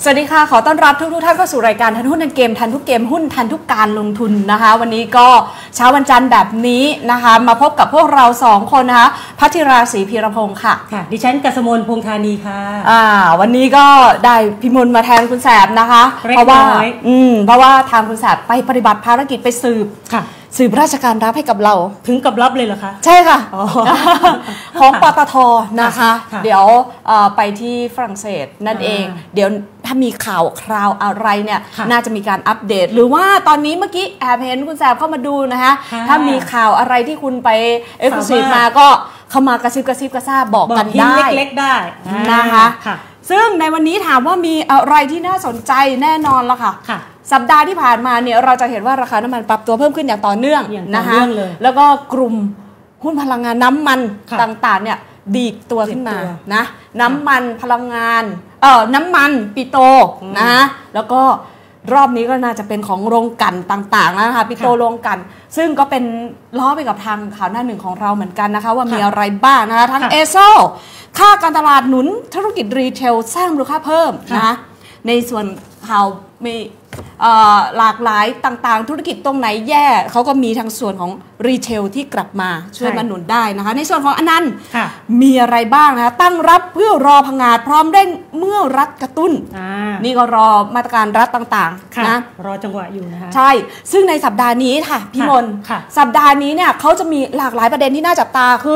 สวัสดีค่ะขอต้อนรับทุกท่านเข้าสู่รายการทันหุ้นทันเกมทันทุกเกมหุ้นทันทุกการลงทุนนะคะวันนี้ก็เช้าวันจันทร์แบบนี้นะคะมาพบกับพวกเรา2คนนะคะพัทธิราศรีพีรพงศ์ค่ะดิฉันกษมลพงษ์ธานีค่ะวันนี้ก็ได้พี่มนมาแทนคุณแสบนะคะเพราะว่าทางคุณแสบไปปฏิบัติภารกิจไปสืบราชการรับให้กับเราถึงกับรับเลยเหรอคะใช่ค่ะ ของปตท.นะคะเดี๋ยวไปที่ฝรั่งเศสนั่นเองเดี๋ยวถ้ามีข่าวคราวอะไรเนี่ยน่าจะมีการอัปเดตหรือว่าตอนนี้เมื่อกี้แอบเห็นคุณแสบเข้ามาดูนะคะถ้ามีข่าวอะไรที่คุณไปเอ็กซ์คลูซีฟมาก็เข้ามากระซิบกระซาบบอกกันได้เล็กๆได้นะคะซึ่งในวันนี้ถามว่ามีอะไรที่น่าสนใจแน่นอนละค่ะสัปดาห์ที่ผ่านมาเนี่ยเราจะเห็นว่าราคาน้ำมันปรับตัวเพิ่มขึ้นอย่างต่อเนื่องนะคะแล้วก็กลุ่มหุ้นพลังงานน้ำมันต่างๆเนี่ยดีดตัวขึ้นมานะน้ำมันพลังงานน้ำมันปิโตรนะแล้วก็รอบนี้ก็น่าจะเป็นของโรงกลั่นต่างๆนะคะปิโตรโรงกลั่นซึ่งก็เป็นล้อไปกับทางข่าวหน้าหนึ่งของเราเหมือนกันนะคะว่ามีอะไรบ้างนะคะทั้งเอโซค่าการตลาดหนุนธุรกิจรีเทลสร้างมูลค่าเพิ่มนะในส่วนข่าวมีหลากหลายต่างๆธุรกิจตรงไหนแย่เขาก็มีทางส่วนของรีเทลที่กลับมาช่วยมาหนุนได้นะคะในส่วนของอนันต์มีอะไรบ้างนะคะตั้งรับเพื่อรอพงาดพร้อมเร่งเมื่อรัฐกระตุ้นนี่ก็รอมาตรการรัฐต่างๆนะรอจังหวะอยู่นะคะใช่ซึ่งในสัปดาห์นี้ค่ะพี่มนสัปดาห์นี้เนี่ยเขาจะมีหลากหลายประเด็นที่น่าจับตาคือ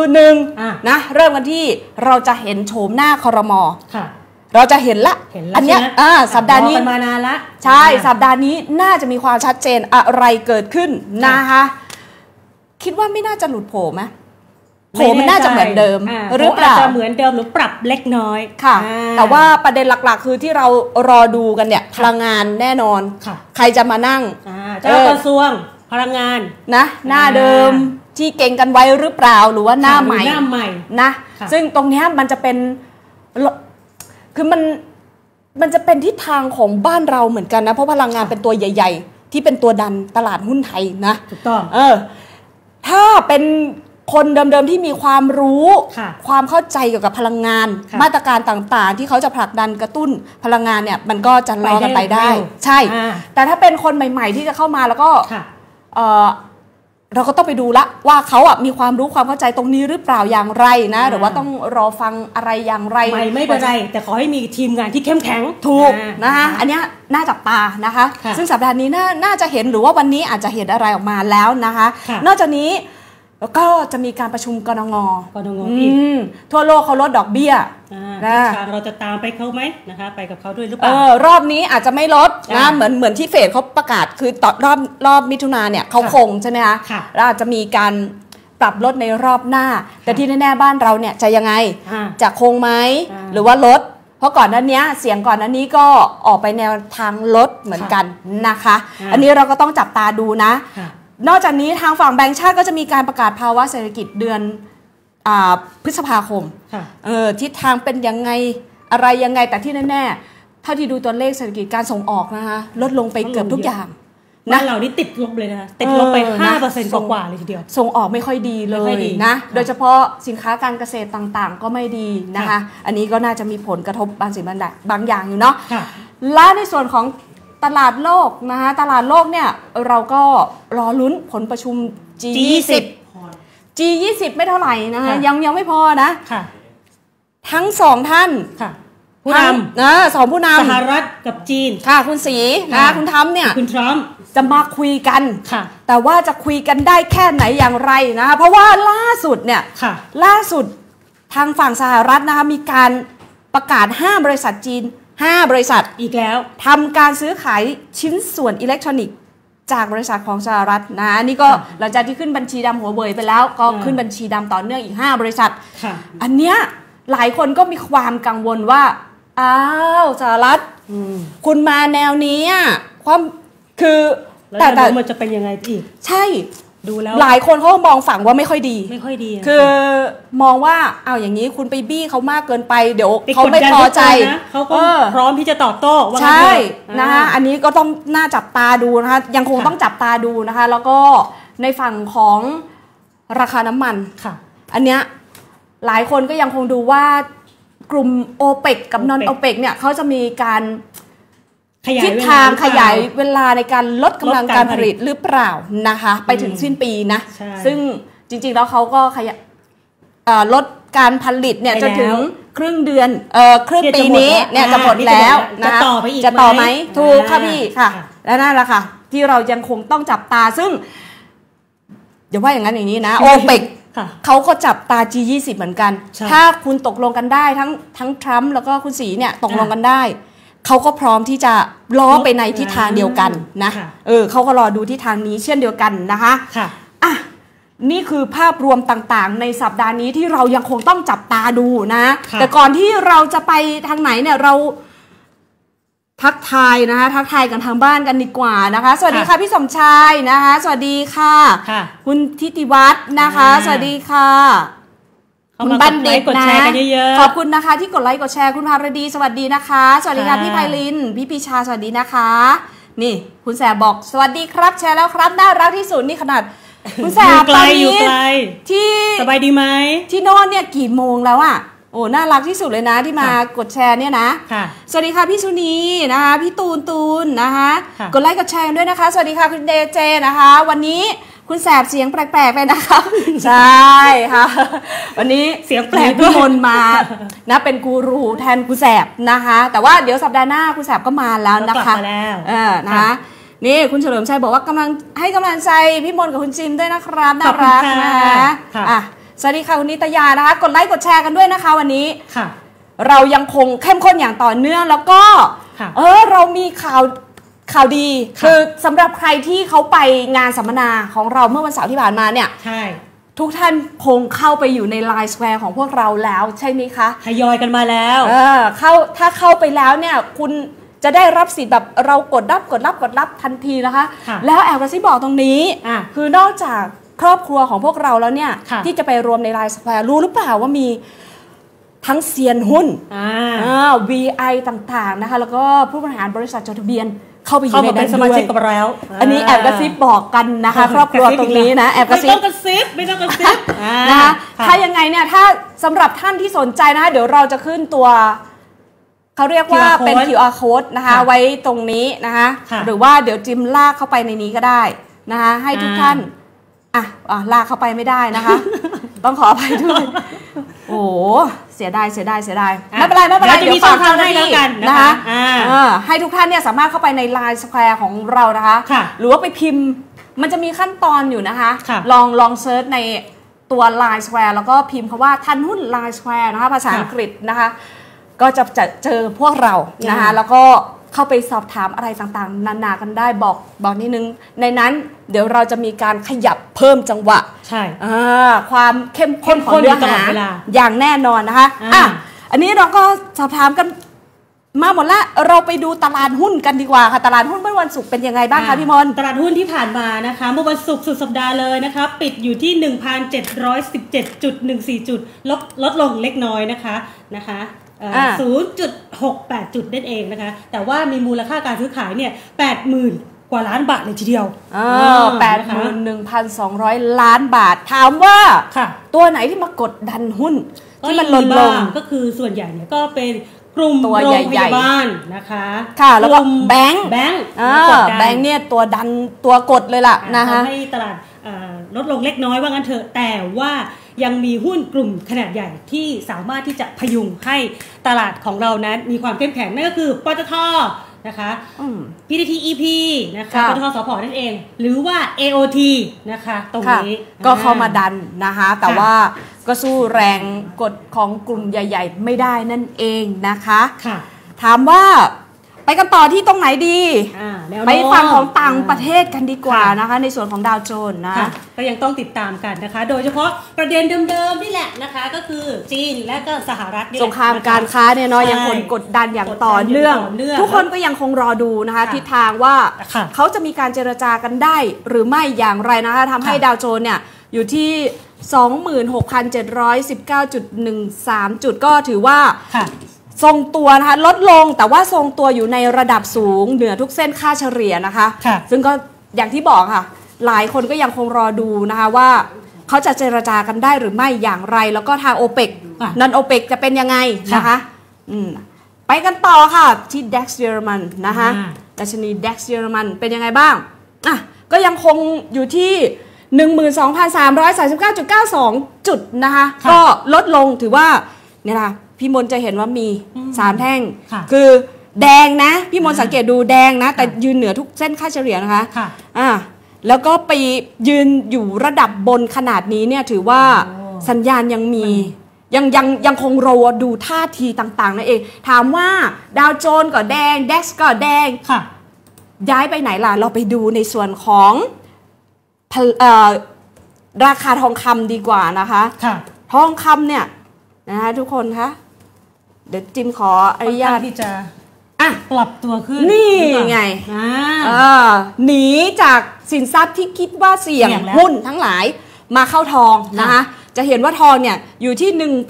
1นะเริ่มกันที่เราจะเห็นโฉมหน้าครม.เราจะเห็นละอันเนี้ยสัปดาห์นี้มานานละใช่สัปดาห์นี้น่าจะมีความชัดเจนอะไรเกิดขึ้นนะคะคิดว่าไม่น่าจะหลุดโผล่ไหมโผล่มันน่าจะเหมือนเดิมหรือเปล่าจะเหมือนเดิมหรือปรับเล็กน้อยค่ะแต่ว่าประเด็นหลักๆคือที่เรารอดูกันเนี่ยพลังงานแน่นอนใครจะมานั่งเจ้ากระทรวงพลังงานนะหน้าเดิมที่เก่งกันไว้หรือเปล่าหรือว่าหน้าใหม่นะซึ่งตรงนี้มันจะเป็นคือมันจะเป็นทิศทางของบ้านเราเหมือนกันนะเพราะพลังงานเป็นตัวใหญ่ๆที่เป็นตัวดันตลาดหุ้นไทยนะถูกต้องถ้าเป็นคนเดิมๆที่มีความรู้ความเข้าใจเกี่ยวกับพลังงานมาตรการต่างๆที่เขาจะผลักดันกระตุ้นพลังงานเนี่ยมันก็จะรอกันไปได้ใช่แต่ถ้าเป็นคนใหม่ๆที่จะเข้ามาแล้วก็เราก็ต้องไปดูละว่าเขามีความรู้ความเข้าใจตรงนี้หรือเปล่าอย่างไรนะหรือว่าต้องรอฟังอะไรอย่างไรไม่เป็นไรแต่ขอให้มีทีมงานที่เข้มแข็งถูกนะคะอันนี้น่าจับตานะคะซึ่งสัปดาห์นี้น่าจะเห็นหรือว่าวันนี้อาจจะเห็นอะไรออกมาแล้วนะคะนอกจากนี้ก็จะมีการประชุมกนง.อีกทั่วโลกเขาลดดอกเบี้ยเราจะตามไปเขาไหมนะคะไปกับเขาด้วยหรือเปล่ารอบนี้อาจจะไม่ลดนะเหมือนที่เฟดเขาประกาศคือตอนรอบมิถุนาเนี่ยเขาคงใช่ไหมคะแล้วอาจจะมีการปรับลดในรอบหน้าแต่ที่แน่ๆบ้านเราเนี่ยจะยังไงจะคงไหมหรือว่าลดเพราะก่อนหน้านี้เสียงก่อนหน้านี้ก็ออกไปแนวทางลดเหมือนกันนะคะอันนี้เราก็ต้องจับตาดูนะนอกจากนี้ทางฝั่งแบงก์ชาติก็จะมีการประกาศภาวะเศรษฐกิจเดือนพฤษภาคมทิศทางเป็นยังไงอะไรยังไงแต่ที่แน่ๆเท่าที่ดูตัวเลขเศรษฐกิจการส่งออกนะคะลดลงไปเกือบทุกอย่างนะเรานี่ติดลบเลยนะติดลบไป 5% กว่าเลยทีเดียวส่งออกไม่ค่อยดีเลยนะโดยเฉพาะสินค้าการเกษตรต่างๆก็ไม่ดีนะคะอันนี้ก็น่าจะมีผลกระทบบางสิ่งบางอย่างอยู่เนาะและในส่วนของตลาดโลกนะคะตลาดโลกเนี่ยเราก็รอลุ้นผลประชุม G20 ไม่เท่าไหร่นะคะยังไม่พอนะทั้ง2ท่านผู้นำ2ผู้นำสหรัฐกับจีนค่ะคุณศรีนะคุณทรัมป์เนี่ยคุณทรัมป์จะมาคุยกันแต่ว่าจะคุยกันได้แค่ไหนอย่างไรนะคะเพราะว่าล่าสุดเนี่ยล่าสุดทางฝั่งสหรัฐนะคะมีการประกาศห้ามบริษัทจีน5 บริษัทอีกแล้วทำการซื้อขายชิ้นส่วนอิเล็กทรอนิกส์จากบริษัทของสหรัฐนะนี่ก็หลังจากที่ขึ้นบัญชีดำหัวเว่ยไปแล้วก็ขึ้นบัญชีดำต่อเนื่องอีก5 บริษัทอันเนี้ยหลายคนก็มีความกังวลว่าอ้าวสหรัฐคุณมาแนวนี้ความคือแต่มันจะเป็นยังไงอีกใช่ดูแล้วหลายคนเขามองฝั่งว่าไม่ค่อยดีคือมองว่าเอาอย่างนี้คุณไปบี้เขามากเกินไปเดี๋ยวเขาไม่พอใจเขาก็พร้อมที่จะตอบโต้ใช่นะคะอันนี้ก็ต้องน่าจับตาดูนะคะยังคงต้องจับตาดูนะคะแล้วก็ในฝั่งของราคาน้ำมันอันเนี้ยหลายคนก็ยังคงดูว่ากลุ่มโอเปกกับนอนโอเปกเนี่ยเขาจะมีการทิศทางขยายเวลาในการลดกำลังการผลิตหรือเปล่านะคะไปถึงสิ้นปีนะซึ่งจริงๆแล้วเขาก็ลดการผลิตเนี่ยจนถึงครึ่งเดือนครึ่งปีนี้เนี่ยจะหมดแล้วนะจะต่อไหมถูกค่ะพี่ค่ะและนั่นแหละค่ะที่เรายังคงต้องจับตาซึ่งอย่าว่าอย่างนั้นอย่างนี้นะโอเปกเขาก็จับตา G20 เหมือนกันถ้าคุณตกลงกันได้ทั้งทรัมป์แล้วก็คุณศรีเนี่ยตกลงกันได้เขาก็พร้อมที่จะล้อไปในทิศทางเดียวกันนะเขาก็รอดูทิศทางนี้เช่นเดียวกันนะคะอ่ะนี่คือภาพรวมต่างๆในสัปดาห์นี้ที่เรายังคงต้องจับตาดูนะแต่ก่อนที่เราจะไปทางไหนเนี่ยเราทักทายนะคะทักทายกันทางบ้านกันดีกว่านะคะสวัสดีค่ะพี่สมชายนะคะสวัสดีค่ะคุณทิติวัฒน์นะคะสวัสดีค่ะคุณบัณฑิตนะขอบคุณนะคะที่กดไลค์กดแชร์คุณภารดีสวัสดีนะคะสวัสดีค่ะพี่ไพลินพี่ปีชาสวัสดีนะคะนี่คุณแสบบอกสวัสดีครับแชร์แล้วครับน่ารักที่สุดนี่ขนาดคุณแสบตอนนี้ที่สบายดีไหมที่โน่นเนี่ยกี่โมงแล้วอ่ะโอ้น่ารักที่สุดเลยนะที่มากดแชร์เนี่ยนะสวัสดีค่ะพี่สุนีนะคะพี่ตูนนะคะกดไลค์กดแชร์ด้วยนะคะสวัสดีค่ะคุณเดเจนะคะวันนี้คุณแสบเสียงแปลกๆไปนะคะใช่ค่ะวันนี้เสียงแปลกพี่มนมานะเป็นกูรูแทนคุณแสบนะคะแต่ว่าเดี๋ยวสัปดาห์หน้าคุณแสบก็มาแล้วนะคะนะคะนี่คุณเฉลิมชัยบอกว่ากำลังให้กำลังใจพี่มนกับคุณจิมด้วยนะครับน่ารักนะคะอ่ะสวัสดีค่ะคุณนิตยานะคะกดไลค์กดแชร์กันด้วยนะคะวันนี้เรายังคงเข้มข้นอย่างต่อเนื่องแล้วก็เรามีข่าวดีคือสำหรับใครที่เขาไปงานสัมมนาของเราเมื่อวันเสาร์ที่ผ่านมาเนี่ยทุกท่านคงเข้าไปอยู่ในไลน์สแควร์ของพวกเราแล้วใช่ไหมคะทยอยกันมาแล้วถ้าเข้าไปแล้วเนี่ยคุณจะได้รับสิทธิ์แบบเรากดรับทันทีนะคะแล้วแอบกระซิบบอกตรงนี้คือนอกจากครอบครัวของพวกเราแล้วเนี่ยที่จะไปรวมในไลน์สแควร์รู้หรือเปล่าว่ามีทั้งเซียนหุ้นVI ต่างๆนะคะแล้วก็ผู้บริหารบริษัทจดทะเบียนเข้าไปอยู่ในนั้นด้วยกับเราอันนี้แอบกระซิบบอกกันนะคะครอบครัวตรงนี้นะแอบกระซิบไม่ต้องกระซิบนะคะถ้ายังไงเนี่ยถ้าสำหรับท่านที่สนใจนะคะเดี๋ยวเราจะขึ้นตัวเขาเรียกว่าเป็น QR code นะคะไว้ตรงนี้นะคะหรือว่าเดี๋ยวจิมลากเข้าไปในนี้ก็ได้นะคะให้ทุกท่านลากเข้าไปไม่ได้นะคะต้องขออภัยด้วยโอ้เสียดายไม่เป็นไรเดี๋ยวฝากทางให้แล้วกันนะคะให้ทุกท่านเนี่ยสามารถเข้าไปใน Line Square ของเรานะคะหรือว่าไปพิมพ์มันจะมีขั้นตอนอยู่นะคะลองเซิร์ชในตัว Line Square แล้วก็พิมพ์คำว่าทันหุ้น Line Square นะคะภาษาอังกฤษนะคะก็จะเจอพวกเรานะคะแล้วก็เข้าไปสอบถามอะไรต่างๆนานากันได้บอกนิดนึงในนั้นเดี๋ยวเราจะมีการขยับเพิ่มจังหวะใช่ความเข้มข้นของเนื้อหาอย่างแน่นอนนะคะอันนี้เราก็สอบถามกันมาหมดละเราไปดูตลาดหุ้นกันดีกว่าค่ะตลาดหุ้นเมื่อวันศุกร์เป็นยังไงบ้างคะพี่มนตลาดหุ้นที่ผ่านมานะคะเมื่อวันศุกร์สุดสัปดาห์เลยนะคะปิดอยู่ที่ 1,717.14 จุดลดลงเล็กน้อยนะคะ 0.68 จุดนั่นเองนะคะแต่ว่ามีมูลค่าการซื้อขายเนี่ย 80,000 กว่าล้านบาทเลยทีเดียว 81,200 ล้านบาทถามว่าตัวไหนที่มากดดันหุ้นที่มันลดลงก็คือส่วนใหญ่เนี่ยก็เป็นกลุ่มโรงพยาบาลนะคะค่ะแล้วก็แบงค์เนี่ยตัวดันตัวกดเลยล่ะนะคะให้ตลาดลดลงเล็กน้อยว่างั้นเถอะแต่ว่ายังมีหุ้นกลุ่มขนาดใหญ่ที่สามารถที่จะพยุงให้ตลาดของเรานั้นมีความเข้มแข็งนั่นก็คือปตท.นะคะ PTTEP นะคะปตท.สผ.นั่นเองหรือว่า AOT นะคะตรงนี้ก็เข้ามาดันนะคะแต่ว่าก็สู้แรงกดของกลุ่มใหญ่ๆไม่ได้นั่นเองนะคะถามว่าไปกันต่อที่ตรงไหนดีไปฝั่งของต่างประเทศกันดีกว่านะคะในส่วนของดาวโจนส์นะก็ยังต้องติดตามกันนะคะโดยเฉพาะประเด็นเดิมๆนี่แหละนะคะก็คือจีนและก็สหรัฐสงครามการค้าเนี่ยเนาะยังคงกดดันอย่างต่อเนื่องทุกคนก็ยังคงรอดูนะคะทิศทางว่าเขาจะมีการเจรจากันได้หรือไม่อย่างไรนะคะทำให้ดาวโจนส์เนี่ยอยู่ที่ 26,719.13 จุดก็ถือว่าทรงตัวนะคะลดลงแต่ว่าทรงตัวอยู่ในระดับสูงเหนือทุกเส้นค่าเฉลี่ยนะคะซึ่งก็อย่างที่บอกค่ะหลายคนก็ยังคงรอดูนะคะว่าเขาจะเจรจากันได้หรือไม่อย่างไรแล้วก็ทางโอเปกนอนโอเปกจะเป็นยังไงนะคะไปกันต่อค่ะที่ DAX เยอรมันนะคะดัชนี DAX เยอรมันเป็นยังไงบ้างอ่ะก็ยังคงอยู่ที่ 12,339.92 จุดนะคะก็ลดลงถือว่าเนี่ยนะพี่มนจะเห็นว่ามี3แท่งคือแดงนะพี่มนสังเกตดูแดงนะแต่ยืนเหนือทุกเส้นค่าเฉลี่ยนะคะแล้วก็ไปยืนอยู่ระดับบนขนาดนี้เนี่ยถือว่าสัญญาณยังมียังคงรอดูท่าทีต่างๆนั่นเองถามว่าดาวโจนส์ก็แดง DAX ก็แดงย้ายไปไหนล่ะเราไปดูในส่วนของราคาทองคำดีกว่านะคะทองคำเนี่ยนะคะทุกคนคะเดี๋ยวจิมขออนุญาตที่จะปรับตัวขึ้นนี่ไงหนีจากสินทรัพย์ที่คิดว่าเสี่ยงหุ้นทั้งหลายมาเข้าทองนะคะจะเห็นว่าทองเนี่ยอยู่ที่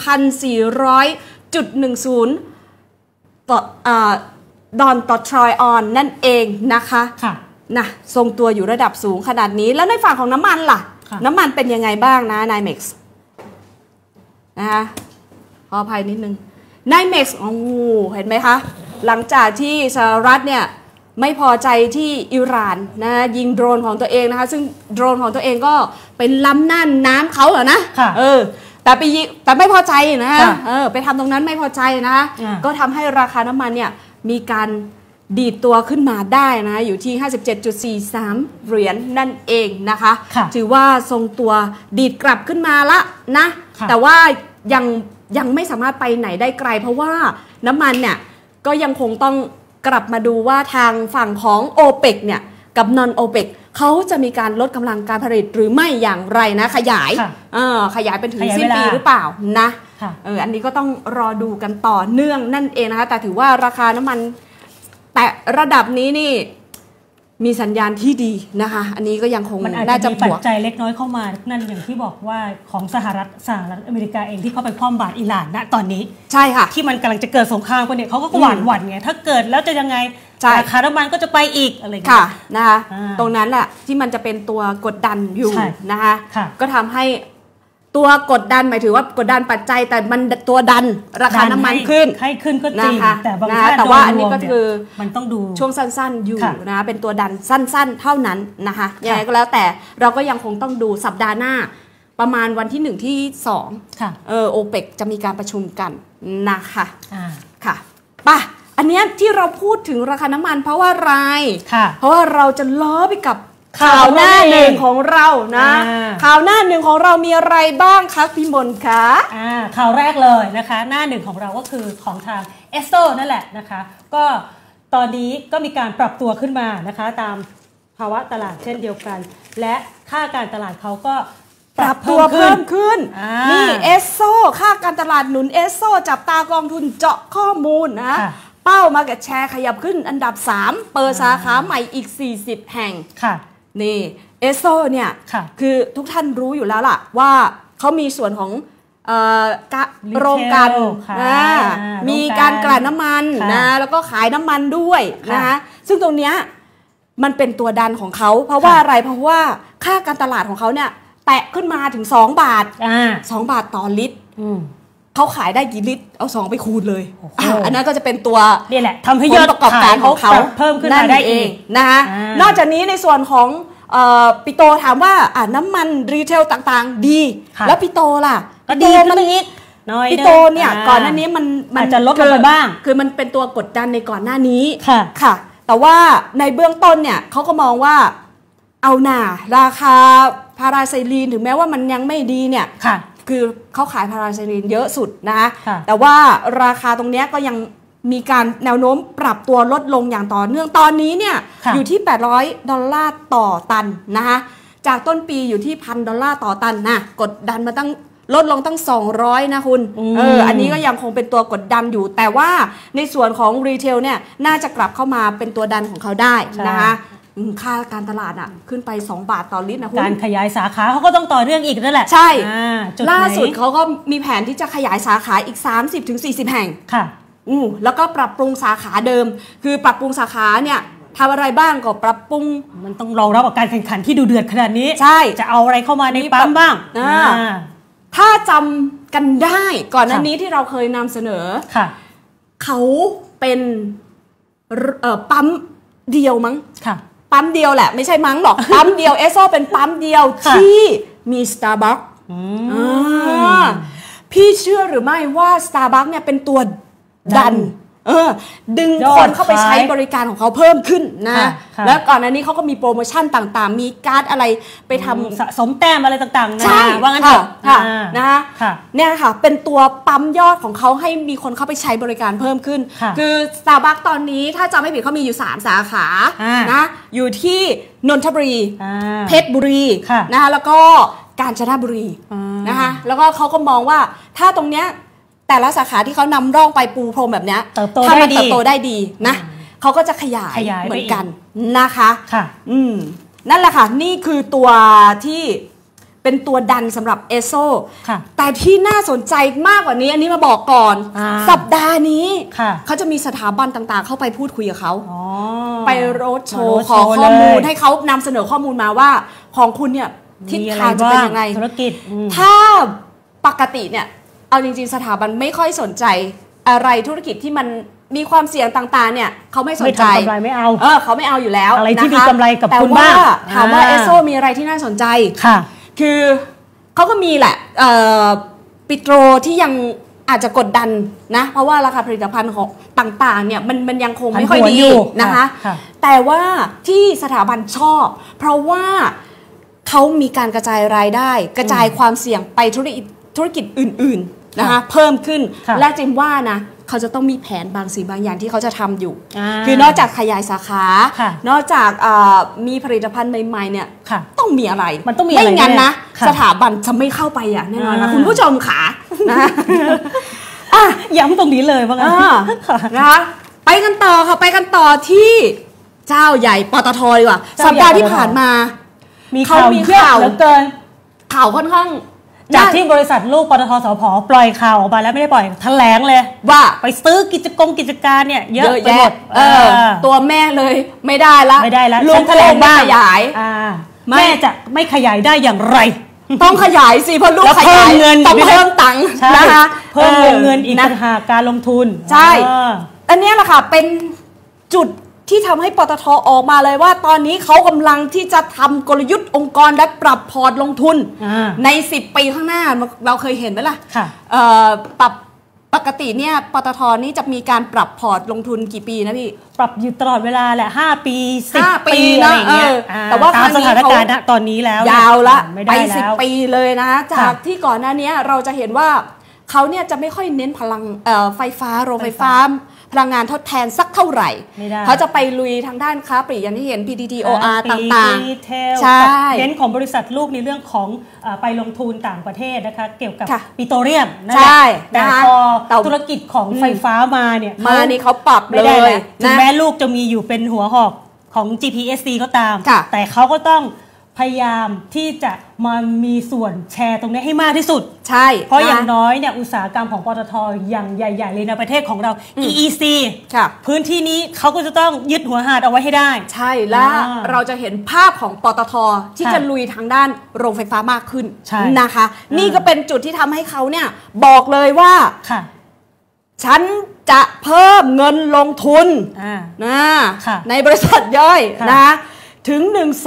1,400.10 ดอลต่อทรอยออนนั่นเองนะคะนะทรงตัวอยู่ระดับสูงขนาดนี้แล้วในฝั่งของน้ำมันล่ะน้ำมันเป็นยังไงบ้างนะNYMEXนะคะขออภัยนิดนึงNYMEXโอ้เห็นไหมคะหลังจากที่สหรัฐเนี่ยไม่พอใจที่อิหร่านนะยิงโดรนของตัวเองนะคะซึ่งโดรนของตัวเองก็เป็นล้ำน่านน้ำเขาเหรอนะแต่ไม่พอใจนะไปทำตรงนั้นไม่พอใจนะคะก็ทำให้ราคาน้ำมันเนี่ยมีการดีดตัวขึ้นมาได้นะอยู่ที่ 57.43 เหรียญนั่นเองนะคะถือว่าทรงตัวดีดกลับขึ้นมาละนะแต่ว่ายังไม่สามารถไปไหนได้ไกลเพราะว่าน้ำมันเนี่ยก็ยังคงต้องกลับมาดูว่าทางฝั่งของ OPEC เนี่ยกับ Non OPEC เขาจะมีการลดกำลังการผลิตหรือไม่อย่างไรนะขยายเป็นถึงสิ้นปีหรือเปล่านะอันนี้ก็ต้องรอดูกันต่อเนื่องนั่นเองนะคะแต่ถือว่าราคาน้ำมันแต่ระดับนี้นี่มีสัญญาณที่ดีนะคะอันนี้ก็ยังคงน่าจะมีปัจจัยเล็กน้อยเข้ามานั่นอย่างที่บอกว่าของสหรัฐอเมริกาเองที่เข้าไปคว่ำบาตรอิหร่านณตอนนี้ใช่ค่ะที่มันกำลังจะเกิดสงครามกันเนี่ยเขาก็หวั่นไงถ้าเกิดแล้วจะยังไงราคาน้ำมันก็จะไปอีกอะไรอย่างเงี้ยนะคะตรงนั้นแหละที่มันจะเป็นตัวกดดันอยู่นะคะก็ทำให้ตัวกดดันหมายถึงว่ากดดันปัจจัยแต่มันตัวดันราคาน้ำมันขึ้นให้ขึ้นก็จริงแต่บางทีแต่ว่าอันนี้ก็คือมันต้องดูช่วงสั้นๆอยู่นะเป็นตัวดันสั้นๆเท่านั้นนะคะยังไงก็แล้วแต่เราก็ยังคงต้องดูสัปดาห์หน้าประมาณวันที่1ที่2โอเปกจะมีการประชุมกันนะคะค่ะป่ะอันนี้ที่เราพูดถึงราคาน้ำมันเพราะว่าอะไรเพราะว่าเราจะล้อไปกับข่าวหน้าหนึ่งของเรานะข่าวหน้าหนึ่งของเรามีอะไรบ้างคะพี่มนต์คะข่าวแรกเลยนะคะหน้าหนึ่งของเราก็คือของทางเอสโซนั่นแหละนะคะก็ตอนนี้ก็มีการปรับตัวขึ้นมานะคะตามภาวะตลาดเช่นเดียวกันและค่าการตลาดเขาก็ปรับตัวเพิ่มขึ้นนี่เอสโซค่าการตลาดหนุนเอสโซจับตากองทุนเจาะข้อมูลนะเป้ามาร์เก็ตแชร์ขยับขึ้นอันดับ3เปิดสาขาใหม่อีก40แห่งนี่เอสโซเนี่ยคือทุกท่านรู้อยู่แล้วล่ะว่าเขามีส่วนของโรงกลั่นมีการกลั่นน้ำมันนะแล้วก็ขายน้ำมันด้วยนะคะซึ่งตรงเนี้ยมันเป็นตัวดันของเขาเพราะว่าอะไรเพราะว่าค่าการตลาดของเขาเนี่ยแตะขึ้นมาถึง2 บาท2 บาทต่อลิตรเขาขายได้กี่ลิตรเอา2ไปคูณเลยอันนั้นก็จะเป็นตัวนี่แหละทำให้ยอดประกอบการของเขาเพิ่มขึ้นมาได้เองนะคะนอกจากนี้ในส่วนของปิโตถามว่าน้ำมันรีเทลต่างๆดีแล้วปิโตล่ะดีมันอีกปิโตเนี่ยก่อนหน้านี้มันจะลดลงไปบ้างคือมันเป็นตัวกดดันในก่อนหน้านี้ค่ะแต่ว่าในเบื้องต้นเนี่ยเขาก็มองว่าเอาหน่าราคาพาราไซลีนถึงแม้ว่ามันยังไม่ดีเนี่ยคือเขาขายพาราไซลีนเยอะสุดนะคะแต่ว่าราคาตรงนี้ก็ยังมีการแนวโน้มปรับตัวลดลงอย่างต่อเนื่องตอนนี้เนี่ยอยู่ที่$800ต่อตันนะคะจากต้นปีอยู่ที่$1,000ต่อตันนะกดดันมาตั้งลดลงตั้ง200นะคุณอันนี้ก็ยังคงเป็นตัวกดดันอยู่แต่ว่าในส่วนของรีเทลเนี่ยน่าจะกลับเข้ามาเป็นตัวดันของเขาได้นะคะค่าการตลาดขึ้นไป2 บาทต่อลิตรนะคุณการขยายสาขาเขาก็ต้องต่อเนื่องอีกนั่นแหละใช่ล่าสุดเขาก็มีแผนที่จะขยายสาขาอีก 30-40 แห่งค่ะแล้วก็ปรับปรุงสาขาเดิมคือปรับปรุงสาขาเนี่ยทำอะไรบ้างก็ปรับปรุงมันต้องรองรับกับการแข่งขันที่ดูเดือดขนาดนี้ใช่จะเอาอะไรเข้ามาในปั๊มบ้างถ้าจำกันได้ก่อนหน้านี้ที่เราเคยนำเสนอค่ะเขาเป็นปั๊มเดียวมั้งค่ะปั๊มเดียวแหละไม่ใช่มั้งหรอกปั๊มเดียวเอสโซเป็นปั๊มเดียวที่มี Starbucks พี่เชื่อหรือไม่ว่า Starbucks เนี่ยเป็นตัวดันดึงคนเข้าไปใช้บริการของเขาเพิ่มขึ้นนะแล้วก่อนหน้านี้เขาก็มีโปรโมชั่นต่างๆมีการ์ดอะไรไปทำสะสมแต้มอะไรต่างๆนะใช่ว่างั้นเถอะนะคะเนี่ยค่ะเป็นตัวปั๊มยอดของเขาให้มีคนเข้าไปใช้บริการเพิ่มขึ้นคือ Starbucks ตอนนี้ถ้าจำไม่ผิดเขามีอยู่3 สาขานะอยู่ที่นนทบุรีเพชรบุรีนะคะแล้วก็กาญจนบุรีนะคะแล้วก็เขาก็มองว่าถ้าตรงเนี้ยแต่ละสาขาที่เขานำร่องไปปูพรมแบบนี้ถ้ามันเติบโตได้ดีนะเขาก็จะขยายเหมือนกันนะคะนั่นแหละค่ะนี่คือตัวที่เป็นตัวดันสำหรับเอโซแต่ที่น่าสนใจมากกว่านี้อันนี้มาบอกก่อนสัปดาห์นี้เขาจะมีสถาบันต่างๆเข้าไปพูดคุยกับเขาไปโรดโชว์ขอข้อมูลให้เขานำเสนอข้อมูลมาว่าของคุณเนี่ยทิศทางจะเป็นยังไงธุรกิจถ้าปกติเนี่ยเอาจริงๆสถาบันไม่ค่อยสนใจอะไรธุรกิจที่มันมีความเสี่ยงต่างๆเนี่ยเขาไม่สนใจไม่ทำกำไรไม่เอาเขาไม่เอาอยู่แล้วอะไรที่มีกำไรกับคุณบ้างถามว่าเอสโซมีอะไรที่น่าสนใจค่ะคือเขาก็มีแหละปิโตรที่ยังอาจจะกดดันนะเพราะว่าราคาผลิตภัณฑ์ของต่างๆเนี่ยมันยังคงไม่ค่อยดีนะคะแต่ว่าที่สถาบันชอบเพราะว่าเขามีการกระจายรายได้กระจายความเสี่ยงไปธุรกิจอื่นๆนะคะเพิ่มขึ้นและจิมว่านะเขาจะต้องมีแผนบางสิ่งบางอย่างที่เขาจะทำอยู่คือนอกจากขยายสาขานอกจากมีผลิตภัณฑ์ใหม่ๆเนี่ยต้องมีอะไรมันต้องมีไม่งั้นนะสถาบันจะไม่เข้าไปอย่างแน่นอนนะคุณผู้ชมขานะย้ำตรงนี้เลยว่างั้นนะคะไปกันต่อค่ะไปกันต่อที่เจ้าใหญ่ปตทดีกว่าสัปดาห์ที่ผ่านมามีข่าวเหลือเกินข่าวค่อนข้างจากที่บริษัทลูกปตท.สผ.ปล่อยข่าวออกมาแล้วไม่ได้ปล่อยแถลงเลยว่าไปซื้อกิจการเนี่ยเยอะไปหมดตัวแม่เลยไม่ได้ละลูกแถลงบ้างขยายแม่จะไม่ขยายได้อย่างไรต้องขยายสิเพราะลูกขยายต้องเพิ่มตังค์นะคะเพิ่มเงินอีกต่างหากการลงทุนใช่อันนี้แหละค่ะเป็นจุดที่ทำให้ปตท.ออกมาเลยว่าตอนนี้เขากำลังที่จะทำกลยุทธ์องค์กรและปรับพอร์ตลงทุนใน10 ปีข้างหน้าเราเคยเห็นไหมล่ะปรับปกติเนี่ยปตท.นี่จะมีการปรับพอร์ตลงทุนกี่ปีนะพี่ปรับอยู่ตลอดเวลาแหละ5 ปี10 ปีอะไรอย่างเงี้ยแต่ว่าตามสถานการณ์ตอนนี้แล้วยาวละไป10 ปีเลยนะจากที่ก่อนหน้านี้เราจะเห็นว่าเขาเนี่ยจะไม่ค่อยเน้นพลังไฟฟ้าโรงไฟฟ้าพลังงานทดแทนสักเท่าไหร่เขาจะไปลุยทางด้านค้าปลีกอย่างที่เห็น PTTOR ต่างๆใช่เน้นของบริษัทลูกในเรื่องของไปลงทุนต่างประเทศนะคะเกี่ยวกับปิโตรเลียมนั่นแหละแต่พอธุรกิจของไฟฟ้ามาเนี่ยนี่เขาปรับเลยถึงแม้ลูกจะมีอยู่เป็นหัวหอกของ GPSC ก็ตามแต่เขาก็ต้องพยายามที่จะมามีส่วนแชร์ตรงนี้ให้มากที่สุดใช่เพราะอย่างน้อยเนี่ยอุตสาหกรรมของปตท.อย่างใหญ่ๆเลยในประเทศของเรา EEC พื้นที่นี้เขาก็จะต้องยึดหัวหาดเอาไว้ให้ได้ใช่แล้วเราจะเห็นภาพของปตท.ที่จะลุยทางด้านโรงไฟฟ้ามากขึ้นนะคะนี่ก็เป็นจุดที่ทำให้เขาเนี่ยบอกเลยว่าฉันจะเพิ่มเงินลงทุนในบริษัทย่อยนะถึง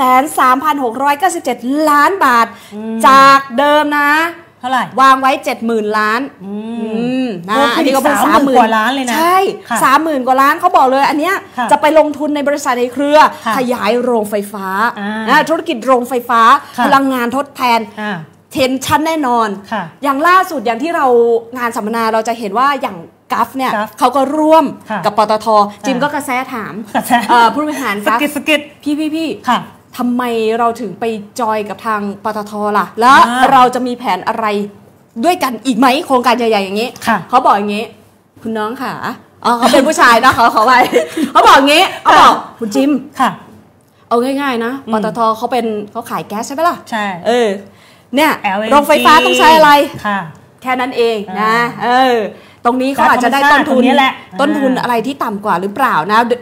13,697 ล้านบาทจากเดิมนะเท่าไหร่วางไว้ 70,000 ล้านอันนี้ก็เป็น 30,000 กว่าล้านเลยนะใช่ 30,000 กว่าล้านเขาบอกเลยอันเนี้ยจะไปลงทุนในบริษัทในเครือขยายโรงไฟฟ้าธุรกิจโรงไฟฟ้าพลังงานทดแทนเทนชั่นแน่นอนอย่างล่าสุดอย่างที่เรางานสัมมนาเราจะเห็นว่าอย่างกัฟเนี่ยเขาก็ร่วมกับปตท.จิมก็กระแสถามผู้บริหารกัฟพี่ทำไมเราถึงไปจอยกับทางปตท.ล่ะแล้วเราจะมีแผนอะไรด้วยกันอีกไหมโครงการใหญ่ๆอย่างนี้เขาบอกอย่างนี้คุณน้องค่ะเขาเป็นผู้ชายนะเขาไปเขาบอกอย่างนี้เขาบอกคุณจิมเอาง่ายๆนะปตท.เขาขายแก๊สใช่ไหมล่ะใช่เนี่ยโรงไฟฟ้าต้องใช้อะไรแค่นั้นเองนะตรงนี้เขาอาจจะได้ต้นทุนอะไรที่ต่ำกว่าหรือเปล่านะด้วย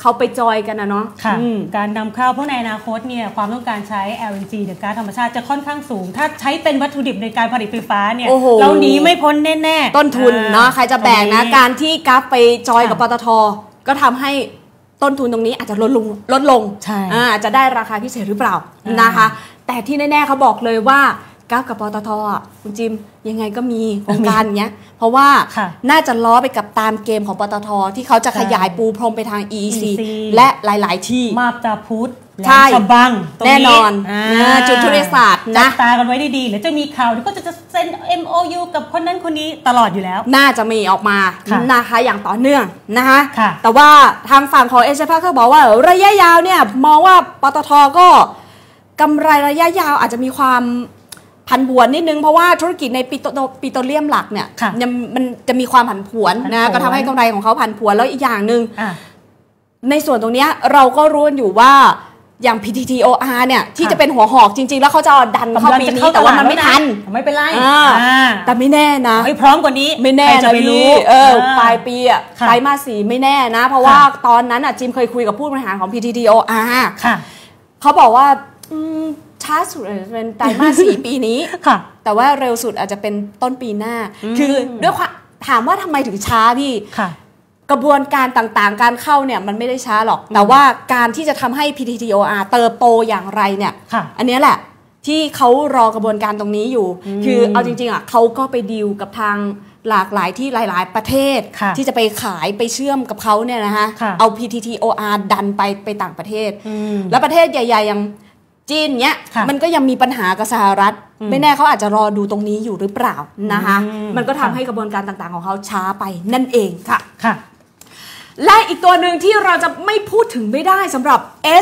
เขาไปจอยกันนะเนาะการนำเข้าเพราะในอนาคตเนี่ยความต้องการใช้ LNG หรือก๊าซธรรมชาติจะค่อนข้างสูงถ้าใช้เป็นวัตถุดิบในการผลิตไฟฟ้าเนี่ยเราหนีไม่พ้นแน่ๆต้นทุนเนาะใครจะแบกนะการที่ก๊าซไปจอยกับปตท.ก็ทำให้ต้นทุนตรงนี้อาจจะลดลงอาจจะได้ราคาพิเศษหรือเปล่านะคะแต่ที่แน่ๆเขาบอกเลยว่าก๊าซกับปตท.คุณจิมยังไงก็มีโครงการเนี้ยเพราะว่าน่าจะล้อไปกับตามเกมของปตท.ที่เขาจะขยายปูพรมไปทาง EEC และหลายๆที่มาบตาพุธใช่บังแน่นอนจุดทุเรศาสตร์นะตากันไว้ดีๆหรือจะมีข่าวที่ก็จะเซ็น MOU กับคนนั้นคนนี้ตลอดอยู่แล้วน่าจะมีออกมานะคะอย่างต่อเนื่องนะคะแต่ว่าทางฝั่งของเอเชียพาคเขาบอกว่าระยะยาวเนี่ยมองว่าปตท.ก็กำไรระยะยาวอาจจะมีความผันผวนนิดนึงเพราะว่าธุรกิจในปิโตรเลียมหลักเนี่ยมันจะมีความผันผวนนะก็ทำให้กำไรของเขาผันผวนแล้วอีกอย่างหนึ่งในส่วนตรงนี้เราก็รู้อยู่ว่าอย่าง PTTOR เนี่ยที่จะเป็นหัวหอกจริงๆแล้วเขาจะดันเข้าปีนี้แต่ว่ามันไม่ทันไม่เป็นไรแต่ไม่แน่นะไม่พร้อมกว่านี้ไม่แน่นะพี่ปลายปีไตรมาส 4ไม่แน่นะเพราะว่าตอนนั้นจิมเคยคุยกับผู้บริหารของ PTTOR เขาบอกว่าช้าสุดอาจจะเป็นไตรมาส 4ปีนี้แต่ว่าเร็วสุดอาจจะเป็นต้นปีหน้าคือด้วยความถามว่าทำไมถึงช้าพี่กระบวนการต่างๆการเข้าเนี่ยมันไม่ได้ช้าหรอกแต่ว่าการที่จะทำให้ PTTOR เติบโตอย่างไรเนี่ยอันนี้แหละที่เขารอกระบวนการตรงนี้อยู่คือเอาจริงๆเขาก็ไปดีลกับทางหลากหลายที่หลายๆประเทศที่จะไปขายไปเชื่อมกับเขาเนี่ยนะคะเอา PTTOR ดันไปต่างประเทศแล้วประเทศใหญ่ๆอย่างจีนเนี้ยมันก็ยังมีปัญหากับสหรัฐไม่แน่เขาอาจจะรอดูตรงนี้อยู่หรือเปล่านะคะมันก็ทำให้กระบวนการต่างๆของเขาช้าไปนั่นเองค่ะและอีกตัวหนึ่งที่เราจะไม่พูดถึงไม่ได้สำหรับ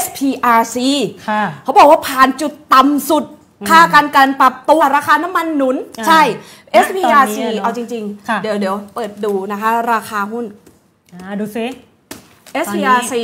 SPRC เขาบอกว่าผ่านจุดต่ำสุดค่าการปรับตัวราคาน้ำมันหนุนใช่ SPRC เอาจริงๆเดี๋ยวเปิดดูนะคะราคาหุ้นดูซิ SPRC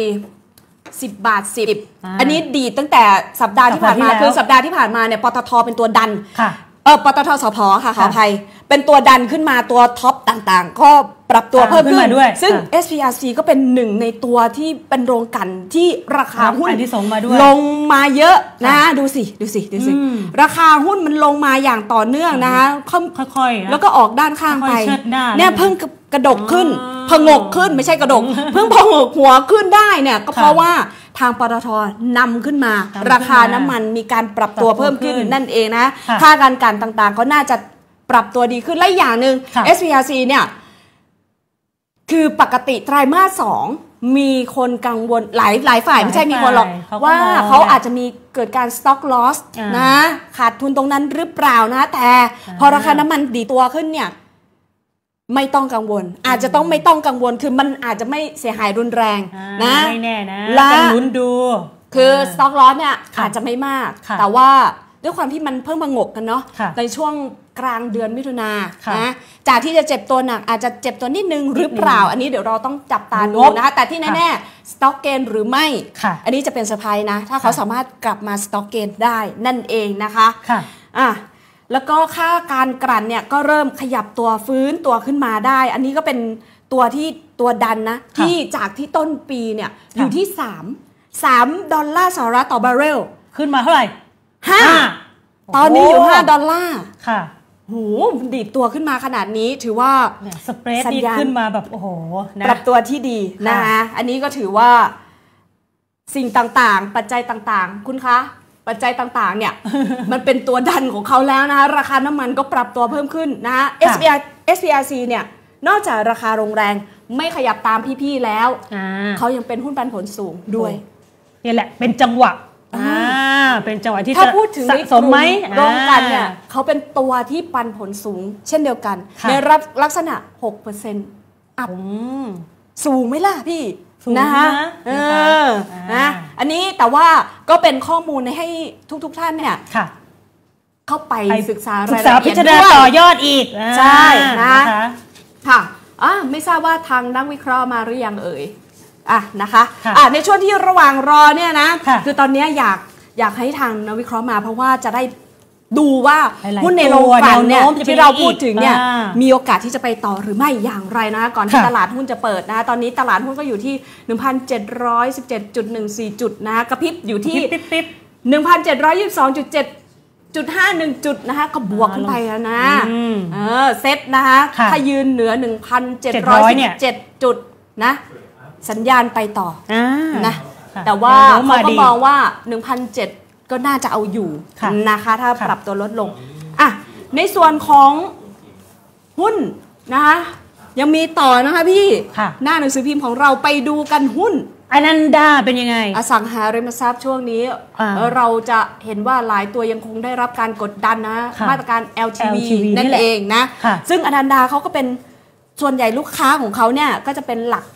10 บาท 10อันนี้ดีตั้งแต่สัปดาห์ที่ผ่านมาคือสัปดาห์ที่ผ่านมาเนี่ยปตทเป็นตัวดันปตทสผ.ค่ะขออภัยเป็นตัวดันขึ้นมาตัวท็อปต่างๆก็ปรับตัวเพิ่มขึ้นซึ่ง SPRC ก็เป็นหนึ่งในตัวที่เป็นโรงกลั่นที่ราคาหุ้นลงมาเยอะนะดูสิราคาหุ้นมันลงมาอย่างต่อเนื่องนะคะค่อยๆแล้วก็ออกด้านข้างไปเนี่ยเพิ่งกระดกขึ้นผงกขึ้นไม่ใช่กระดกเพิ่งผงกหัวขึ้นได้เนี่ยก็เพราะว่าทางปตท.นำขึ้นมาราคาน้ำมันมีการปรับตัวเพิ่มขึ้นนั่นเองนะค่าการกันต่างๆเขาน่าจะปรับตัวดีขึ้นและอย่างหนึ่ง SPRC เนี่ยคือปกติไตรมาส 2มีคนกังวลหลายฝ่ายไม่ใช่มีคนหรอกว่าเขาอาจจะมีเกิดการ stock loss นะขาดทุนตรงนั้นหรือเปล่านะแต่พอราคาน้ำมันดีตัวขึ้นเนี่ยไม่ต้องกังวลอาจจะต้องไม่ต้องกังวลคือมันอาจจะไม่เสียหายรุนแรงนะไม่แน่นะต้องลุ้นดูคือ stock loss เนี่ยอาจจะไม่มากแต่ว่าด้วยความที่มันเพิ่งมางกกันเนาะในช่วงกลางเดือนมิถุนายนนะจากที่จะเจ็บตัวหนักอาจจะเจ็บตัวนิดนึงหรือเปล่าอันนี้เดี๋ยวเราต้องจับตาดูนะคะแต่ที่แน่ๆ stock gain หรือไม่อันนี้จะเป็นเซอร์ไพรส์นะถ้าเขาสามารถกลับมา stock gain ได้นั่นเองนะคะแล้วก็ค่าการกลั่นเนี่ยก็เริ่มขยับตัวฟื้นตัวขึ้นมาได้อันนี้ก็เป็นตัวที่ตัวดันนะที่จากที่ต้นปีเนี่ยอยู่ที่3 ดอลลาร์สหรัฐต่อบาร์เรลขึ้นมาเท่าไหร่ 5ตอนนี้อยู่5 ดอลลาร์ค่ะโหดีดตัวขึ้นมาขนาดนี้ถือว่าสเปรดนี่ขึ้นมาแบบโอ้โหปรับตัวที่ดีนะคะอันนี้ก็ถือว่าสิ่งต่างๆปัจจัยต่างๆคุณคะปัจจัยต่างๆเนี่ยมันเป็นตัวดันของเขาแล้วนะคะราคาน้ำมันก็ปรับตัวเพิ่มขึ้นนะคะ SPRC เนี่ยนอกจากราคาลงแรงไม่ขยับตามพี่ๆแล้วเขายังเป็นหุ้นปันผลสูงด้วยนี่แหละเป็นจังหวะเป็นจังหวะที่ถ้าพูดถึงสะสมไหมโรงกันเนี่ยเขาเป็นตัวที่ปันผลสูงเช่นเดียวกันในลักษณะ 6% อัพสูงไหมล่ะพี่นะคะนะอันนี้แต่ว่าก็เป็นข้อมูลให้ทุกท่านเนี่ยเข้าไปศึกษารายละเอียดด้วยต่อยอดอีกใช่นะค่ะไม่ทราบว่าทางนักวิเคราะห์มาหรือยังเอ่ยนะคะในช่วงที่ระหว่างรอเนี่ยนะคือตอนนี้อยากให้ทางนักวิเคราะห์มาเพราะว่าจะได้ดูว่าหุ้นในโรงกลั่นเนี่ยที่เราพูดถึงเนี่ยมีโอกาสที่จะไปต่อหรือไม่อย่างไรนะคะก่อนที่ตลาดหุ้นจะเปิดนะตอนนี้ตลาดหุ้นก็อยู่ที่ 1,717.14 จุดนะกระพริบอยู่ที่ 1,722.7.51 จุดนะคะก็บวกขึ้นไปแล้วนะเซ็ตนะคะถ้ายืนเหนือ 1,717 จุดนะสัญญาณไปต่อนะแต่ว่าเขาก็มองว่า 1,700 ก็น่าจะเอาอยู่นะคะถ้าปรับตัวลดลงอ่ะในส่วนของหุ้นนะคะยังมีต่อนะคะพี่หน้าหนังสือพิมพ์ของเราไปดูกันหุ้นอนันดาเป็นยังไงอสังหาริมทรัพย์ช่วงนี้เราจะเห็นว่าหลายตัวยังคงได้รับการกดดันนะมาตรการ LTV นั่นเองนะซึ่งอนันดาเขาก็เป็นส่วนใหญ่ลูกค้าของเขาเนี่ยก็จะเป็นหลัก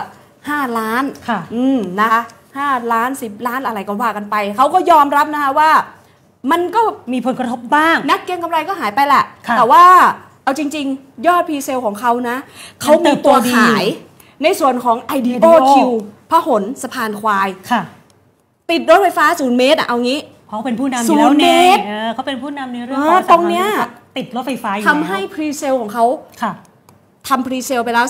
5 ล้านนะคะ5 ล้าน10 ล้านอะไรก็ว่ากันไปเขาก็ยอมรับนะคะว่ามันก็มีผลกระทบบ้างนักเก็งกำไรก็หายไปแหละแต่ว่าเอาจริงๆยอดพรีเซลของเขานะเขามีตัวขายในส่วนของ IDOQ พหลสะพานควายติดรถไฟฟ้า0 เมตรเอางี้เขาเป็นผู้นำอยู่แล้วเนเขาเป็นผู้นำในเรื่องของตรงเนี้ยติดรถไฟฟ้าอยู่ทำให้พรีเซลของเขาทำพรีเซลไปแล้ว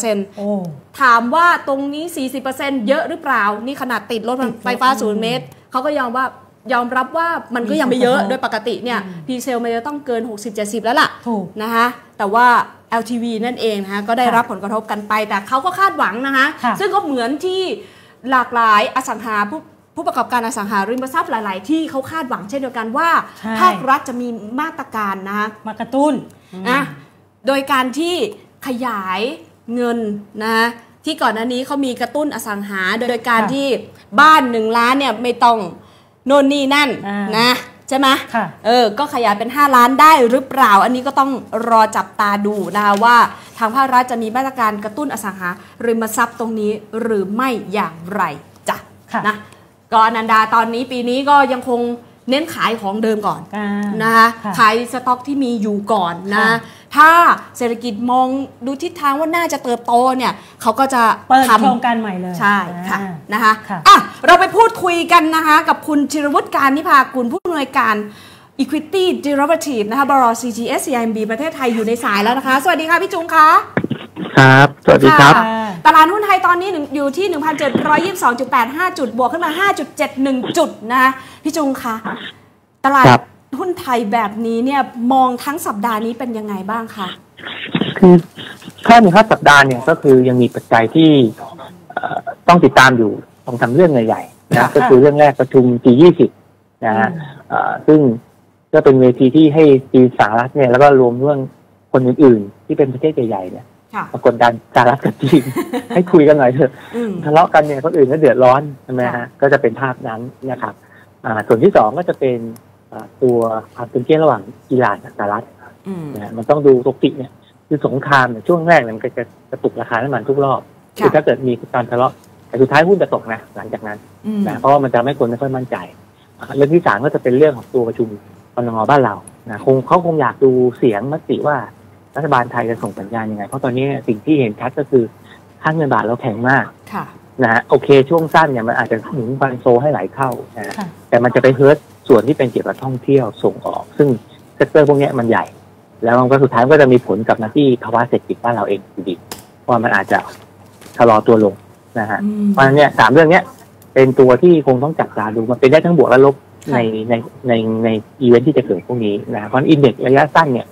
40% ถามว่าตรงนี้ 40% เยอะหรือเปล่านี่ขนาดติดรถไฟฟ้า0 เมตรเขาก็ยอมรับว่ามันก็ยังไม่เยอะโดยปกติเนี่ยพรีเซลมันจะต้องเกิน 60-70 แล้วล่ะนะคะแต่ว่า LTV นั่นเองนะคะก็ได้รับผลกระทบกันไปแต่เขาก็คาดหวังนะคะซึ่งก็เหมือนที่หลากหลายอสังหาผู้ประกอบการอสังหาริมทรัพย์หลายๆที่เขาคาดหวังเช่นเดียวกันว่าภาครัฐจะมีมาตรการนะคะมากระตุ้นนะโดยการที่ขยายเงินนะที่ก่อนหน้านี้เขามีกระตุ้นอสังหาโดยการที่บ้าน1 ล้านเนี่ยไม่ต้องโน่นนี่นั่นนะใช่ไหมก็ขยายเป็น5 ล้านได้หรือเปล่าอันนี้ก็ต้องรอจับตาดูนะคะว่าทางภาครัฐจะมีมาตรการกระตุ้นอสังหาริมทรัพย์ตรงนี้หรือไม่อย่างไรจ้ะนะก็อนันดาตอนนี้ปีนี้ก็ยังคงเน้นขายของเดิมก่อนนะคะขายสต็อกที่มีอยู่ก่อนนะถ้าเศรษฐกิจมองดูทิศทางว่าน่าจะเติบโตเนี่ยเขาก็จะเปิดโครงการใหม่เลยใช่ค่ะนะคะเราไปพูดคุยกันนะคะกับคุณธีรวุฒิการนิพากุลผู้อำนวยการ Equity Derivative นะคะบล. CGS CIMB ประเทศไทยอยู่ในสายแล้วนะคะสวัสดีค่ะพี่จุงคะครับสวัสดีครับตลาดหุ้นไทยตอนนี้อยู่ที่ 1,722.85 จุดบวกขึ้นมา 5.71 จุดนะคะพี่จุงคะตลาดหุ้นไทยแบบนี้เนี่ยมองทั้งสัปดาห์นี้เป็นยังไงบ้างคะคือถ้าในภาพสัปดาห์เนี่ยก็คือยังมีปัจจัยที่ต้องติดตามอยู่2-3 เรื่องใหญ่ๆนะก็คือเรื่องแรกประชุม G20 นะฮะซึ่งก็เป็นเวทีที่ให้จีนสหรัฐเนี่ยแล้วก็รวมเรื่องคนอื่นๆที่เป็นประเทศใหญ่ๆเนี่ยมากดดันสหรัฐกับจีนให้คุยกันหน่อยเถอะทะเลาะกันเนี่ยคนอื่นก็เดือดร้อนใช่ไหมฮะก็จะเป็นภาพนั้นนะครับส่วนที่2ก็จะเป็นตัวความตึงเครียดระหว่างอิหร่านกับสหรัฐนะมันต้องดูตกติเนี่ยคือสงครามเนี่ยช่วงแรกมันก็จะกระตุกราคาน้ำมันทุกรอบคือถ้าเกิดมีการทะเลาะแต่สุดท้ายหุ้นจะตกนะหลังจากนั้นนะเพราะว่ามันจะไม่คนไม่ค่อยมั่นใจเรื่องที่3ก็จะเป็นเรื่องของตัวประชุมปนง.บ้านเรานะเขาคงอยากดูเสียงมติว่ารัฐบาลไทยจะส่งสัญญาณยังไงเพราะตอนนี้สิ่งที่เห็นชัดก็คือค่าเงินบาทเราแข็งมากนะฮะโอเคช่วงสั้นเนี่ยมันอาจจะหนุนฟันโซให้ไหลเข้านะแต่มันจะไปเฮิร์ตส่วนที่เป็นเกี่ยวกับท่องเที่ยวส่งออกซึ่งเซกเตอร์พวกนี้มันใหญ่แล้วมันก็สุดท้ายก็จะมีผลกับมาที่ภาวะเศรษฐกิจบ้านเราเองอยู่ดีว่ามันอาจจะชะลอตัวลงนะฮะเพราะฉะนั้นเนี่ย3 เรื่องนี้เป็นตัวที่คงต้องจับตาดูมันเป็นได้ทั้งบวกและลบในอีเวนท์ที่จะเกิดพวกนี้นะเพราะอินเด็กซ์ระยะสั้นเนี่ย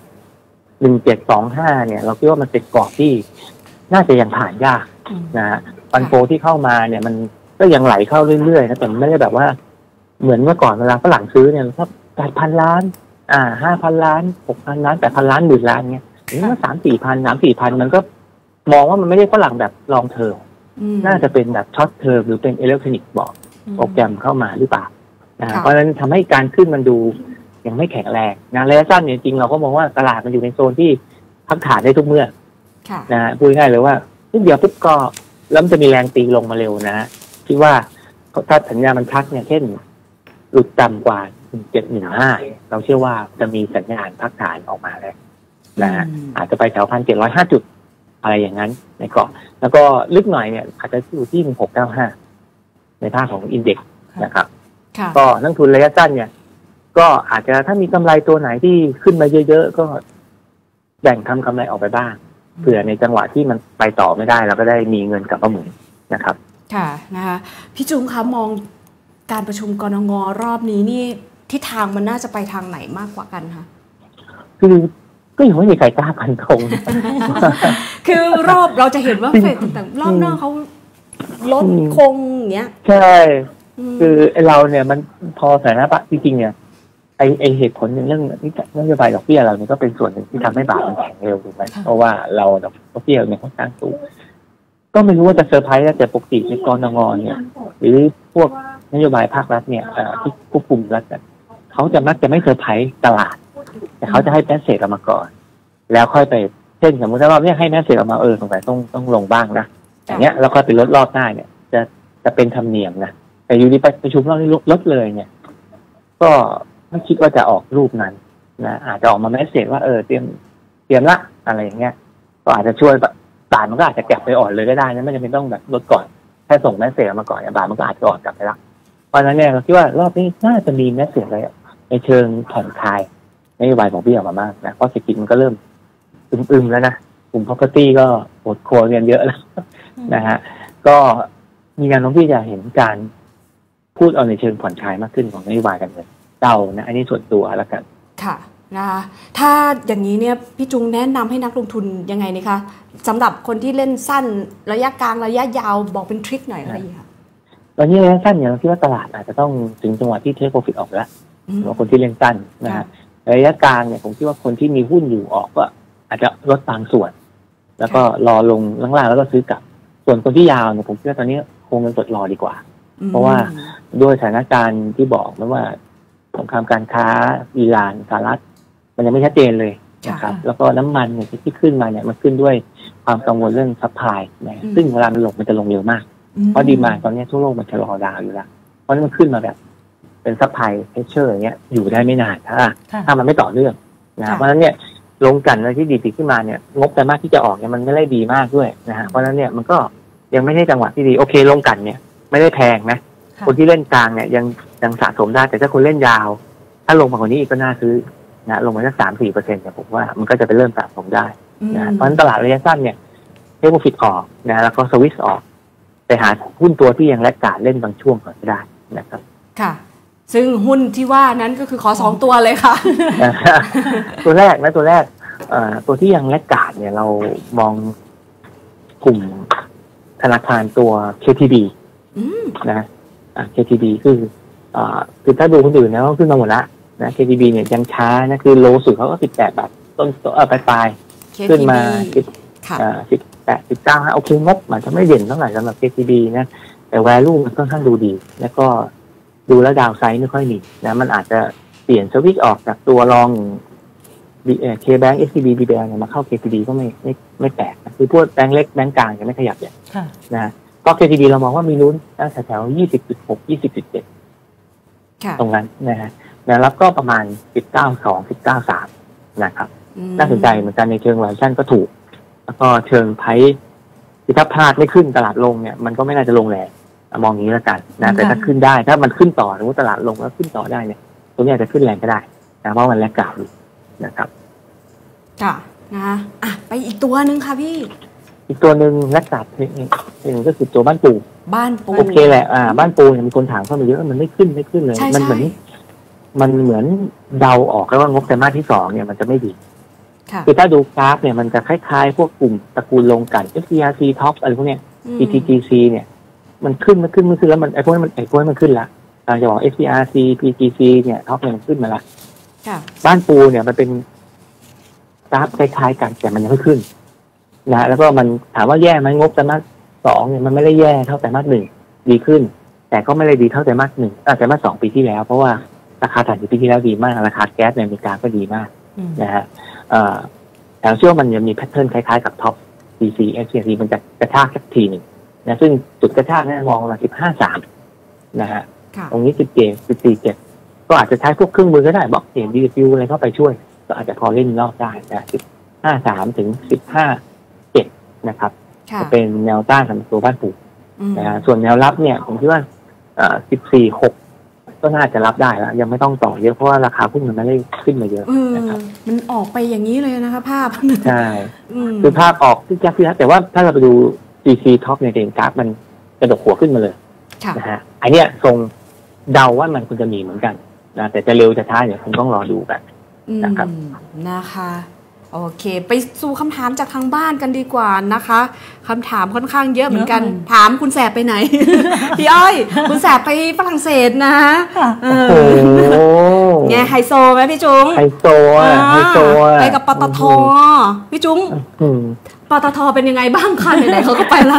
1725เนี่ยเราคิดว่ามันเป็นกรอบที่น่าจะยังผ่านยากนะฮะฟันโฟที่เข้ามาเนี่ยมันก็ยังไหลเข้าเรื่อยๆนะแต่ไม่ได้แบบว่าเหมือนเมื่อก่อนเวลาฝรั่งซื้อเนี่ยสัก8,000 ล้าน 5,000 ล้าน 6,000 ล้าน 8,000 ล้าน 10,000 ล้านเงี้ยนี่มัน3-4,000 มันก็มองว่ามันไม่ได้ฝรั่งแบบลองเทอมน่าจะเป็นแบบช็อตเทอมหรือเป็นอิเล็กทรอนิกส์บอร์ดโปรแกรมเข้ามาหรือเปล่าเพราะฉะนั้นทำให้การขึ้นมันดูยังไม่แข็งแรงนะระยะสั้นเนี่ยจริงเราก็มองว่าตลาดมันอยู่ในโซนที่พักฐานได้ทุกเมื่อนะพูดง่ายเลยว่าเดี๋ยวปุ๊บก็แล้วมันจะมีแรงตีลงมาเร็วนะคิดว่าถ้าสัญญามันชัดเนี่ยเช่นหลุดต่ำกว่า1715เราเชื่อว่าจะมีสัญญาณพักฐานออกมาแล้วนะฮะอาจจะไปแถว1,705 จุดอะไรอย่างนั้นในเกาะแล้วก็ลึกหน่อยเนี่ยอาจจะอยู่ที่1695ในภาคของอินเด็กซ์นะครับก็นักทุนระยะสั้นเนี่ยก็อาจจะถ้ามีกำไรตัวไหนที่ขึ้นมาเยอะๆก็แบ่งทำกำไรออกไปบ้างเผื่อในจังหวะที่มันไปต่อไม่ได้เราก็ได้มีเงินกลับมาหมุนนะครับค่ะนะคะพี่จุ๋มคะมองการประชุมกนง.รอบนี้นี่ทิศทางมันน่าจะไปทางไหนมากกว่ากันคะคือก็ยังไม่มีใครกล้าฟันธงคือรอบเราจะเห็นว่าเฟดแต่รอบหน้าเขาลดคงอย่างเงี้ยใช่คือเราเนี่ยมันพอสถานะจริงๆเนี่ยไอเหตุผลเรื่องนโยบายดอกเบี้ยเราเนี่ยก็เป็นส่วนหนึ่งที่ทำให้บาทมันแข็งเร็วถูกไหมเพราะว่าเราดอกเบี้ยเนี่ยค่อนข้างสูงก็ไม่รู้ว่าจะเซอร์ไพรส์แต่ปกติในกนง.เนี่ยหรือพวกนโยบายภาครัฐเนี่ยที่ควบคุมรัฐเขาจะมักจะไม่เซอร์ไพรส์ตลาดแต่เขาจะให้แมสเสจออกมาก่อนแล้วค่อยไปเช่นสมมติว่ารอบนี้ให้แมสเสจออกมาสงสัยต้องลงบ้างนะอย่างเงี้ยแล้วค่อยไปลดรอบหน้าเนี่ยจะเป็นธรรมเนียมนะแต่อยู่ดีไปประชุมรอบนี้ลดเลยเนี่ยก็ไม่คิดว่าจะออกรูปนั้นนะอาจจะออกมาแมสเสจว่าเตรียมละอะไรอย่างเงี้ยก็อาจจะช่วยบาทมันก็อาจจะแก็บไปอ่อนเลยก็ได้นะไม่จำเป็นต้องแบบลดก่อนแค่ส่งแมสเสจมาก่อนบาทมันก็อาจจะอ่อนกลับไปละเพราะฉะนั้นเนี่ยเราคิดว่ารอบนี้น่าจะมีแมสเสจอะไรในเชิงผ่อนคลายนโยบายของพี่ออกมามากนะเพราะเศรษฐกิจมันก็เริ่มอึมๆแล้วนะกลุ่ม property ก็ปวดโคลกันเยอะแล้วนะฮะก็มีแนวโน้มที่จะเห็นการพูดเอาในเชิงผ่อนคลายมากขึ้นของนโยบายการเงินเดานะอันนี้ส่วนตัวแล้วกันค่ะนะคะถ้าอย่างนี้เนี่ยพี่จุงแนะนำให้นักลงทุนยังไงนี่คะสำหรับคนที่เล่นสั้นระยะกลางระยะยาวบอกเป็นทริคหน่อยอะไรอย่างเงี้ยตอนนี้ระยะสั้นเนี่ยเราคิดว่าตลาดอาจจะต้องถึงจังหวะที่เทคโปรฟิตออกแล้วสำหรับคนที่เล่นสั้นนะฮะระยะกลางเนี่ยผมคิดว่าคนที่มีหุ้นอยู่ออกก็อาจจะลดบางส่วนแล้วก็รอลงล่างๆแล้วก็ซื้อกลับส่วนคนที่ยาวเนี่ยผมคิดว่าตอนนี้คงเงินสดรอดีกว่าเพราะว่าด้วยสถานการณ์ที่บอกไม่ว่าสงครามการค้าอิหร่านสหรัฐมันยังไม่ชัดเจนเลยนะครับแล้วก็น้ำมันเนี่ยที่ขึ้นมาเนี่ยมันขึ้นด้วยความกังวลเรื่องซัพพลายนะซึ่งเวลามันลงมันจะลงเร็วมากเพราะดีมานด์ตอนนี้ทั่วโลกมันชะลอดาวอยู่แล้วเพราะนั้นมันขึ้นมาแบบเป็นซัพพลายเพชเชอร์อย่างเงี้ยอยู่ได้ไม่นานถ้ามันไม่ต่อเนื่องนะเพราะฉะนั้นเนี่ยลงกันอะไรที่ดีขึ้นมาเนี่ยงบแต่มากที่จะออกเนี่ยมันไม่ได้ดีมากด้วยนะฮะเพราะฉะนั้นเนี่ยมันก็ยังไม่ใช่จังหวะที่ดีโอเคลงกันเนี่ยไม่ได้แพงนะคนที่เล่นกลางเนี่ยยังสะสมได้แต่ถ้าคนเล่นยาวถ้าลงมากกว่านี้อีกก็น่าซื้อนะลงมาสัก3-4%เนี่ยผมว่ามันก็จะไปเริ่มสะสมได้นะเพราะฉะนั้นตลาดระยะสั้นเนี่ยเทคโปรฟิตออกนะแล้วก็สวิสออกไปหาหุ้นตัวที่ยังแลกขาดเล่นบางช่วงก่อนก็ได้นะครับค่ะซึ่งหุ้นที่ว่านั้นก็คือขอ2ตัวเลยค่ะตัวแรกตัวที่ยังแลกขาดเนี่ยเรามองกลุ่มธนาคารตัว KTB นะKTB คือถ้าดูคนอื่นนะก็ขึ้นมาหมดละนะ KTB เนี่ยยังช้านะคือโลสุดเขาก็18 บาทต้นปลายขึ้นมา18 19โอเคงบมันจะไม่เด่นเท่าไหร่สำหรับ KTB นะแต่ value มันค่อนข้างดูดีแล้วก็ดูแล้วดาวไซด์ไม่ค่อยมีนะมันอาจจะเปลี่ยนสวิตช์ออกจากตัวรองKBank SCB BBL เนี่ยมาเข้า KTB ก็ไม่แปลกนะคือพวกแบงค์เล็กแบงค์กลางยังไม่ขยับอย่างนะก็ KTB เรามองว่ามีลุ้นแถวๆ 20.6 20.7 ตรงนั้นนะฮะแล้วก็ประมาณ 19.2 19.3 นะครับน่าสนใจเหมือนกันในเชิง valuation ก็ถูกแล้วก็เชิงไพร์ที่ถ้าพลาดไม่ขึ้นตลาดลงเนี่ยมันก็ไม่น่าจะลงแรงมองอย่างนี้แล้วกันนะแต่ถ้าขึ้นได้ถ้ามันขึ้นต่อหรือว่าตลาดลงแล้วขึ้นต่อได้เนี่ยตรงนี้อาจจะขึ้นแรงก็ได้นะเพราะมันแลกกาดนะครับค่ะนะไปอีกตัวนึงค่ะพี่อีกตัวนึงแลกกาดเองก็คือตัวบ้านปูโอเคแหละบ้านปูเนี่ยมีคนถามเข้ามาเยอะมันไม่ขึ้นเลยมันเหมือนเดาออกแล้วว่างบไตรมาสที่2เนี่ยมันจะไม่ดีคือถ้าดูกราฟเนี่ยมันจะคล้ายๆพวกกลุ่มตระกูลลงกัน FCRC Top อะไรพวกเนี้ย PTGC เนี่ยมันขึ้นแล้วมันไอ้พวกนั้นมันขึ้นละจะบอก FCRC PTGC เนี่ยท็อปเนี่ยมันขึ้นมาละบ้านปูเนี่ยมันเป็นกราฟคล้ายๆกันแต่มันยังไม่ขึ้นนะแล้วก็มันถามว่าแย่ไหมงบไตรมาส2เนี่ยมันไม่ได้แย่เท่าไตรมาส1ดีขึ้นแต่ก็ไม่ได้ดีเท่าไตรมาส1ไตรมาส2ปีที่แล้วเพราะว่าราคาถ่านหินปีที่แล้วดีมากราคาแก๊สในอเมริกาก็ดีมากนะฮะแต่เชื่อว่ามันยังมีแพทเทิร์นคล้ายๆกับท็อป DC FCRC มันจะกระชากสักทีหนึ่งนะซึ่งจุดกระชากเนี่ยมองมา15.3 นะฮะตรงนี้14.7ก็อาจจะใช้พวกเครื่องมือก็ได้บล็อกเชน DFU อะไรเข้าไปช่วยก็อาจจะพอเล่นรอบได้นะ15.3 ถึง 15.7 นะครับจะเป็นแนวต้านสำหรับตัวบ้านปูนะส่วนแนวรับเนี่ยผมคิดว่า14.6 ก็น่าจะรับได้แล้วยังไม่ต้องต่อเยอะเพราะว่าราคาหุ้นมันไม่ได้ขึ้นมาเยอะนะครับมันออกไปอย่างนี้เลยนะคะภาพใช่คือภาพออกที่แจ๊คพี่นะแต่ว่าถ้าเราไปดู GC Top ในเดนกราฟมันกระดกหัวขึ้นมาเลยนะฮะไอเนี้ยทรงเดาว่ามันควรจะมีเหมือนกันนะแต่จะเร็วจะช้าเนี่ยคงต้องรอดูกันนะครับนะคะโอเคไปสู่คำถามจากทางบ้านกันดีกว่านะคะคำถามค่อนข้างเยอะเหมือนกันถามคุณแสบไปไหน พี่อ้อยคุณแสบไปฝรั่งเศสนะโอ้โหไงไฮโซไหมพี่จุ๋งไฮโซไฮโซไปกับปตทพี่จุ๋งปตทเป็นยังไงบ้างคะไหนๆเขาก็ไปละ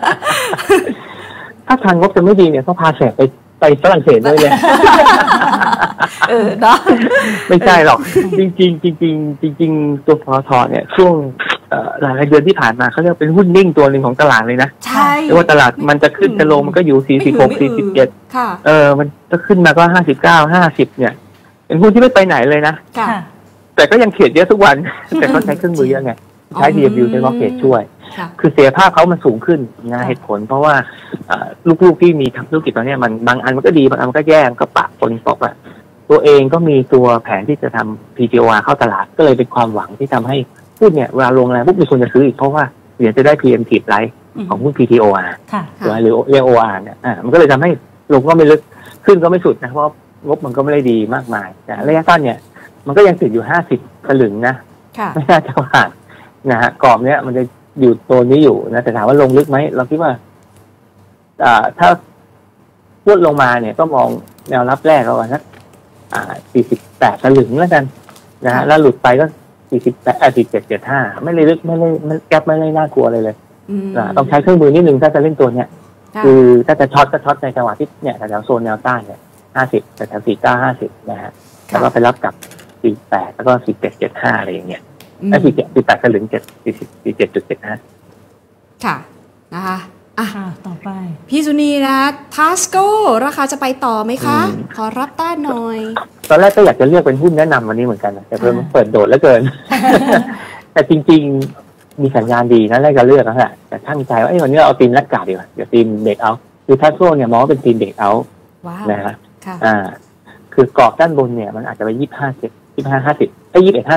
ถ้าทางงบจะไม่ดีเนี่ยเขาพาแสบไปฝรั่งเศสด้วยเนี่ยเนาะไม่ใช่หรอกจริงตัวปตทเนี่ยช่วงหลายเดือนที่ผ่านมาเขาเรียกเป็นหุ้นนิ่งตัวหนึ่งของตลาดเลยนะใช่แต่ว่าตลาดมันจะขึ้นจะลงมันก็อยู่46 47 ค่ะมันจะขึ้นมาก็59 50เนี่ยเป็นหุ้นที่ไม่ไปไหนเลยนะแต่ก็ยังเทรดเยอะทุกวันแต่เขาใช้เครื่องมือเยอะไงใช้ DMU ใช้ Rocket ช่วยคือเสียภาพเขามันสูงขึ้นนะเหตุผลเพราะว่าลูกๆที่มีทำธุรกิจตอนนี้มันบางอันมันก็ดีบางอันมันก็แย่ก็ปะปนตกอะตัวเองก็มีตัวแผนที่จะทำ PTOR เข้าตลาดก็เลยเป็นความหวังที่ทำให้หุ้นเนี่ยเวลาลงแรงปุ๊บมีคนจะซื้ออีกเพราะว่าเดี๋ยวจะได้ preemptive right ของหุ้น PTOR หรือเรียก OR เนี่ยมันก็เลยทำให้ลงก็ไม่ลึกขึ้นก็ไม่สุดนะเพราะงบมันก็ไม่ได้ดีมากมายแต่ระยะสั้นเนี่ยมันก็ยังติดอยู่50 สลึงนะไม่น่าจะผ่านนะฮะกรอบเนี้ยมันจะอยู่ตัวนี้อยู่นะแต่ถามว่าลงลึกไหมเราคิดว่าถ้าพูดลงมาเนี่ยก็มองแนวรับแรกเอาไว้สัก48 สลึงแล้วกันนะฮะแล้วหลุดไปก็47.75ไม่เลยลึกไม่แก๊ปไม่น่ากลัวเลยต้องใช้เครื่องมือนิดนึงถ้าจะเล่นตัวเนี้ยคือถ้าจะช็อตก็ช็อตในจังหวะที่เนี่ยแถวโซนแนวต้านเนี่ย50แต่แถว49 50นะฮะแล้วก็ไปรับกับ48แล้วก็47.75อะไรอย่างเงี้ย48 สลึง47.75 ค่ะนะคะต่อไปพี่สุนีนะทัสโก้ราคาจะไปต่อไหมคะขอรับต้านหน่อยตอนแรกก็อยากจะเลือกเป็นหุ้นแนะนำวันนี้เหมือนกันนะแต่เพิ่มเปิดโดดแล้วเกิน แต่จริงๆมีสัญญาณดีนะแรกจะเลือกนะฮะแต่ตั้งใจว่าวันนี้เราเอาทีมรัดกาดดีกว่าเดี๋ยวทีมเบรกเอาคือทัสโก้เนี่ยมองว่าเป็นทีมเบรกเอานะฮะคือกรอบด้านบนเนี่ยมันอาจจะไป25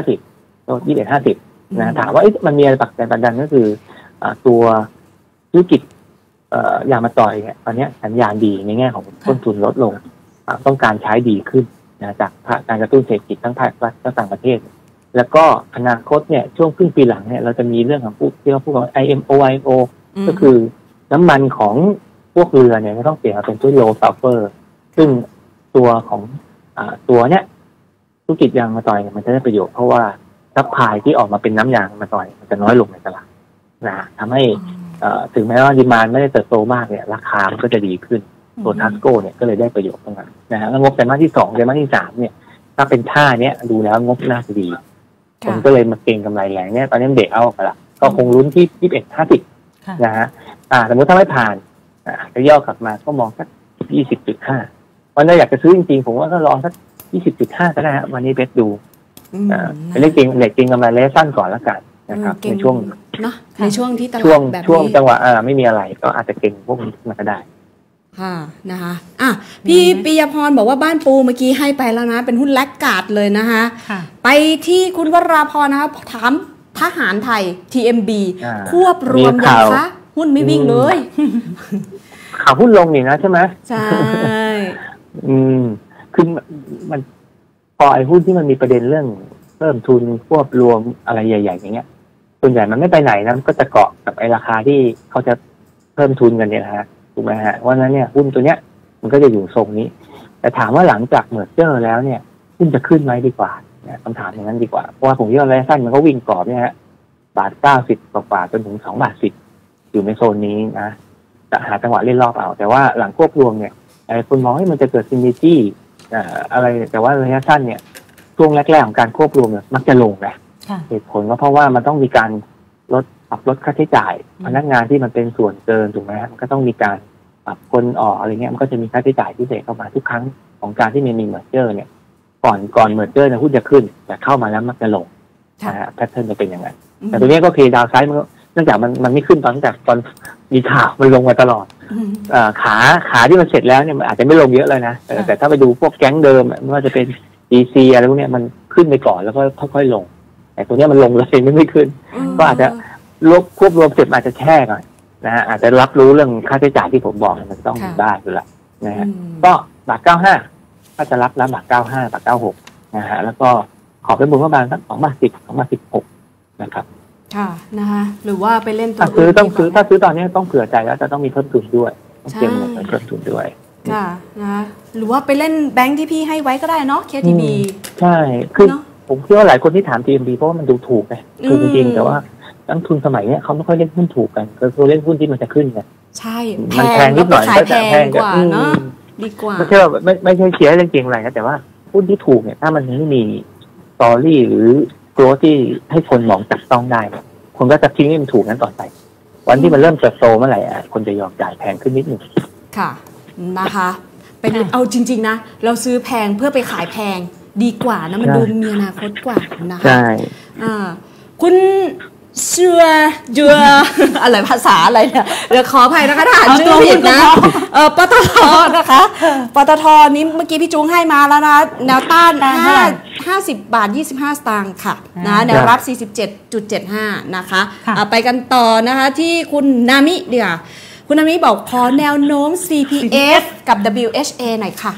50นะถามว่ามันมีอะไรปักใจประดันก็คือตัวธุรกิจยางมะตอยเนี่ยตอนนี้สัญญาณดีในแง่ของต้นทุนลดลงต้องการใช้ดีขึ้นนะจากการกระตุ้นเศรษฐกิจทั้งภาครัฐและต่างประเทศแล้วก็อนาคตเนี่ยช่วงครึ่งปีหลังเนี่ยเราจะมีเรื่องของที่เราพูดว่า IMO ก็คือน้ำมันของพวกเรือเนี่ยต้องเปลี่ยนมาเป็นตัว low sulfur ซึ่งตัวของตัวเนี้ยธุรกิจยางมะตอยมันจะได้ประโยชน์เพราะว่าซัพพลายที่ออกมาเป็นน้ำยางมะตอยมันจะน้อยลงในตลาดนะทำให้ถึงแม้ว่าดีมานด์ไม่ได้เติบโตมากเนี่ยราคามันก็จะดีขึ้นตัวทัสโก้เนี่ยก็เลยได้ประโยชน์ตรงนั้นนะฮะแล้วงบไตรมาสที่2ไตรมาสที่3เนี่ยถ้าเป็นท่าเนี้ยดูแล้วงบน่าจะดีผมก็เลยมาเก็งกำไรแรงเนี่ยตอนนี้เบรกเอาออกไปละก็คงลุ้นที่21.50นะฮะสมมติถ้าไม่ผ่านจะย่อกลับมาก็มองสัก20.5วันนี้อยากจะซื้อจริงๆผมว่าก็รอสัก20.5ก็ได้ฮะวันนี้เบสดูเป็นเลขจริงกำไรระยะสั้นก่อนละกันนะครับในช่วงเนาะในช่วงที่ตลาดแบบช่วงจังหวะไม่มีอะไรก็อาจจะเก่งพวกนี้มาก็ได้ค่ะนะคะพี่ปิยพรบอกว่าบ้านปูเมื่อกี้ให้ไปแล้วนะเป็นหุ้นแลกการ์ดเลยนะคะไปที่คุณวราพรนะคะถามทหารไทย TMB ควบรวมยังคะหุ้นไม่วิ่งเลยข่าวหุ้นลงนี่นะใช่ไหมใช่คือมันพอไอ้หุ้นที่มันมีประเด็นเรื่องเพิ่มทุนควบรวมอะไรใหญ่ๆอย่างเงี้ยส่วนใหญ่มันไม่ไปไหนนะมันก็จะเกาะกับไอ้ราคาที่เขาจะเพิ่มทุนกันเนี่ยนะฮะถูกไหมฮะวันนั้นเนี่ยหุ้นตัวเนี้ยมันก็จะอยู่ทรงนี้แต่ถามว่าหลังจากเมิร์เจอร์แล้วเนี่ยหุ้นจะขึ้นไหมดีกว่าคำถามอย่างนั้นดีกว่าเพราะว่าผมคิดว่าระยะสั้นมันก็วิ่งกรอบเนี่ยฮะ1.90 กว่าจนถึง2.10อยู่ในโซนนี้นะจะหาจังหวะเล่นรอบเอาแต่ว่าหลังควบรวมเนี่ยคนมองให้มันจะเกิดซินเนจี้อะไรแต่ว่าระยะสั้นเนี่ยช่วงแรกๆของการควบรวมเนี่ยมักจะลงนะเหตุผลก็เพราะว่ามันต้องมีการปรับลดค่าใช้จ่ายพนักงานที่มันเป็นส่วนเกินถูกไหมฮะมันก็ต้องมีการปรับคนออกอะไรเงี้ยมันก็จะมีค่าใช้จ่ายพิเศษเข้ามาทุกครั้งของการที่มีเมอร์เจอร์เนี่ยก่อนเมอร์เจอร์เนี่ยหุ้นจะขึ้นแต่เข้ามาแล้วมักจะลงนะฮะแพทเทิร์นจะเป็นอย่างนั้นแต่ตัวนี้ก็คือดาวไซด์มันเนื่องจากมันไม่ขึ้นตอนมีข่าวมันลงมาตลอดขาที่มันเสร็จแล้วเนี่ยมันอาจจะไม่ลงเยอะเลยนะแต่ถ้าไปดูพวกแก๊งเดิมไม่ว่าจะเป็น DC อะไรพวกนี้มันขึ้นไปก่อนแล้วก็ค่อยๆลงแต่ตัวนี้มันลงเลยไม่ขึ้นก็อาจจะควบรวมเสร็จอาจจะแช่ก่อนนะฮะอาจจะรับรู้เรื่องค่าใช้จ่ายที่ผมบอกมันต้องได้อยู่แล้วนะฮะก็บาท95ถ้าจะรับบาท95บาท96นะฮะแล้วก็ขอเป็นบุญประมาณสัก2.10 2.16นะครับค่ะนะคะหรือว่าไปเล่นตัวถ้าซื้อตอนนี้ต้องเผื่อใจแล้วจะต้องมีเพิ่มทุนด้วยต้องเตรียมเงินเพิ่มทุนด้วยค่ะนะหรือว่าไปเล่นแบงค์ที่พี่ให้ไว้ก็ได้เนาะ KTB ใช่คือผมคิดว่าหลายคนที่ถาม TMB เพราะว่ามันดูถูกไงคือจริงๆแต่ว่านักทุนสมัยนี้เขาไม่ค่อยเล่นหุ้นถูกกันก็คือเล่นหุ้นที่มันจะขึ้นไงใช่มันแพงนิดหน่อยก็จะแพงกว่าเนาะดีกว่าไม่ใช่ว่าไม่ใช่เชียร์เรื่องเก่งอะไรนะแต่ว่าหุ้นที่ถูกเนี่ยถ้ามันไม่มีสตอรี่หรือโกรธที่ให้คนมองจับต้องได้คนก็จะทิ้งให้มันถูกนั้นต่อไปวันที่มันเริ่มเติบโตเมื่อไหร่คนจะยอมจ่ายแพงขึ้นนิดหนึ่งค่ะนะคะเป็นเอาจริงๆนะเราซื้อแพงเพื่อไปขายแพงดีกว่านะมันดูมีอนาคตกว่านะคะใช่คุณชัวอะไรภาษาอะไรเนี่ยเดี๋ยวขออภัยนะคะถ้าอ่านชื่อผิดนะปตทนะคะปตทนี้เมื่อกี้พี่จุ้งให้มาแล้วนะแนวต้าน50.25 บาทสตางค์ค่ะนะแนวรับ 47.75 นะคะไปกันต่อนะคะที่คุณนามิเดี๋ยวคุณนามิบอกขอแนวโน้ม CPF กับ WHA หน่อยค่ะ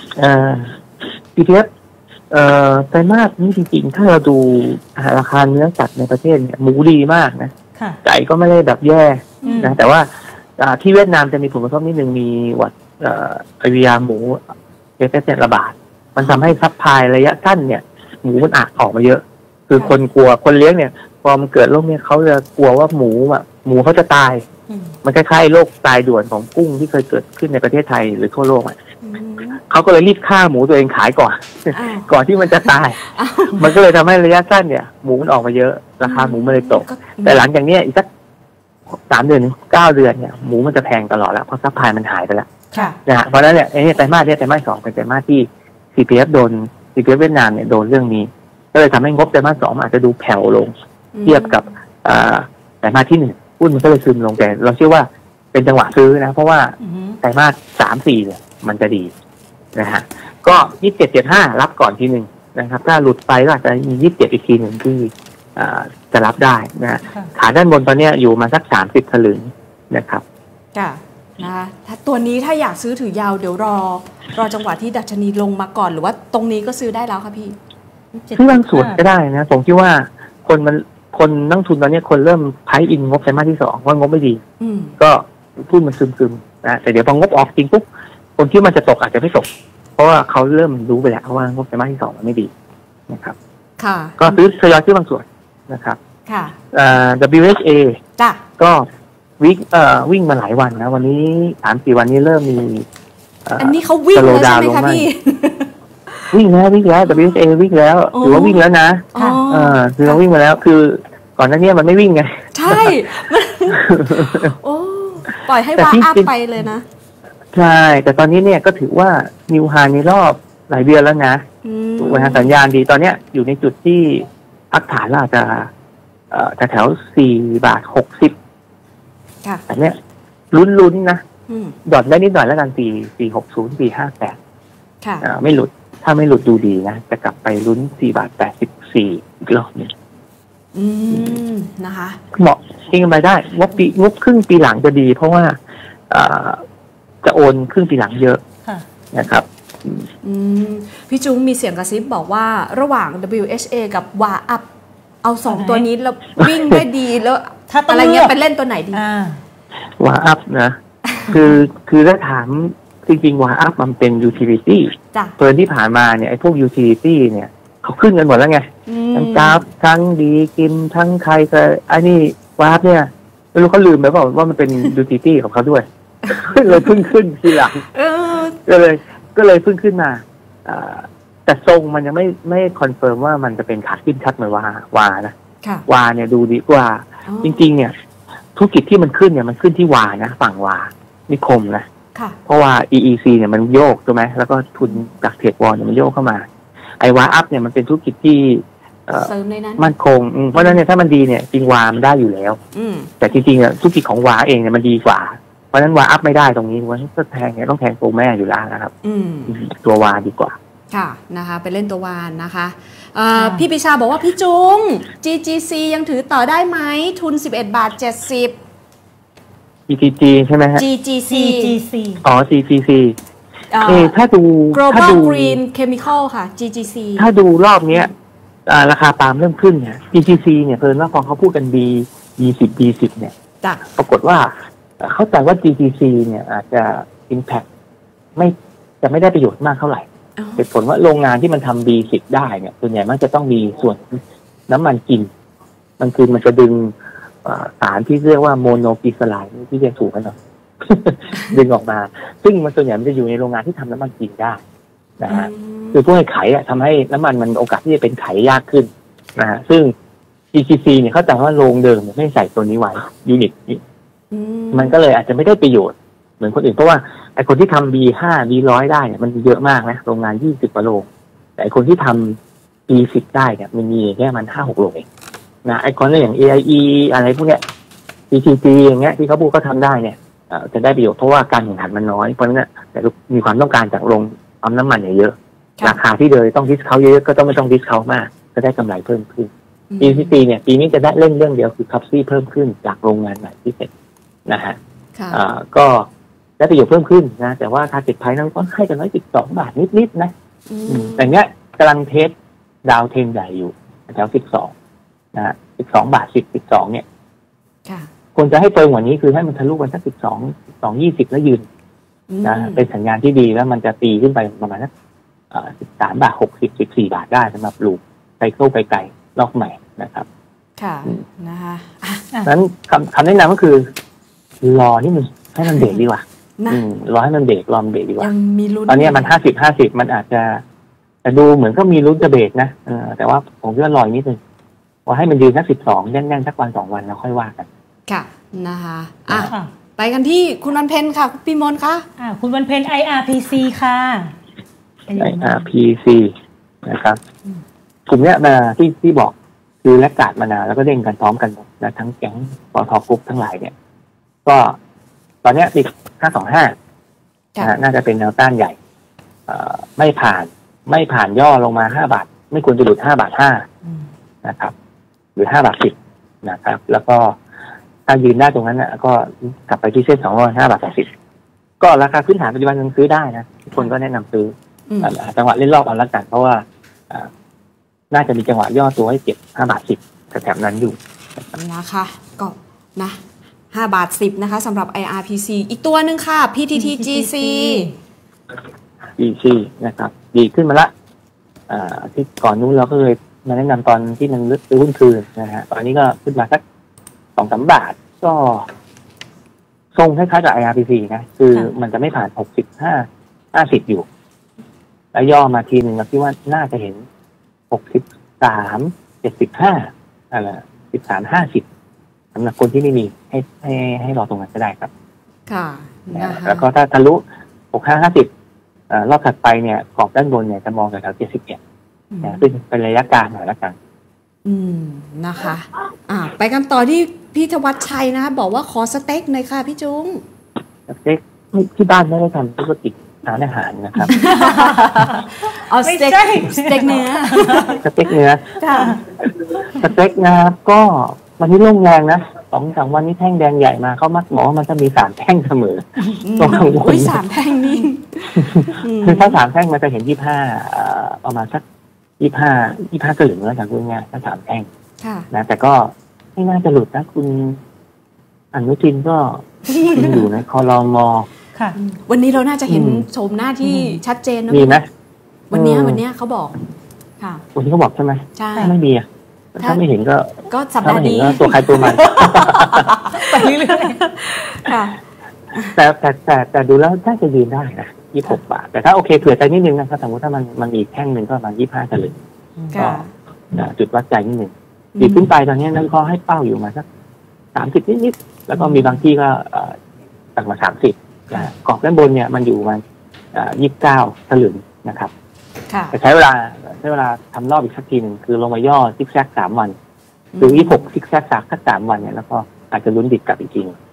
CPF ไตรมาสนี้จริงๆถ้าเราดูราคาเนื้อสัตว์ในประเทศเนี่ยหมูดีมากนะไก่ก็ไม่ได้แบบแย่นะแต่ว่าที่เวียดนามจะมีผลกระทบนิดนึงมีหวัดไอวียาหมูเอฟเอสเนี่ยระบาดมันทำให้ซัพพลายระยะสั้นเนี่ยหมูมันออกมาเยอะคือคนกลัวคนเลี้ยงเนี่ยพอมันเกิดโรคเนี่ยเขาจะกลัวว่าหมูเขาจะตายมันคล้ายๆโรคตายด่วนของกุ้งที่เคยเกิดขึ้นในประเทศไทยหรือทั่วโลกเขาก็เลยรีบฆ่าหมูตัวเองขายก่อนที่มันจะตายมันก็เลยทำให้ระยะสั้นเนี่ยหมูมันออกมาเยอะราคาหมูมันเลยตกแต่หลังจากนี้อีกสัก3 เดือน 9 เดือนเนี่ยหมูมันจะแพงตลอดแล้วเพราะซัพพลายมันหายไปแล้วนะฮะเพราะนั้นเนี่ยไตรมาสไตรมาส 2เป็นไตรมาสที่ CPF เวียดนามเนี่ยโดนเรื่องนี้ก็เลยทำให้งบไตรมาส 2อาจจะดูแผ่วลงเทียบกับไตรมาสที่1หุ้นมันก็เลยซึมลงแต่เราเชื่อว่าเป็นจังหวะซื้อนะเพราะว่าไตรมาส 3-4เนี่ยมันจะดีนะฮะก็ 27.75 รับก่อนทีหนึ่งนะครับถ้าหลุดไปก็อาจจะมี27อีกทีหนึ่งที่จะรับได้นะขาด้านบนตอนนี้อยู่มาสัก30 สลึงนะครับค่ะนะคะถ้าตัวนี้ถ้าอยากซื้อถือยาวเดี๋ยวรอจังหวะที่ดัชนีลงมาก่อนหรือว่าตรงนี้ก็ซื้อได้แล้วค่ะพี่ซื้อบางส่วนก็ได้นะผมคิดว่าคนนักทุนตอนนี้คนเริ่มไพร์อินงบไตรมาสที่ 2ว่างบไม่ดีก็พูดมันซึมๆนะแต่เดี๋ยวพองบออกจริงปุ๊บคนที่มันจะตกอาจจะไม่ตกเพราะว่าเขาเริ่มรู้ไปแล้วว่างบไตรมาสที่ 2มันไม่ดีนะครับค่ะก็ซื้อทยอยซื้อบางส่วนนะครับค่ะ WHA จ้ะก็วิ่งมาหลายวันนะวันนี้ 3-4 วันนี้เริ่มมีอันนี้เขาวิ่งแล้วใช่ไหมคะพี่วิ่งแล้ว WHA วิ่งแล้วถือว่าวิ่งแล้วนะคือเราวิ่งมาแล้วคือก่อนหน้านี้มันไม่วิ่งไงใช่โอ้ปล่อยให้วาอัพไปเลยนะใช่แต่ตอนนี้เนี่ยก็ถือว่านิวไฮในรอบหลายเดือนแล้วนะวันสัญญาณดีตอนเนี้ยอยู่ในจุดที่พักฐานอาจจะแถว4.60 ค่ะแต่เนี้ยลุ้นนะดอทได้นิดหน่อยแล้วกัน4.60 4.58 ค่ะไม่หลุดถ้าไม่หลุดดูดีนะจะกลับไปลุ้น4.84 อีกรอบนึงนะคะเหมาะจริงไปได้งบครึ่งปีหลังจะดีเพราะว่าจะโอนครึ่งปีหลังเยอะนะครับพี่จุ้งมีเสียงกระซิบบอกว่าระหว่าง WHA กับวาอัพเอา2ตัวนี้แล้ววิ่งได้ดีแล้วอะไรเงี้ยไปเล่นตัวไหนดีวาอัพนะคือถ้าถามจริงๆวาอัพมันเป็น utility เปิดที่ผ่านมาเนี่ยไอ้พวก utility เนี่ยเขาขึ้นกันหมดแล้วไงทั้งกราฟทั้งดีกิมทั้งใครก็ไอ้นี่วาอัพเนี่ยไม่รู้เขาลืมไปเปล่าว่ามันเป็น utility ของเขาด้วยเลยเพิ่งขึ้นทีหลังก็เลยเพิ่งขึ้นมาแต่ทรงมันยังไม่คอนเฟิร์มว่ามันจะเป็นขาขึ้นชัดเหมือนวานะวาเนี่ยดูดีกว่าจริงๆเนี่ยธุรกิจที่มันขึ้นเนี่ยมันขึ้นที่วานะฝั่งวานิคมนะเพราะว่า EEC เนี่ยมันโยกใช่ไหมแล้วก็ทุนจากเทรดวอลเนี่ยมันโยกเข้ามาไอวาอัพเนี่ยมันเป็นธุรกิจที่มั่นคงเพราะฉะนั้นเนี่ยถ้ามันดีเนี่ยจริงวามันได้อยู่แล้วแต่จริงๆธุรกิจของวาเองเนี่ยมันดีกว่าเพราะฉะนั้นวาอัพไม่ได้ตรงนี้ว่าก็แทงเนี่ยต้องแทงตัวแม่อยู่แล้วนะครับตัววาดีกว่าค่ะนะคะไปเล่นตัววานนะคะพี่ปิชาบอกว่าพี่จุง GGC ยังถือต่อได้ไหมทุน11.70 บาท GGG ใช่ไหมฮะ GGC อ๋อ GGC ถ้าดู Global Green Chemical ค่ะ GGC ถ้าดูรอบเนี้ยราคาปาล์มเริ่มขึ้นเนี่ย GGC เนี่ยเพิ่นว่าพอเขาพูดกัน B10 เนี่ยปรากฏว่าเข้าใจว่า GGC เนี่ยอาจจะ impact ไม่ได้ประโยชน์มากเท่าไหร่เหตุผลว่าโรงงานที่มันทำ B10 ได้เนี่ยส่วนใหญ่มันจะต้องมีส่วนน้ำมันกินมันจะดึงสารที่เรียกว่าโมโนกิสไลด์ที่เรียกถูกกันเนาะ ดึงออกมาซึ่งมันส่วนใหญ่มันจะอยู่ในโรงงานที่ทำน้ำมันกินได้นะฮะคือพวกไข่ทำให้น้ำมันโอกาสที่จะเป็นไข่ยากขึ้นนะฮะซึ่ง GGC เนี่ยเขาแต่ว่าโรงเดิมไม่ใส่ตัวนี้ไว้ยูนิตนี้มันก็เลยอาจจะไม่ได้ประโยชน์เหมือนคนอื่นเพราะว่าไอคนที่ทำ B5 B100 ได้เนี่ยมันเยอะมากนะโรงงาน20 กว่าโรงแต่ไอคนที่ทำ B10 ได้เนี่ยมันมีแค่มัน 5-6 โรงเองนะไอคอนอย่าง AIE อะไรพวกเนี้ย CCG อย่างเงี้ยที่เขาพูดก็ทำได้เนี่ยจะได้ประโยชน์เพราะว่าการแข่งขันมันน้อยเพราะฉะนั้นแต่มีความต้องการจากโรงปั๊มน้ำมันเยอะราคาที่เลยต้องดิสเคาท์เยอะๆก็ต้องไม่ต้องดิสเคาท์มากก็ได้กำไรเพิ่มขึ้น CCG เนี่ยปีนี้จะได้เรื่องเดียวคือคับซี่เพิ่มขึ้นจากโรงงานใหม่ที่เสร็จนะฮะก็ได้ประโยชน์เพิ่มขึ้นนะแต่ว่าค่าเก็บไพนั้นก็ให้กันไว้12 บาทนิดๆนะแต่เนี้ยกำลังเทสดาวเทนใหญ่อยู่แถว12นะ12 บาท12เนี่ยควรจะให้เฟิร์มกว่านี้คือให้มันทะลุกันสัก12 20แล้วยืนนะเป็นสัญญาณที่ดีแล้วมันจะตีขึ้นไปประมาณสัก13 บาท60 14 บาทได้สำหรับลูกไซเคิลไปไกลรอบใหม่นะครับค่ะนะคะนั้นคำแนะนำก็คือรอนี่มันให้มันเบรกดีกว่ารอให้มันเบรกรอมันเบรกดีกว่าตอนนี้มัน50มันอาจจะแต่ดูเหมือนก็มีลุ้นจะเบรกนะแต่ว่าผมคิดว่ารอนิดนึงว่าให้มันยืนสัก12แน่นๆสักวัน2 วันแล้วค่อยว่ากันค่ะนะคะไปกันที่คุณวันเพ็ญค่ะคุณปีมนค่ะคุณวันเพ็ญ IRPC ค่ะ IRPC นะครับกลุ่มเนี้ยมาที่บอกคือแลกกาดมานานแล้วก็เด้งกันพร้อมกันนะทั้งแก๊งปตท.กรุ๊ปทั้งหลายเนี่ยก็ตอนนี้ติด525น่าจะเป็นแนวต้านใหญ่ไม่ผ่านย่อลงมา5 บาทไม่ควรจะหลุด5 บาท 5นะครับหรือ5 บาท 10นะครับแล้วก็ถ้ายืนได้ตรงนั้นก็กลับไปที่เส้น205 บาท 80ก็ราคาพื้นฐานปัจจุบันยังซื้อได้นะทุกคนก็แนะนำซื้อจังหวะเล่นรอบเอาละกันเพราะว่าน่าจะมีจังหวะย่อตัวให้เก็บ5 บาท 10แถวนั้นอยู่นะคะก็นะ5 บาท 10นะคะสำหรับ IRPC อีกตัวหนึ่งค่ะ PTTGC นะครับดีขึ้นมาละที่ก่อนนู้นเราก็เลยมาแนะนำตอนที่มันซื้อหุ้นคืนนะฮะตอนนี้ก็ขึ้นมาสัก 2-3 บาทก็ทรงคล้ายๆกับ IRPC นะคือมันจะไม่ผ่าน65-50อยู่แล้วย่อมาทีนึงเราคิดว่าน่าจะเห็น63-75อะไร13-50สำหรับคนที่ไม่มีให้รอตรงนั้นก็ได้ครับค่ะแล้วก็ถ้าทะลุ65-50รอบถัดไปเนี่ยกรอบด้านบนเนี่ยจะมองแถว71นะซึ่งเป็นระยะกลางหน่อยละกันนะคะไปกันต่อที่พี่ธวัชชัยนะคะบอกว่าขอสเต็กหน่อยค่ะพี่จุ้งสเต็กที่บ้านไม่ได้ทำธุรกิจร้านอาหารนะครับเอาสเต็กเนื้อสเต็กเนื้อสเต็กนะครับก็วันนี้ลงแรงนะ2-3 วันนี้แท่งแดงใหญ่มาเขามักบอกว่ามันจะมี3 แท่งเสมอ 3 แท่งนี่คือถ้า3 แท่งมันจะเห็น25ประมาณสัก25สลึงแล้วจากคุณเนี่ยถ้า3 แท่งนะแต่ก็ไม่น่าจะหลุดนะคุณอนุทินก็อยู่ในครม. ค่ะวันนี้เราน่าจะเห็นชมหน้าที่ชัดเจนนะมีไหมวันนี้เขาบอกค่ะวันนี้เขาบอกใช่ไหมใช่ไม่มีถ้าไม่เห็นก็สัปดาห์นี้ตัวใครตัวมันไปเรื่อยๆค่ะแต่ดูแล้วน่าจะยืนได้นะ26 บาทแต่ถ้าโอเคเผื่อใจนิดนึงนะถ้าสมมติถ้ามันอีกแท่งหนึ่งก็ประมาณ25สลึงก็จุดวัดใจนิดนึงดีขึ้นไปตอนนี้นั่นก็ให้เป้าอยู่มาสัก30นิดๆแล้วก็มีบางที่ก็ตักมา30กรอบด้านบนเนี่ยมันอยู่มา29สลึงนะครับแต่ใช้เวลาทำรอบอีกสักทีหนึ่งคือลงมาย่อซิกแซก3 วันหรือ26ซิกแซกสัก3 วันเนี่ยแล้วก็อาจจะลุ้นดิดกลับอีกที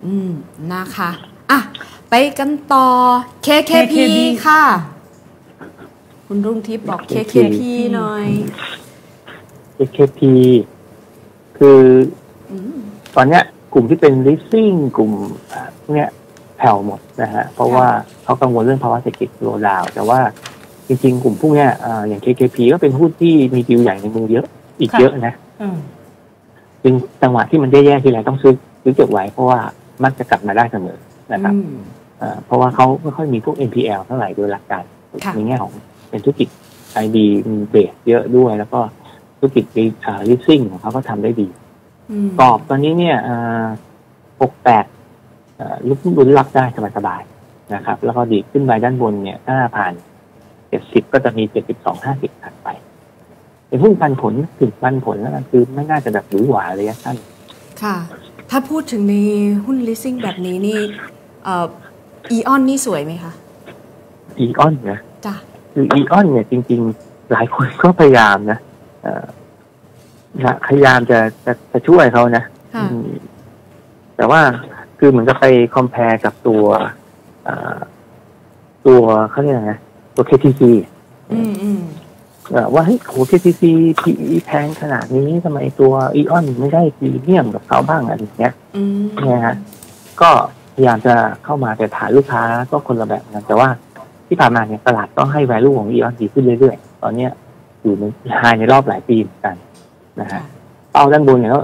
นะคะอ่ะไปกันต่อ KKP ค่ะ คุณรุ่งทิพย์บอก KKP หน่อย KKP คือตอนเนี้ยกลุ่มที่เป็น leasing กลุ่มพวกเนี้ยแผ่วหมดนะฮะเพราะว่าเขากังวลเรื่องภาวะเศรษฐกิจโลดาวแต่ว่าจริงๆกลุ่มพวกเนี้ยอย่าง KKP ก็เป็นหุ้นที่มีดิวใหญ่ในมือเยอะอีกเยอะนะจึงจังหวะที่มันแย่ๆทีไรต้องซื้อเก็บไว้เพราะว่ามักจะกลับมาได้เสมอนะครับเพราะว่าเขาไม่ค่อยมีพวก NPL เท่าไหร่โดยหลักการในแง่ของเป็นธุรกิจ IB มีเบสเยอะด้วยแล้วก็ธุรกิจleasing ของเขาก็ทำได้ดีกรอบตอนนี้เนี่ย68ลุ้นรับได้สบายๆนะครับแล้วก็ดีขึ้นไปด้านบนเนี่ยถ้าผ่าน70ก็จะมี72-50ถัดไปเป็นหุ้นปันผลถึงปันผลแล้วคือไม่น่าจะแบบหวือหวาระยะสั้นค่ะถ้าพูดถึงในหุ้น leasing แบบนี้นี่อีออนนี่สวยไหมคะอีออนนะจ้ะคืออีออนเนี่ยจริงๆหลายคนก็พยายามนะพยายามจะช่วยเขานะแต่ว่าคือเหมือนกับไปคอมเพลกับตัวเขาเรียกอะไรนะตัว KTC ว่าเฮ้ยโห KTC PE แพงขนาดนี้ทำไมตัวอีออนไม่ได้พรีเมียมกับเขาบ้างอะไรอย่างเงี้ยนะฮะก็พยายามจะเข้ามาแต่ฐานลูกค้าก็คนละแบบกันแต่ว่าที่ผ่านมาเนี่ยตลาดต้องให้ value ของอีออนดีขึ้นเรื่อยๆตอนนี้อยู่ในไฮในรอบหลายปีเหมือนกันนะฮะเป้าด้านบนเนี่ยก็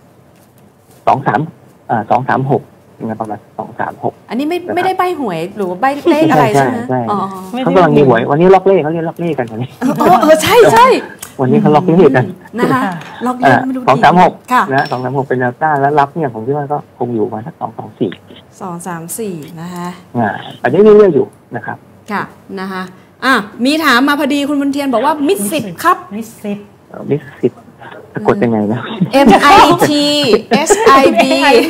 236ประมาณ236 อันนี้ไม่ได้ใบหวยหรือว่าใบเลขอะไรใช่ไหมเขากำลังมีหวยวันนี้ล็อกเลขเขาเรียกล็อกเลขกันวันนี้ใช่วันนี้เขาล็อกเลขกันนะคะล็อกเลขไม่รู้ 236นะ236เป็นแนวต้านแล้วรับเนี่ยผมคิดว่าก็คงอยู่มาสัก 234นะคะอันนี้เรื่อยๆอยู่นะครับค่ะนะคะมีถามมาพอดีคุณบุญเทียนบอกว่ามิด10ครับมิด10กดยังไงนะ MIT SIB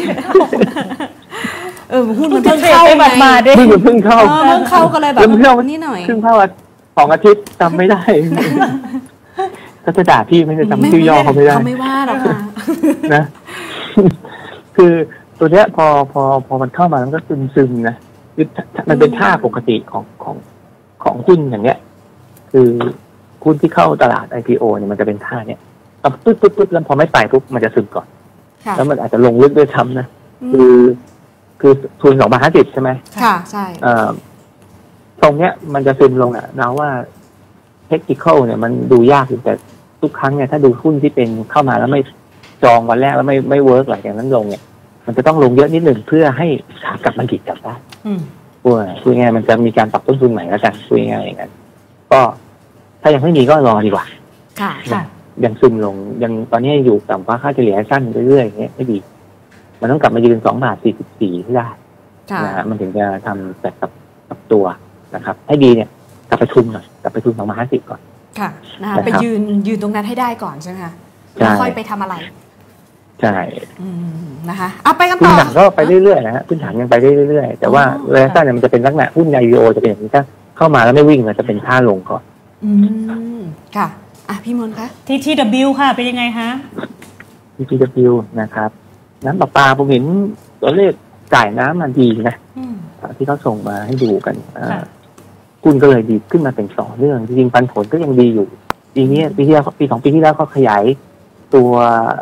หุ้นมันเพิ่งเข้ามาด้วยเพิ่งเข้ากันเลยแบบนี้หน่อยเพิ่งเข้า2 อาทิตย์จำไม่ได้ก็จะด่าพี่ไม่ได้จำชื่อย่อเขาไม่ได้เขาไม่ว่าหรอกค่ะนะคือตัวเนี้ยพอมันเข้ามามันก็ซึมๆนะมันเป็นท่าปกติของหุ้นอย่างเนี้ยคือหุ้นที่เข้าตลาด IPO เนี่ยมันจะเป็นท่าเนี้ยปึ๊ดแล้วพอไม่ไปปุ๊บมันจะซึมก่อนแล้วมันอาจจะลงลึกด้วยซ้ำนะคือทุน250ใช่ไหมค่ะใช่ตรงเนี้ยมันจะซึมลงนะว่าเทคนิคเนี่ยมันดูยากแต่ทุกครั้งเนี่ยถ้าดูหุ้นที่เป็นเข้ามาแล้วไม่จองวันแรกแล้วไม่เวิร์กหลังจากนั้นลงเนี่ยมันจะต้องลงเยอะนิดหนึ่งเพื่อให้ขากลับมันดีกลับได้พูดง่ายมันจะมีการปรับต้นทุนใหม่แล้วกันพูดง่ายอย่างนั้นก็ถ้ายังไม่มีก็รอดีกว่าค่ะยังซึมลงยังตอนนี้อยู่ต่ำกว่าค่าเฉลี่ยสั้นเรื่อยๆอย่างเงี้ยไม่ดีมันต้องกลับมายืน2.44ให้ได้นะมันถึงจะทำแบบกับตัวนะครับให้ดีเนี่ยกลับไปทุนหน่อยกลับไปทุน2.50ก่อนค่ะนะคะไปยืนตรงนั้นให้ได้ก่อนใช่ไหมคะแล้วค่อยไปทำอะไรใช่นะคะไปกันต่อพื้นฐานก็ไปเรื่อยๆนะฮะพื้นฐานยังไปเรื่อยๆแต่ว่าระยะสั้นเนี่ยมันจะเป็นลักษณะหุ้น IPO จะเป็นอย่างนี้ถ้าเข้ามาแล้วไม่วิ่งมันจะเป็นท่าลงก่อนค่ะพี่มนคะ TTW ค่ะเป็นยังไงคะ TTW นะครับน้ำประปาผมเห็นตัวเลขจ่ายน้ำมันดีนะที่เขาส่งมาให้ดูกันคุณก็เลยดีขึ้นมาเป็น2เรื่องจริงๆปันผลก็ยังดีอยู่ปีนี้ปีที่แล้วปี2 ปีที่แล้วเขาขยายตัว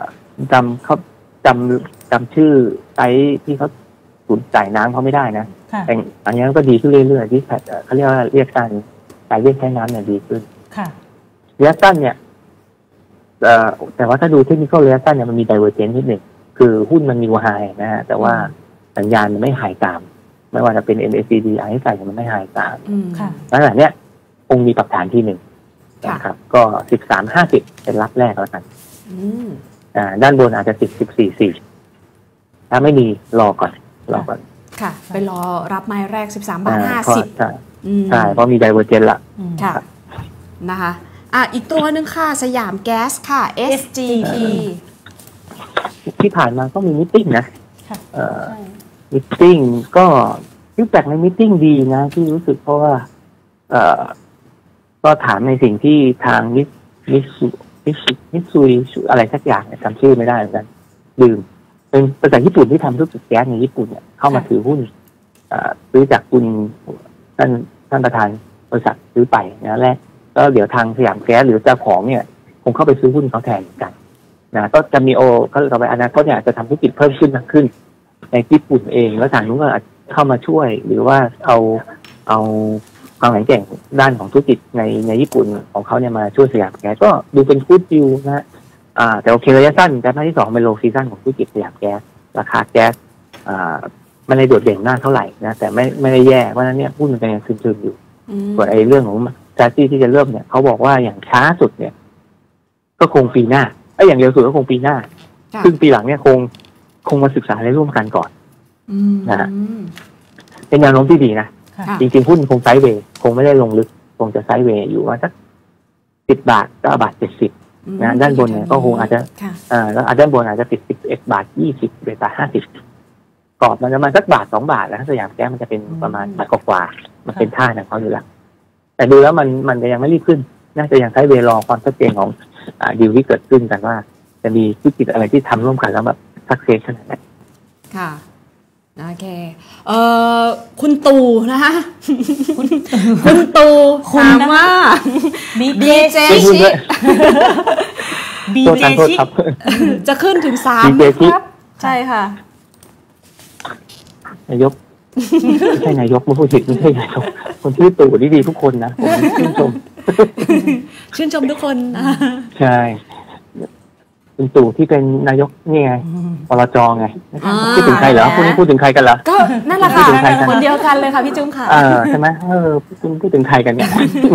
จำชื่อไซต์ที่เขาสูญจ่ายน้ำเขาไม่ได้นะแต่อันนี้ก็ดีขึ้นเรื่อยๆที่เขาเรียกว่าเรียกการเรียกใช้น้ำเนี่ยดีขึ้นระยะสั้นเนี่ยแต่ว่าถ้าดูเทคนิคระยะสั้นเนี่ยมันมีไดเวอร์เจนซ์นิดหนึ่งคือหุ้นมันมีไฮนะฮะแต่ว่าสัญญาณมันไม่ไฮตามไม่ว่าจะเป็น MACD ใส่มันไม่ไฮตามแล้วแบบเนี้ยคงมีปรับฐานที่1นะครับก็13.50เป็นรับแรกแล้วกันด้านบนอาจจะ14.4ถ้าไม่มีรอก่อนค่ะไปรอรับไม้แรก13.50 ใช่เพราะมีไดเวอร์เจนซ์ละค่ะนะคะอีกตัวหนึ่งค่ะสยามแก๊สค่ะ SGP ที่ผ่านมาก็มีมิทติ้งนะมิทติ้งก็ฟีดแบ็กในมิทติ้งดีนะที่รู้สึกเพราะว่าก็ถามในสิ่งที่ทางมิตซุยอะไรสักอย่างจำชื่อไม่ได้เหมือนกันลืมเป็นบริษัทญี่ปุ่นที่ทำธุรกิจแก๊สในญี่ปุ่นเนี่ยเข้ามาถือหุ้นซื้อจากคุณท่านประธานบริษัทซื้อไปนะแรกก็เดี๋ยวทางสยามแก๊สหรือเจ้าของเนี่ยคงเข้าไปซื้อหุ้นเขาแทนกันนะก็จะมีเขาต่อไปอนาคตเนี่ยจะทำธุรกิจเพิ่มขึ้นมากขึ้นในญี่ปุ่นเองแล้วทางนู้นก็เข้ามาช่วยหรือว่าเอาความแข็งแกร่งด้านของธุรกิจในญี่ปุ่นของเขาเนี่ยมาช่วยสยามแก๊สก็ดูเป็นกู๊ดดิวนะแต่โอเคระยะสั้นแต่ภาคที่2เป็นโลซีซั่นของธุรกิจสยามแก๊สราคาแก๊สไม่ได้โดดเด่นมากเท่าไหร่นะแต่ไม่ได้แย่เพราะฉะนั้นเนี่ยหุ้นมันยังซึมๆอยู่ส่วนไอ้เรื่องของstrategyที่จะเริ่มเนี่ยเขาบอกว่าอย่างช้าสุดเนี่ยก็คงปีหน้าอย่างเร็วสุดก็คงปีหน้าซึ่งปีหลังเนี่ยคงมาศึกษาในร่วมกันก่อนนะฮะเป็นแนวโน้มที่ดีนะจริงๆหุ้นคงไซด์เวย์คงไม่ได้ลงลึกคงจะไซด์เวย์อยู่ว่าสัก10 บาท9 บาท 70นะด้านบนเนี่ยก็คงอาจจะแล้วด้านบนอาจจะติด11 บาท 20 11 บาท 50กรอบมันจะมาสักบาท2 บาทแล้วสยามแก๊สมันจะเป็นประมาณบาทกว่ามันเป็นท่าของเขาอยู่แล้วแต่ดูแล้วมันจะยังไม่รีบขึ้นน่าจะยังไซด์เวย์รอความชัดเจนของดีลที่เกิดขึ้นกันว่าจะมีธุรกิจอะไรที่ทำร่วมกันแล้วแบบสักเซสขนาดไหนค่ะโอเคคุณตู่นะคะคุณตู่ถามว่าบีเจชิจะขึ้นถึง3ครับใช่ค่ะนายกไม่ใช่นายกไม่พูดผิดไม่ใช่นายกคนชื่อตู่ดีทุกคนนะผมชื่นชมทุกคนใช่คุณตู่ที่เป็นนายกนี่ไงปลจไงพูดถึงใครเหรอพวกนี้พูดถึงใครกันเหรอก็นั่นแหละค่ะคนเดียวกันเลยค่ะพี่จุ้งค่ะใช่ไหมคุณพูดถึงใครกันเนี่ย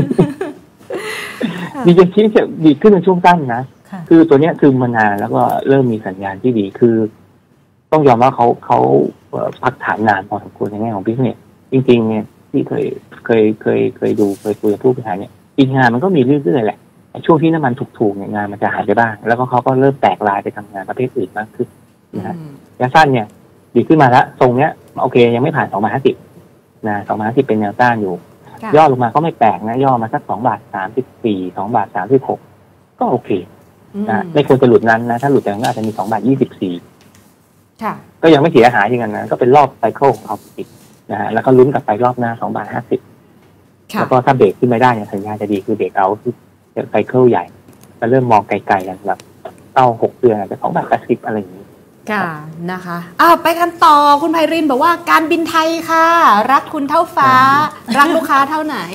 ดีจริงๆจะดีขึ้นในช่วงตั้งนะคือตัวเนี้ยคือมานานแล้วก็เริ่มมีสัญญาณที่ดีคือต้องยอมว่าเขาพักฐานนานพอสมควรในแง่ของบิสเนสจริงๆเนี่ยที่เคยดูเคยคุยกับผู้บริหารเนี่ยอีกงานมันก็มีเรื่อยๆแหละช่วงที่น้ำมันถูกๆเนี่ยงานมันจะหายไปบ้างแล้วก็เขาก็เริ่มแตกลายไปทำงานประเภทอื่นมากขึ้นนะฮะระยะสั้นเนี่ยดีขึ้นมาแล้วทรงเนี้ยโอเคยังไม่ผ่าน2.50 นะ2.50เป็นแนวต้านอยู่ย่อลงมาก็ไม่แปลกนะย่อมาสัก2.34 2.36ก็โอเคนะไม่ควรจะหลุดนั้นนะถ้าหลุดอย่างนั้นอาจจะมี2.24 ค่ะก็ยังไม่เสียหายอย่างนั้นนะก็เป็นรอบไซเคิลของเขาอีกนะฮะแล้วก็ลุ้นกลับไปรอบหน้า2.50แล้วก็ถ้าเบรกขึ้นไม่ได้เนี่ยสัญญาณจะดีคือเบรกเอาที่ไซเคิลใหญ่ก็เริ่มมองไกลๆกันแบบ6 เดือนอาจจะ2.80อะไรอย่างนี้ค่ะนะคะไปกันต่อคุณไพรินบอกว่าการบินไทยค่ะรักคุณเท่าฟ้ารักลูกค้าเท่าไหน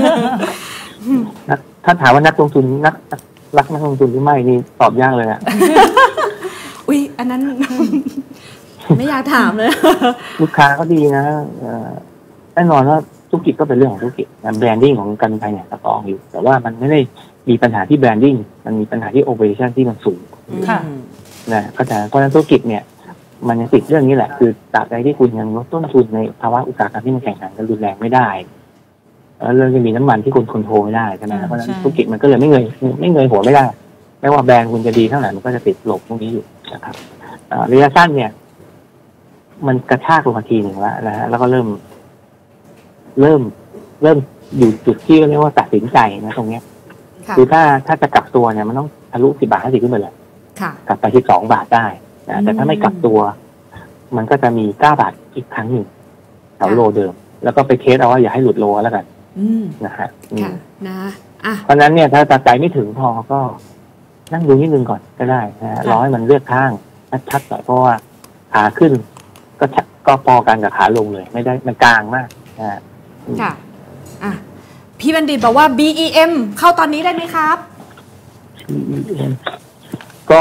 ถ้าถามว่านักลงทุนรักนักลงทุนหรือไม่นี่ตอบยากเลยอ่ะอุ๊ยอันนั้นไม่อยากถามเลยลูกค้าก็ดีนะแน่นอนว่าธุรกิจก็เป็นเรื่องของธุรกิจแบรนดิ้งของการบินไทยเนี่ยสตรองอยู่แต่ว่ามันไม่ได้มีปัญหาที่แบรนดิ้งมันมีปัญหาที่โอเปอเรชั่นที่มันสูงนะเพราะฉะนั้นธุรกิจเนี่ยมันยังติดเรื่องนี้แหละคือตราบใดที่คุณยังลดต้นทุนในภาวะอุตสาหกรรมที่มันแข่งขันกันรุนแรงไม่ได้แล้วเรื่องจะมีน้ำมันที่คุณคอนโทรลไม่ได้ใช่ไหมเพราะฉะนั้นธุรกิจมันก็เลยไม่เงยหัวไม่ได้ไม่ว่าแบรนด์คุณจะดีเท่าไหร่มันก็จะติดหลบพวกนี้อยู่นะครับระยะสั้นเนี่ยมันกระชากลงมาทีหนึ่งแล้วนะฮะแล้วก็เริ่มอยู่จุดที่เรียกว่าตัดสินใจนะตรงเนี้ยคือถ้าจะกลับตัวเนี่ยมันต้องทะลุ10 บาท 50ขึ้นไปเลยกลับไปที่2 บาทได้นะแต่ถ้าไม่กลับตัวมันก็จะมี9 บาทอีกครั้งหนึ่งแถวโลเดิมแล้วก็ไปเทสเอาว่าอย่าให้หลุดโลแล้วกันนะฮะเพราะนั้นเนี่ยถ้าตัดใจไม่ถึงพอก็นั่งดูนิดนึงก่อนก็ได้นะรอให้มันเลือกข้างชัดๆหน่อยเพราะว่าขาขึ้นก็พอกันกับขาลงเลยไม่ได้มันกลางมากนะฮะค่ะพี่บัณฑิตบอกว่า BEM เข้าตอนนี้ได้ไหมครับ BEM ก็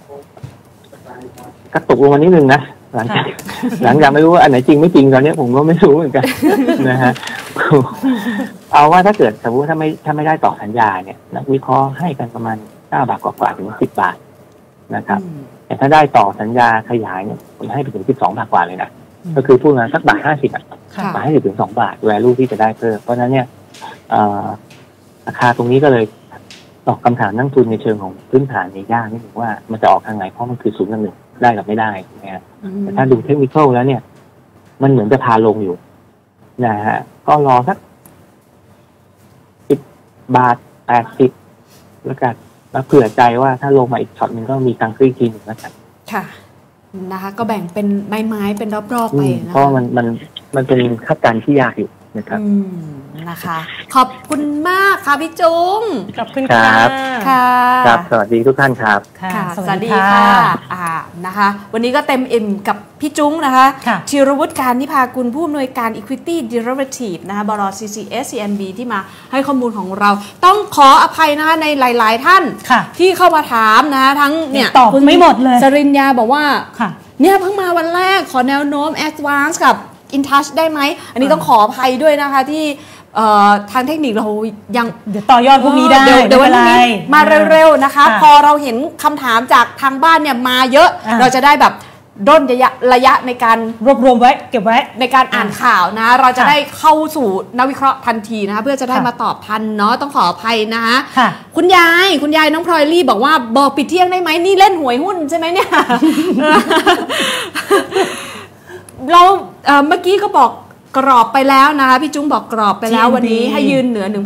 กระตุกลงมานิดนึงนะหลังจากไม่รู้ว่าอันไหนจริงไม่จริงตอนนี้ผมก็ไม่รู้เหมือนกันนะฮะเอาว่าถ้าเกิดสมมติถ้าไม่ได้ต่อสัญญาเนี่ยนักวิเคราะห์ให้กันประมาณ9 บาทกว่าถึง10 บาทนะครับแต่ถ้าได้ต่อสัญญาขยายเนี่ยผมให้ไปถึง12 บาทกว่าเลยนะก็คือพูดมาสัก1.50 บาท1.50 ถึง2 บาทvalueที่จะได้เพิ่มเพราะนั้นเนี่ยราคาตรงนี้ก็เลยตอบคำถามนักทุนในเชิงของพื้นฐานในยากนิดนึงว่ามันจะออกทางไหนเพราะมันคือ0 กับ 1ได้กับไม่ได้นะฮะแต่ถ้าดูเทคนิคแล้วเนี่ยมันเหมือนจะพาลงอยู่นะฮะก็รอสัก10 บาท 80แล้วกันแล้วเผื่อใจว่าถ้าลงมาอีกช็อตนึงก็มีตังค์ซื้อทีนึงแล้วกันค่ะนะคะก็แบ่งเป็นไม้เป็นรอบๆไปนะเพราะมันเป็นคาดการณ์ที่ยากอยู่นะครับนะคะขอบคุณมากค่ะพี่จุ้งขอบคุณค่ะครับสวัสดีทุกท่านครับค่ะสวัสดีค่ะนะคะวันนี้ก็เต็มอิ่มกับพี่จุ้งนะคะธีรวุฒิการนิพากุลผู้อำนวยการ Equity Derivative นะคะบล. CCS CNB ที่มาให้ข้อมูลของเราต้องขออภัยนะคะในหลายๆท่านที่เข้ามาถามนะคะทั้งเนี่ยตอบไม่หมดเลยสริญญาบอกว่าเนี่ยเพิ่งมาวันแรกขอแนวโน้ม Advance กับ InTouch ได้ไหมอันนี้ต้องขออภัยด้วยนะคะที่ทางเทคนิคเรายังเดี๋ยวต่อยอดพวกนี้ได้เดี๋ยววันนี้มาเร็วๆนะคะพอเราเห็นคำถามจากทางบ้านเนี่ยมาเยอะเราจะได้แบบด้นระยะในการรวบรวมไว้เก็บไว้ในการอ่านข่าวนะเราจะได้เข้าสู่นักวิเคราะห์ทันทีนะคะเพื่อจะได้มาตอบทันเนาะต้องขออภัยนะคะคุณยายน้องพลอยลี่บอกว่าบอกปิดเที่ยงได้ไหมนี่เล่นหวยหุ้นใช่ไหมเนี่ย เราเมื่อกี้ก็บอกกรอบไปแล้วนะคะพี่จุ้งบอกกรอบไปแล้ววันนี้ให้ยืนเหนือ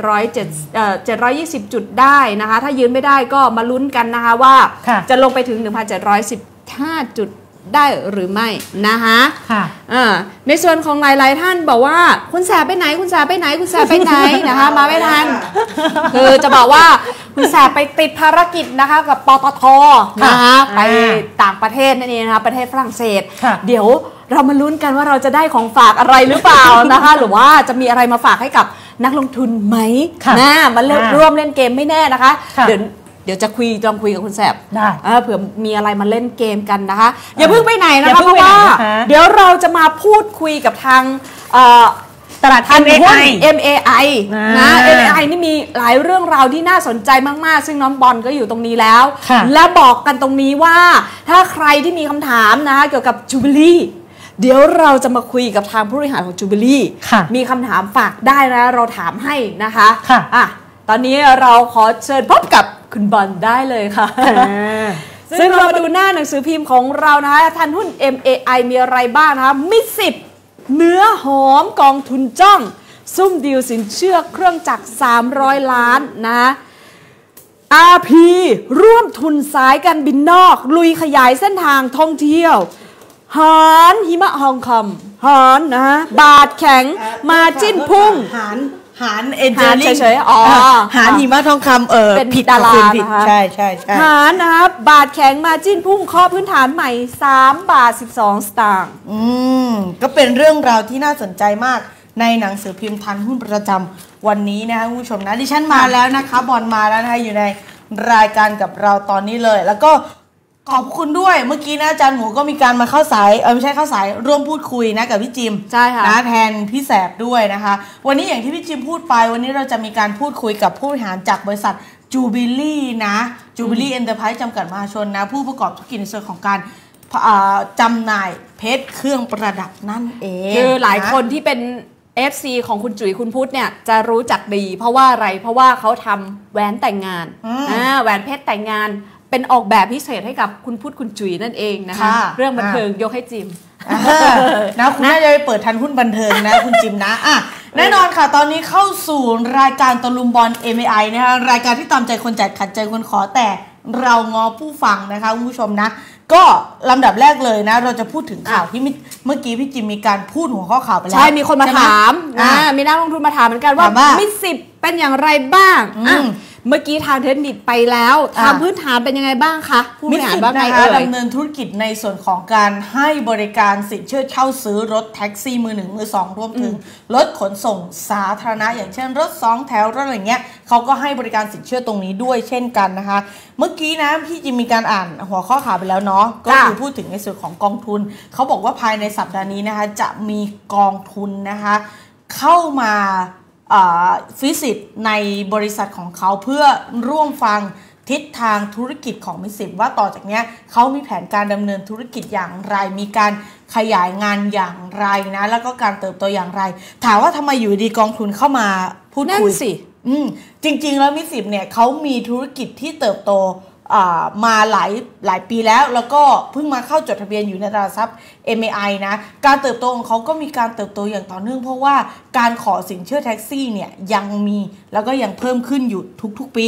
1,720 จุดได้นะคะถ้ายืนไม่ได้ก็มาลุ้นกันนะคะว่าจะลงไปถึง 1,715 จุดได้หรือไม่นะคะในส่วนของหลายๆท่านบอกว่าคุณแสบไปไหนคุณแสบไปไหนคุณแสบไปไหนนะคะมาไม่ทันคือจะบอกว่าคุณแสบไปติดภารกิจนะคะกับปตท.นะคะไปต่างประเทศนั่นเองนะคะประเทศฝรั่งเศสเดี๋ยวเรามาลุ้นกันว่าเราจะได้ของฝากอะไรหรือเปล่านะคะหรือว่าจะมีอะไรมาฝากให้กับนักลงทุนไหมมาร่วมเล่นเกมไม่แน่นะคะเดี๋ยวจะลองคุยกับคุณแสบเผื่อมีอะไรมาเล่นเกมกันนะคะอย่าเพิ่งไปไหนนะคะเพราะว่าเดี๋ยวเราจะมาพูดคุยกับทางตลาดหุ้น MAI นะ MAI นี่มีหลายเรื่องราวที่น่าสนใจมากๆซึ่งน้องบอลก็อยู่ตรงนี้แล้วและบอกกันตรงนี้ว่าถ้าใครที่มีคำถามนะคะเกี่ยวกับจูบิลี่เดี๋ยวเราจะมาคุยกับทางผู้บริหารของจูบิลี่มีคำถามฝากได้นะเราถามให้นะคะตอนนี้เราขอเชิญพบกับคุณบอลได้เลยค่ะซึ่งเรามาดูหน้าหนังสือพิมพ์ของเรานะคะทันหุ้น MAI มีอะไรบ้างนะคะมิด10เนื้อหอมกองทุนจ้องซุ่มดีลสินเชื่อเครื่องจักร300 ล้านนะ RP ร่วมทุนสายการบินนอกลุยขยายเส้นทางท่องเที่ยวหานหิมะฮองคำหานนะบาทแข็งมาจิ้นพุ่งหานเอ็นเจลิงหานหิมะทองคำเป็นผิดดารานะคะใช่หานนะครับบาทแข็งมาจิ้นพุ่งข้อพื้นฐานใหม่3 บาท 12 สตางค์ก็เป็นเรื่องราวที่น่าสนใจมากในหนังสือพิมพ์ทันหุ้นประจำวันนี้นะคะคุณผู้ชมนะดิฉันมาแล้วนะคะบอลมาแล้วนะคะอยู่ในรายการกับเราตอนนี้เลยแล้วก็ขอบคุณด้วยเมื่อกี้นะอาจารย์หมูก็มีการมาเข้าสายไม่ใช่เข้าสายร่วมพูดคุยนะกับพี่จิมใช่ค่ะนะแทนพี่แสบด้วยนะคะวันนี้อย่างที่พี่จิมพูดไปวันนี้เราจะมีการพูดคุยกับผู้บริหารจากบริษัทจูบิลี่นะจูบิลี่เอ็นเตอร์ไพรส์จำกัดมหาชนนะผู้ประกอบธุรกิจในส่วนของการจำหน่ายเพชรเครื่องประดับนั่นเองคือหลายคนที่เป็น FC ของคุณจุ๋ยคุณพุทธเนี่ยจะรู้จักดีเพราะว่าอะไรเพราะว่าเขาทำแหวนแต่งงานแหวนเพชรแต่งงานเป็นออกแบบพิเศษให้กับคุณพุทธคุณจุ๋ยนั่นเองนะคะเรื่องบันเทิงยกให้จิมนะคุณน่าจะไปเปิดทันหุ้นบันเทิงนะคุณจิมนะแน่นอนค่ะตอนนี้เข้าสู่รายการตะลุมบอล MAI นะคะรายการที่ตามใจคนจัดขัดใจคนขอแต่เรางอผู้ฟังนะคะคุณผู้ชมนะก็ลำดับแรกเลยนะเราจะพูดถึงข่าวที่เมื่อกี้พี่จิมมีการพูดหัวข้อข่าวไปแล้วใช่มีคนมาถามมีนักลงทุนมาถามเหมือนกันว่ามิด10เป็นอย่างไรบ้างเมื่อกี้ทางเทคนิคไปแล้วทางพื้นฐานเป็นยังไงบ้างคะผู้บริหารว่าไงดำเนินธุรกิจในส่วนของการให้บริการสินเชื่อเช่าซื้อรถแท็กซี่มือ1มือ2รวมถึงรถขนส่งสาธารณะอย่างเช่นรถ2แถวรถอะไรเงี้ยเขาก็ให้บริการสินเชื่อตรงนี้ด้วยเช่นกันนะคะเมื่อกี้นะพี่จิมมีการอ่านหัวข้อข่าวไปแล้วเนาะก็คือพูดถึงในส่วนของกองทุนเขาบอกว่าภายในสัปดาห์นี้นะคะจะมีกองทุนนะคะเข้ามาฟิสิตในบริษัทของเขาเพื่อร่วมฟังทิศทางธุรกิจของมิสิบว่าต่อจากนี้เขามีแผนการดำเนินธุรกิจอย่างไรมีการขยายงานอย่างไรนะแล้วก็การเติบโตอย่างไรถามว่าทำไมอยู่ดีกองทุนเข้ามาพูดคุยสิจริงๆแล้วมิสิบเนี่ยเขามีธุรกิจที่เติบโตมาหลายปีแล้วก็เพิ่งมาเข้าจดทะเบียนอยู่ในตลาดทรัพย์ MAI นะการเติบโตของเขาก็มีการเติบโตอย่างต่อเนื่องเพราะว่าการขอสินเชื่อแท็กซี่เนี่ยยังมีแล้วก็ยังเพิ่มขึ้นอยู่ทุกๆปี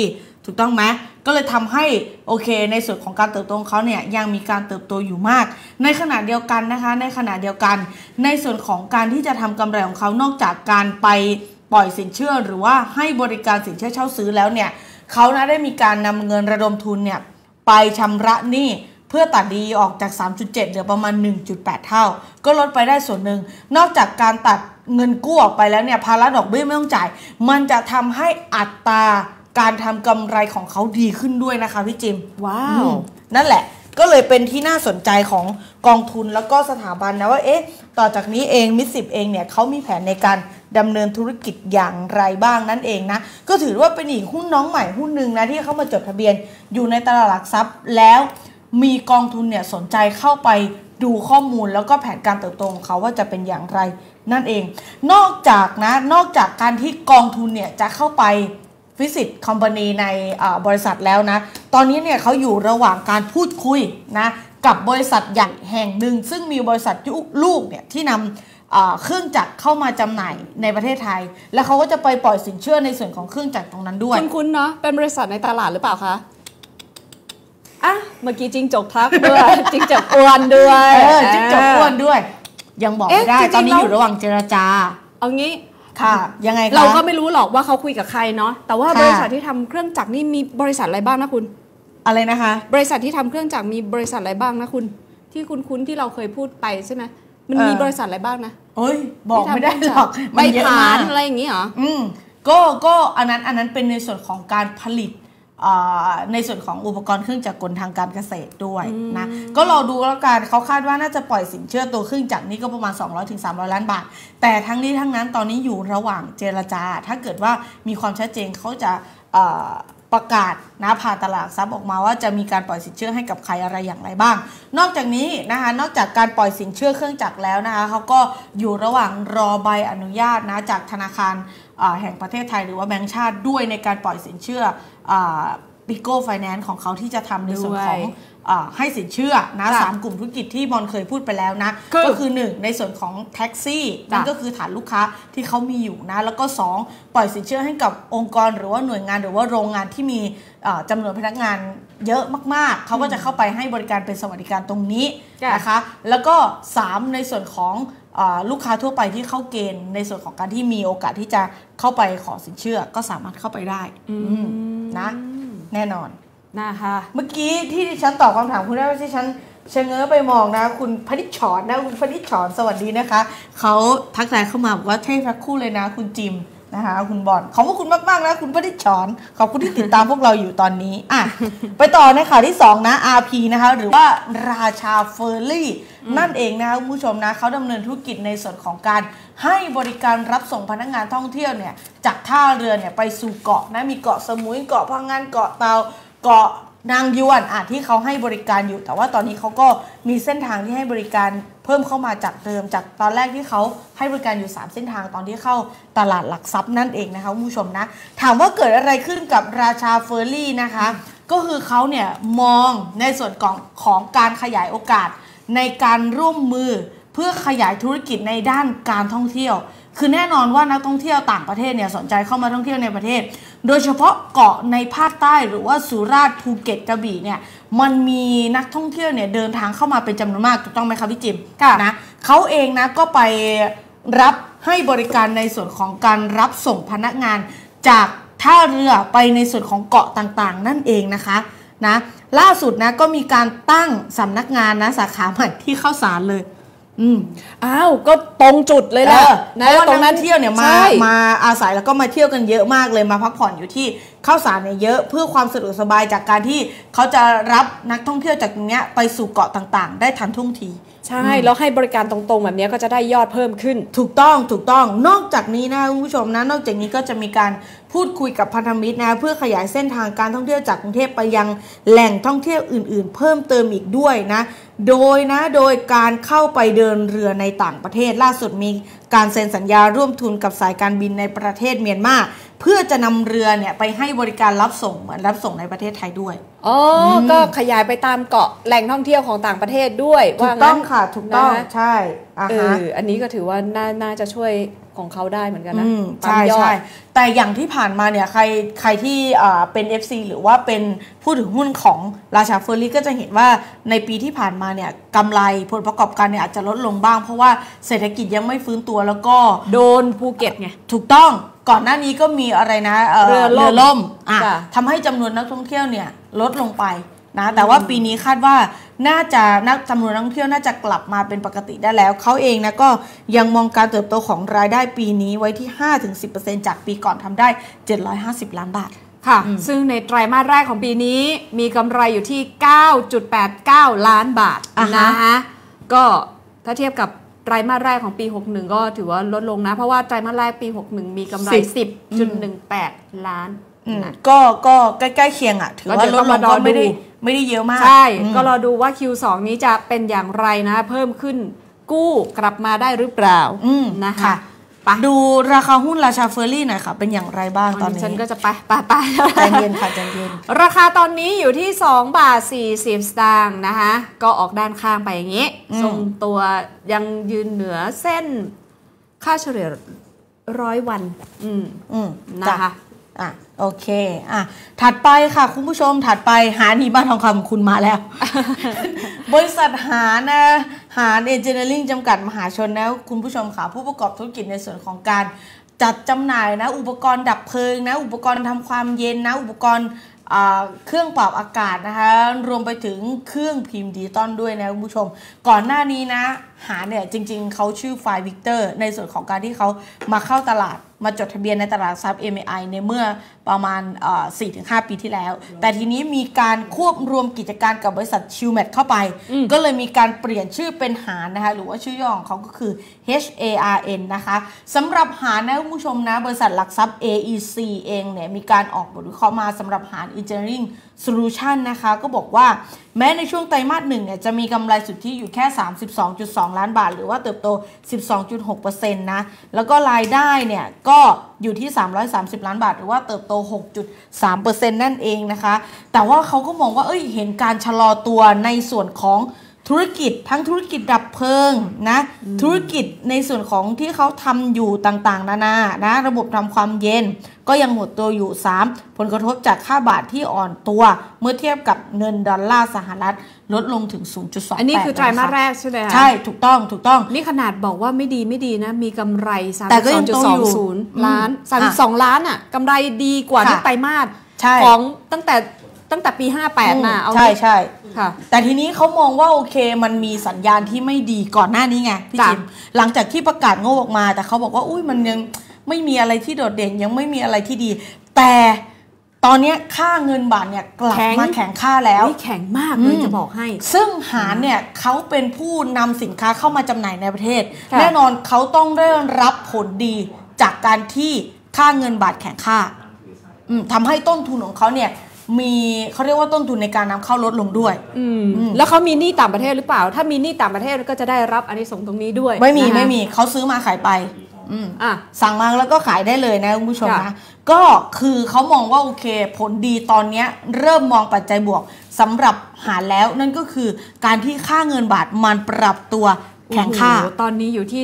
ถูกต้องไหมก็เลยทำให้โอเคในส่วนของการเติบโตของเขาเนี่ยยังมีการเติบโตอยู่มากในขณะเดียวกันนะคะในขณะเดียวกันในส่วนของการที่จะทำกำไรของเขานอกจากการไปปล่อยสินเชื่อหรือว่าให้บริการสินเชื่อเช่าซื้อแล้วเนี่ยเขานะได้มีการนำเงินระดมทุนเนี่ยไปชำระหนี้เพื่อตัดดีออกจาก 3.7 เหลือประมาณ 1.8 เท่าก็ลดไปได้ส่วนหนึ่งนอกจากการตัดเงินกู้ออกไปแล้วเนี่ยภาระดอกเบี้ยไม่ต้องจ่ายมันจะทำให้อัตราการทำกำไรของเขาดีขึ้นด้วยนะคะพี่จิมว้าวนั่นแหละก็เลยเป็นที่น่าสนใจของกองทุนแล้วก็สถาบันนะว่าต่อจากนี้เองมิตร10เองเนี่ยเขามีแผนในการดำเนินธุรกิจอย่างไรบ้างนั่นเองนะก็ถือว่าเป็นอีกหุ้นน้องใหม่หุ้นหนึ่งนะที่เขามาจดทะเบียนอยู่ในตลาดหลักทรัพย์แล้วมีกองทุนเนี่ยสนใจเข้าไปดูข้อมูลแล้วก็แผนการเติบโตของเขาว่าจะเป็นอย่างไรนั่นเองนอกจากการที่กองทุนเนี่ยจะเข้าไปวิสิตคอมพานีในบริษัทแล้วนะตอนนี้เนี่ยเขาอยู่ระหว่างการพูดคุยนะกับบริษัทใหญ่แห่งหนึ่งซึ่งมีบริษัทลูกเนี่ยที่นำเครื่องจักรเข้ามาจำหน่ายในประเทศไทยแล้วเขาก็จะไปปล่อยสินเชื่อในส่วนของเครื่องจักรตรงนั้นด้วยคุณเนาะเป็นบริษัทในตลาดหรือเปล่าคะอ่ะเมื่อกี้จิงจกทักด้วย จิงจกอ้วนด้วยจิงจกอ้วนด้วยยังบอกไม่ได้ตอนนี้อยู่ระหว่างเจรจาเอางี้ค่ะยังไงคะเราก็ไม่รู้หรอกว่าเขาคุยกับใครเนาะแต่ว่าบริษัทที่ทำเครื่องจักรนี่มีบริษัทอะไรบ้างนะคุณอะไรนะคะบริษัทที่ทำเครื่องจักรมีบริษัทอะไรบ้างนะคุณที่คุ้นที่เราเคยพูดไปใช่ไหมมันมีบริษัทอะไรบ้างนะเอ้ยบอกไม่ได้หรอกใบฐานอะไรอย่างนี้เหรอก็อันนั้นเป็นในส่วนของการผลิตในส่วนของอุปกรณ์เครื่องจักรกลทางการเกษตรด้วยนะก็รอดูแล้วกันเขาคาดว่าน่าจะปล่อยสินเชื่อตัวเครื่องจักรนี้ก็ประมาณ 200-300 ล้านบาทแต่ทั้งนี้ทั้งนั้นตอนนี้อยู่ระหว่างเจรจาถ้าเกิดว่ามีความชัดเจนเขาจะประกาศนะผ่านตลาดทรัพย์ออกมาว่าจะมีการปล่อยสินเชื่อให้กับใครอะไรอย่างไรบ้างนอกจากนี้นะคะนอกจากการปล่อยสินเชื่อเครื่องจักรแล้วนะคะเขาก็อยู่ระหว่างรอใบอนุญาตนะจากธนาคารแห่งประเทศไทยหรือว่าแบงก์ชาติด้วยในการปล่อยสินเชื่อบิโก้ไฟแนนซ์ของเขาที่จะทำในส่วนของให้สินเชื่อนะ3กลุ่มธุรกิจที่บอลเคยพูดไปแล้วนะก็คือ1ในส่วนของแท็กซี่นั่นก็คือฐานลูกค้าที่เขามีอยู่นะแล้วก็2ปล่อยสินเชื่อให้กับองค์กรหรือว่าหน่วยงานหรือว่าโรงงานที่มีจำนวนพนักงานเยอะมากๆเขาก็จะเข้าไปให้บริการเป็นสวัสดิการตรงนี้นะคะแล้วก็3ในส่วนของลูกค้าทั่วไปที่เข้าเกณฑ์ในส่วนของการที่มีโอกาสที่จะเข้าไปขอสินเชื่อก็สามารถเข้าไปได้นะแน่นอนนะคะเมื่อกี้ที่ฉันตอบคำถามคุณได้ที่ฉันเชงเง้อไปมองนะคุณพนิชชรนะคุณพนิชชรสวัสดีนะคะเขาทักทายเข้ามาบอกว่าเท่ทั้งคู่เลยนะคุณจิมนะคะคุณบอลขอบคุณมากๆนะคุณพนิชชรขอบคุณที่ติดตามพวกเราอยู่ตอนนี้ไปต่อในข่าวที่2นะ RP นะคะหรือว่าราชาเฟอร์รี่นั่นเองนะคะคุณผู้ชมนะเขาดำเนินธุรกิจในส่วนของการให้บริการรับส่งพนักงานท่องเที่ยวเนี่ยจากท่าเรือเนี่ยไปสู่เกาะนะมีเกาะสมุยเกาะพังงานเกาะเตาเกาะนางยวนที่เขาให้บริการอยู่แต่ว่าตอนนี้เขาก็มีเส้นทางที่ให้บริการเพิ่มเข้ามาจากเดิมจากตอนแรกที่เขาให้บริการอยู่3เส้นทางตอนที่เข้าตลาดหลักทรัพย์นั่นเองนะคะคุณผู้ชมนะถามว่าเกิดอะไรขึ้นกับราชาเฟอร์รี่นะคะก็คือเขาเนี่ยมองในส่วนของการขยายโอกาสในการร่วมมือเพื่อขยายธุรกิจในด้านการท่องเที่ยวคือแน่นอนว่านักท่องเที่ยวต่างประเทศเนี่ยสนใจเข้ามาท่องเที่ยวในประเทศโดยเฉพาะเกาะในภาคใต้หรือว่าสุราษฎร์ภูเก็ตกระบี่เนี่ยมันมีนักท่องเที่ยวเนี่ยเดินทางเข้ามาเป็นจำนวนมากถูกต้องไหมคะพี่จิมนะเขาเองนะก็ไปรับให้บริการในส่วนของการรับส่งพนักงานจากท่าเรือไปในส่วนของเกาะต่างๆนั่นเองนะคะนะล่าสุดนะก็มีการตั้งสำนักงานนะสาขาใหม่ที่ข้าวสารเลยอ้าวก็ตรงจุดเลยแหละนะตรงนั้นเที่ยวเนี่ยมาอาศัยแล้วก็มาเที่ยวกันเยอะมากเลยมาพักผ่อนอยู่ที่ข้าวสารเนี่ยเยอะเพื่อความสะดวกสบายจากการที่เขาจะรับนักท่องเที่ยวจากตรงเนี้ยไปสู่เกาะต่างๆได้ทันท่วงทีใช่แล้วให้บริการตรงๆแบบนี้ก็จะได้ยอดเพิ่มขึ้นถูกต้องนอกจากนี้นะคุณผู้ชมนะนอกจากนี้ก็จะมีการพูดคุยกับพันธมิตรนะเพื่อขยายเส้นทางการท่องเที่ยวจากกรุงเทพไปยังแหล่งท่องเที่ยวอื่นๆเพิ่มเติมอีกด้วยนะโดยการเข้าไปเดินเรือในต่างประเทศล่าสุดมีการเซ็นสัญญาร่วมทุนกับสายการบินในประเทศเมียนมาเพื่อจะนำเรือเนี่ยไปให้บริการรับส่งเหมือนรับส่งในประเทศไทยด้วยก็ขยายไปตามเกาะแหล่งท่องเที่ยวของต่างประเทศด้วยถูกต้องค่ะถูกต้องใช่อันนี้ก็ถือว่าน่าจะช่วยของเขาได้เหมือนกันนะใช่ใช่แต่อย่างที่ผ่านมาเนี่ยใครที่เป็น FC หรือว่าเป็นผู้ถือหุ้นของราชาเฟอร์รี่ก็จะเห็นว่าในปีที่ผ่านมาเนี่ยกำไรผลประกอบการเนี่ยอาจจะลดลงบ้างเพราะว่าเศรษฐกิจยังไม่ฟื้นตัวแล้วก็โดนภูเก็ตไงถูกต้องก่อนหน้านี้ก็มีอะไรนะเรือล่มทำให้จำนวนนักท่องเที่ยวเนี่ยลดลงไปนะแต่ว่าปีนี้คาดว่าน่าจะจำนวนนักท่องเที่ยวน่าจะกลับมาเป็นปกติได้แล้วเขาเองนะก็ยังมองการเติบโตของรายได้ปีนี้ไว้ที่ 5-10% จากปีก่อนทำได้750ล้านบาทค่ะซึ่งในไตรมาสแรกของปีนี้มีกำไรอยู่ที่ 9.89 ล้านบาทนะคะก็ถ้าเทียบกับไตรมาสแรกของปี 61ก็ถือว่าลดลงนะเพราะว่าไตรมาสแรกปี 61มีกำไร 10.18 ล้านก็ใกล้ๆเคียงอ่ะถือว่าลดลงก็ไม่ได้เยอะมากใช่ก็รอดูว่า Q2 นี้จะเป็นอย่างไรนะเพิ่มขึ้นกู้กลับมาได้หรือเปล่านะคะดูราคาหุ้นราชาเฟอร์รี่หน่อยค่ะเป็นอย่างไรบ้างตอนนี้ฉันก็จะไปใจเย็นค่ะใจเย็นราคาตอนนี้อยู่ที่2 บาท 40 สตางค์นะคะก็ออกด้านข้างไปอย่างนี้ทรงตัวยังยืนเหนือเส้นค่าเฉลี่ย100 วันนะคะโอเคถัดไปค่ะคุณผู้ชมถัดไปหานีบ้านทองคำคุณมาแล้ว บริษัทหารเอนจิเนียริ่งจำกัดมหาชนนะคุณผู้ชมค่ะผู้ประกอบธุรกิจในส่วนของการจัดจำหน่ายนะอุปกรณ์ดับเพลิงนะอุปกรณ์ทำความเย็นนะอุปกรณ์เครื่องปรับอากาศนะคะรวมไปถึงเครื่องพิมพ์ดิจิตอลด้วยนะคุณผู้ชมก่อนหน้านี้นะหาเนี่ยจริงๆเขาชื่อไฟวิกเตอร์ในส่วนของการที่เขามาเข้าตลาดมาจดทะเบียนในตลาดทรัพย์ MAI ในเมื่อประมาณ 4-5 ปีที่แล้วแต่ทีนี้มีการควบรวมกิจการกับบริษัทชิลแมทเข้าไปก็เลยมีการเปลี่ยนชื่อเป็นหารนะคะหรือว่าชื่อย่อของเขาก็คือ HARN นะคะสำหรับหารนะคุณผู้ชมนะบริษัทหลักทรัพย์ AEC เองเนี่ยมีการออกบทวิเคราะห์มาสำหรับหาร Engineering Solution นะคะก็บอกว่าแม้ในช่วงไตรมาส 1เนี่ยจะมีกำไรสุทธิอยู่แค่ 32.2 ล้านบาทหรือว่าเติบโต 12.6% นะแล้วก็รายได้เนี่ยก็อยู่ที่330ล้านบาทหรือว่าเติบโต 6.3% นั่นเองนะคะแต่ว่าเขาก็มองว่าเห็นการชะลอตัวในส่วนของธุรกิจทั้งธุรกิจดับเพลิงนะธุรกิจในส่วนของที่เขาทำอยู่ต่างๆนานานะระบบทำความเย็นก็ยังหดตัวอยู่3ผลกระทบจากค่าบาทที่อ่อนตัวเมื่อเทียบกับเงินดอลลาร์สหรัฐลดลงถึง 0.28 อันนี้คือไตรมาสแรกใช่ไหมคะใช่ถูกต้องนี่ขนาดบอกว่าไม่ดีนะมีกำไร 32.20 ล้าน32ล้านอ่ะกำไรดีกว่าที่ไตรมาสของตั้งแต่ปี58นะใช่ค่ะแต่ทีนี้เขามองว่าโอเคมันมีสัญญาณที่ไม่ดีก่อนหน้านี้ไงพี่จิมหลังจากที่ประกาศงบออกมาแต่เขาบอกว่าอุ้ยมันยังไม่มีอะไรที่โดดเด่นยังไม่มีอะไรที่ดีแต่ตอนนี้ค่าเงินบาทเนี่ยกลับมาแข็งค่าแล้วแข็งมากเลยจะบอกให้ซึ่งหารเนี่ยเขาเป็นผู้นำสินค้าเข้ามาจำหน่ายในประเทศแน่นอนเขาต้องได้รับผลดีจากการที่ค่าเงินบาทแข็งค่าทำให้ต้นทุนของเขาเนี่ยมีเขาเรียกว่าต้นทุนในการนำเข้าลดลงด้วยแล้วเขามีหนี้ต่างประเทศหรือเปล่าถ้ามีหนี้ต่างประเทศก็จะได้รับอานิสงส์ตรงนี้ด้วยไม่มีเขาซื้อมาขายไปสั่งมาแล้วก็ขายได้เลยนะคุณผู้ชมนะก็คือเขามองว่าโอเคผลดีตอนนี้เริ่มมองปัจจัยบวกสำหรับหารแล้วนั่นก็คือการที่ค่าเงินบาทมันปรับตัวแข็งค่าตอนนี้อยู่ที่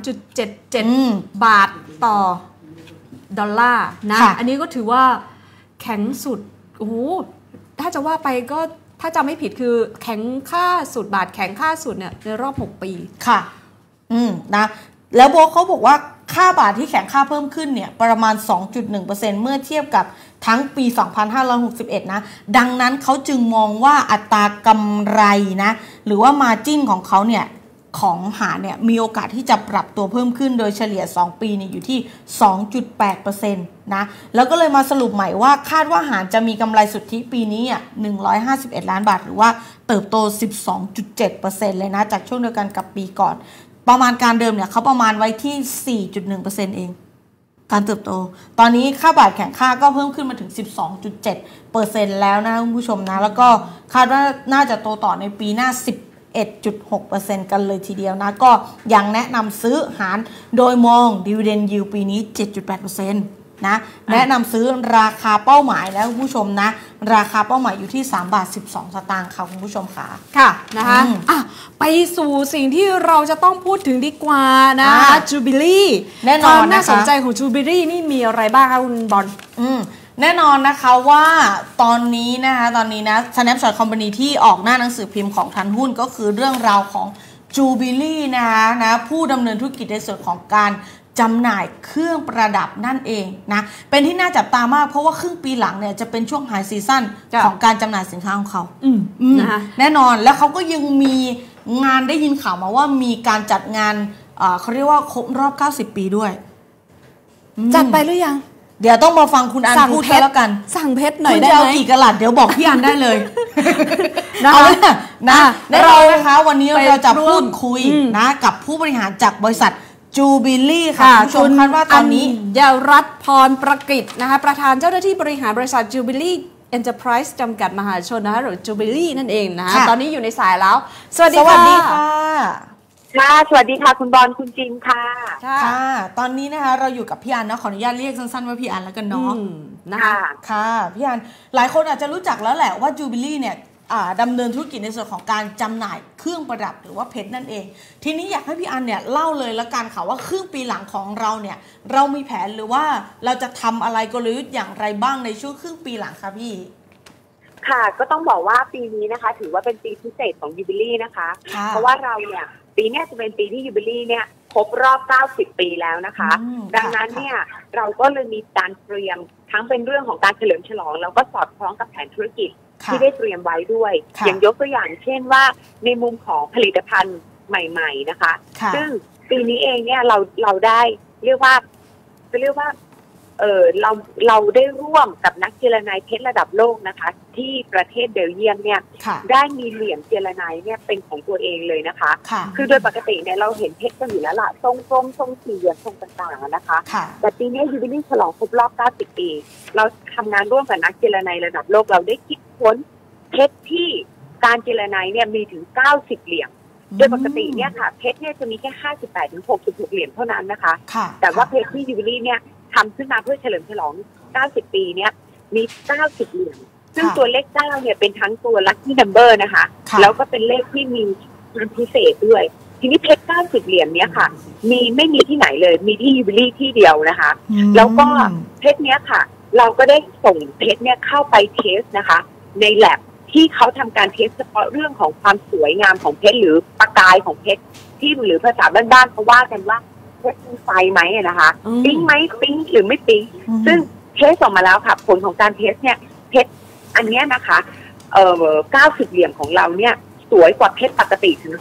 3.77 บาทต่อดอลลาร์นะอันนี้ก็ถือว่าแข็งสุดโอ้โหถ้าจะว่าไปก็ถ้าจำไม่ผิดคือแข็งค่าสุดบาทแข็งค่าสุดเนี่ยในรอบ6ปีค่ะนะแล้วโบเขาบอกว่าค่าบาทที่แข็งค่าเพิ่มขึ้นเนี่ยประมาณ 2.1% เมื่อเทียบกับทั้งปี 2561 นะดังนั้นเขาจึงมองว่าอัตรากำไรนะหรือว่ามาร์จิ้นของเขาเนี่ยของหารเนี่ยมีโอกาสที่จะปรับตัวเพิ่มขึ้นโดยเฉลี่ย2ปีเนี่ยอยู่ที่ 2.8% นะแล้วก็เลยมาสรุปใหม่ว่าคาดว่าหารจะมีกำไรสุทธิปีนี้151ล้านบาทหรือว่าเติบโต 12.7% เลยนะจากช่วงเดียวกันกับปีก่อนประมาณการเดิมเนี่ยเขาประมาณไว้ที่ 4.1% เองการเติบโตตอนนี้ค่าบาทแข็งค่าก็เพิ่มขึ้นมาถึง 12.7% แล้วนะคุณผู้ชมนะแล้วก็คาดว่าน่าจะโตต่อในปีหน้า11.6% กันเลยทีเดียวนะก็ยังแนะนำซื้อหารโดยมอง Dividend Yield ปีนี้ 7.8% นะแนะนำซื้อราคาเป้าหมายแล้วคุณผู้ชมนะราคาเป้าหมายอยู่ที่3 บาท 12 สตางค์ค่ะคุณผู้ชมค่ะค่ะนะคะไปสู่สิ่งที่เราจะต้องพูดถึงดีกว่านะจูบิลี่แน่นอนนะคะน่าสนใจของจูบิลี่นี่มีอะไรบ้างคะคุณบอลแน่นอนนะคะว่าตอนนี้นะ Snapshot Company ที่ออกหน้าหนังสือพิมพ์ของทันหุ้นก็คือเรื่องราวของจูบิลี่นะผู้ดำเนินธุรกิจในส่วนของการจำหน่ายเครื่องประดับนั่นเองนะเป็นที่น่าจับตามากเพราะว่าครึ่งปีหลังเนี่ยจะเป็นช่วงไฮซีซั่นของการจำหน่ายสินค้าของเขาแน่นอนแล้วเขาก็ยังมีงานได้ยินข่าวมาว่ามีการจัดงานเขาเรียกว่าครบรอบ90 ปีด้วยจัดไปหรือยังเดี๋ยวต้องมาฟังคุณอันพูดแล้วกันสั่งเพชรหน่อยได้ไหมคุณจะเอากี่กะลัดเดี๋ยวบอกพี่อันได้เลยเอานะเรานะคะวันนี้เราจะพูดคุยนะกับผู้บริหารจากบริษัทจูบิลี่ค่ะคุณผู้ชมคาดว่าตอนนี้ยารัตน์พรประกิตนะคะประธานเจ้าหน้าที่บริหารบริษัทจูบิลี่เอ็นเตอร์ไพรส์จำกัดมหาชนนะคะหรือจูบิลี่นั่นเองนะคะตอนนี้อยู่ในสายแล้วสวัสดีค่ะค่ะสวัสดีค่ะคุณบอลคุณจิมค่ะค่ะตอนนี้นะคะเราอยู่กับพี่อันนะขออนุญาตเรียกสั้นๆว่าพี่อันแล้วกันเนาะนะคะค่ะพี่อันหลายคนอาจจะรู้จักแล้วแหละว่าจูบิลี่เนี่ยดำเนินธุรกิจในส่วนของการจำหน่ายเครื่องประดับหรือว่าเพชรนั่นเองทีนี้อยากให้พี่อันเนี่ยเล่าเลยละกันค่ะว่าครึ่งปีหลังของเราเนี่ยเรามีแผนหรือว่าเราจะทำอะไรกลยุทธ์อย่างไรบ้างในช่วงครึ่งปีหลังคะพี่ค่ะก็ต้องบอกว่าปีนี้นะคะถือว่าเป็นปีพิเศษของยูบิลี่นะคะเพราะว่าเราเนี่ยปีนี้จะเป็นปีที่ยูบิลี่เนี่ยครบรอบ90 ปีแล้วนะคะดังนั้นเนี่ยเราก็เลยมีการเตรียมทั้งเป็นเรื่องของการเฉลิมฉลองแล้วก็สอดคล้องกับแผนธุรกิจที่ได้เตรียมไว้ด้วยอย่างยกตัวอย่างเช่นว่าในมุมของผลิตภัณฑ์ใหม่ๆนะคะซึ่งปีนี้เองเนี่ยเราได้เรียกว่าเราได้ร่วมกับนักเจรไนเพชรระดับโลกนะคะที่ประเทศเบลเยียมเนี่ยได้มีเหรียญเจรไนเนี่ยเป็นของตัวเองเลยนะคะคือโดยปกติเนี่ยเราเห็นเพชรกันอยู่แล้วล่ะทรงกลมทรงสี่เหลี่ยมทรงต่างๆนะคะแต่ปีนี้ยูบิลี่ฉลองครบรอบ90 ปีเราทำงานร่วมกับนักเจรไนระดับโลกเราได้คิดค้นเพชรที่การเจรไนเนี่ยมีถึง90 เหรียญโดยปกติเนี่ยค่ะเพชรเนี่ยจะมีแค่58 ถึง 66 เหรียญเท่านั้นนะคะแต่ว่าเพชรที่ยูบิลี่เนี่ยทำขึ้นมาเพื่อเฉลิมฉลอง90 ปีเนี่ยมี90 เหรียญซึ่งตัวเลข9เนี่ยเป็นทั้งตัว lucky number นะคะแล้วก็เป็นเลขที่มีความพิเศษด้วยทีนี้เพชร90 เหรียญเนี้ยค่ะไม่มีที่ไหนเลยมีที่ยูบิลี่ที่เดียวนะคะแล้วก็เพชรเนี้ยค่ะเราก็ได้ส่งเพชรเนี่ยเข้าไปเทสนะคะในแลบที่เขาทำการเทสเฉพาะเรื่องของความสวยงามของเพชรหรือประกายของเพชรที่หรือภาษาบ้านๆเขาว่ากันว่าเพชรมีไฟไหมนะคะปิ๊งไหมปิ๊งหรือไม่ปิ๊งซึ่งเทสออกมาแล้วค่ะผลของการเทสเนี่ยเพชรอันนี้นะคะ90 เหรียญของเราเนี่ยสวยกว่าเพชรปกติถึง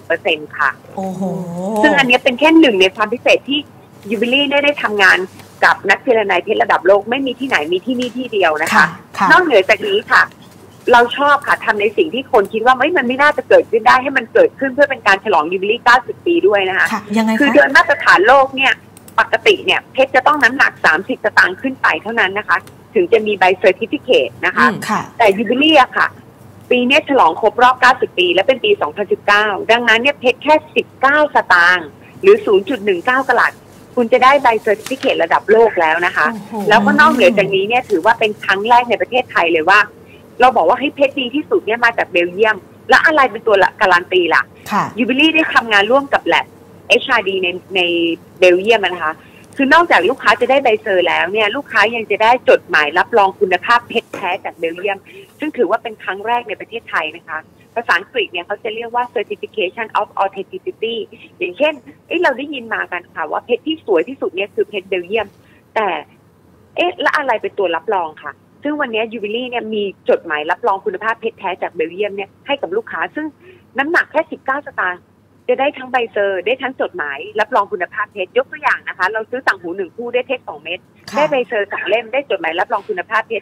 60% ค่ะโอ้โหซึ่งอันนี้เป็นแค่หนึ่งในความพิเศษที่ยูบิลี่ได้ทำงานกับนักเจรไนเพชรระดับโลกไม่มีที่ไหนมีที่นี่ที่เดียวนะคะนอกเหนือจากนี้ค่ะเราชอบค่ะทำในสิ่งที่คนคิดว่ามันไม่น่าจะเกิดขึ้นได้ให้มันเกิดขึ้นเพื่อเป็นการฉลองยูบิลี่90 ปีด้วยนะคะคือโดยมาตรฐานโลกเนี่ยปกติเนี่ยเพชรจะต้องน้ำหนัก30 สตางค์ขึ้นไปเท่านั้นนะคะถึงจะมีใบเซอร์ติฟิเคตนะคะแต่ยูบิลี่อะค่ะปีนี้ฉลองครบรอบ90 ปีและเป็นปี 2019 ดังนั้นเนี่ยเพชรแค่19 สตางค์หรือ 0.19 กะรัตคุณจะได้ใบเซอร์ติฟิเคตระดับโลกแล้วนะคะแล้วก็นอกเหนือจากนี้เนี่ยถือว่าเป็นครั้งแรกในประเทศไทยเลยว่าเราบอกว่าให้เพชรดีที่สุดเนี่ยมาจากเบลเยียมแล้วอะไรเป็นตัวการันตีล่ะยูบิลี่ได้ทำงานร่วมกับแลบ HRD ในเบลเยียมนะคะคือนอกจากลูกค้าจะได้ใบเซอร์แล้วเนี่ยลูกค้ายังจะได้จดหมายรับรองคุณภาพเพชรแท้จากเบลเยียมซึ่งถือว่าเป็นครั้งแรกในประเทศไทยนะคะภาษาอังกฤษเนี่ยเขาจะเรียกว่า certification of authenticity อย่างเช่นเราได้ยินมากันค่ะว่าเพชรที่สวยที่สุดเนี่ยคือเพชรเบลเยียมแต่แล้วอะไรเป็นตัวรับรองค่ะซึ่งวันนี้ยูบิลี่เนี่ยมีจดหมายรับรองคุณภาพเพชรแท้จากเบลเยียมเนี่ยให้กับลูกค้าซึ่งน้ำหนักแค่19 สตางค์จะได้ทั้งใบเซอร์ได้ทั้งจดหมายรับรองคุณภาพเพชรยกตัวอย่างนะคะเราซื้อต่างหู1 คู่ได้เพชร2 เม็ดได้ใบเซอร์2 เล่มได้จดหมายรับรองคุณภาพเพชร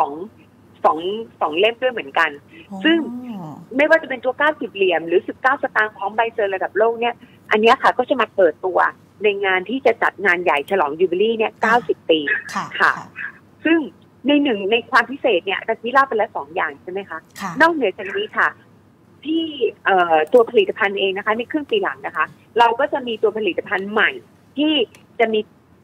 2 เล่มด้วยเหมือนกันซึ่งไม่ว่าจะเป็นตัว90 เหรียญหรือ19 สตางค์พร้อมใบเซอร์ระดับโลกเนี่ยอันนี้ค่ะก็จะมาเปิดตัวในงานที่จะจัดงานใหญ่ฉลองยูบิลี่เนี่ย90 ปีค่ะซึ่งในความพิเศษเนี่ยตะกี้เล่าไปแล้ว2 อย่างใช่ไหมคะนอกเหนือจากนี้ค่ะที่ตัวผลิตภัณฑ์เองนะคะในครึ่งปีหลังนะคะเราก็จะมีตัวผลิตภัณฑ์ใหม่ที่จะมี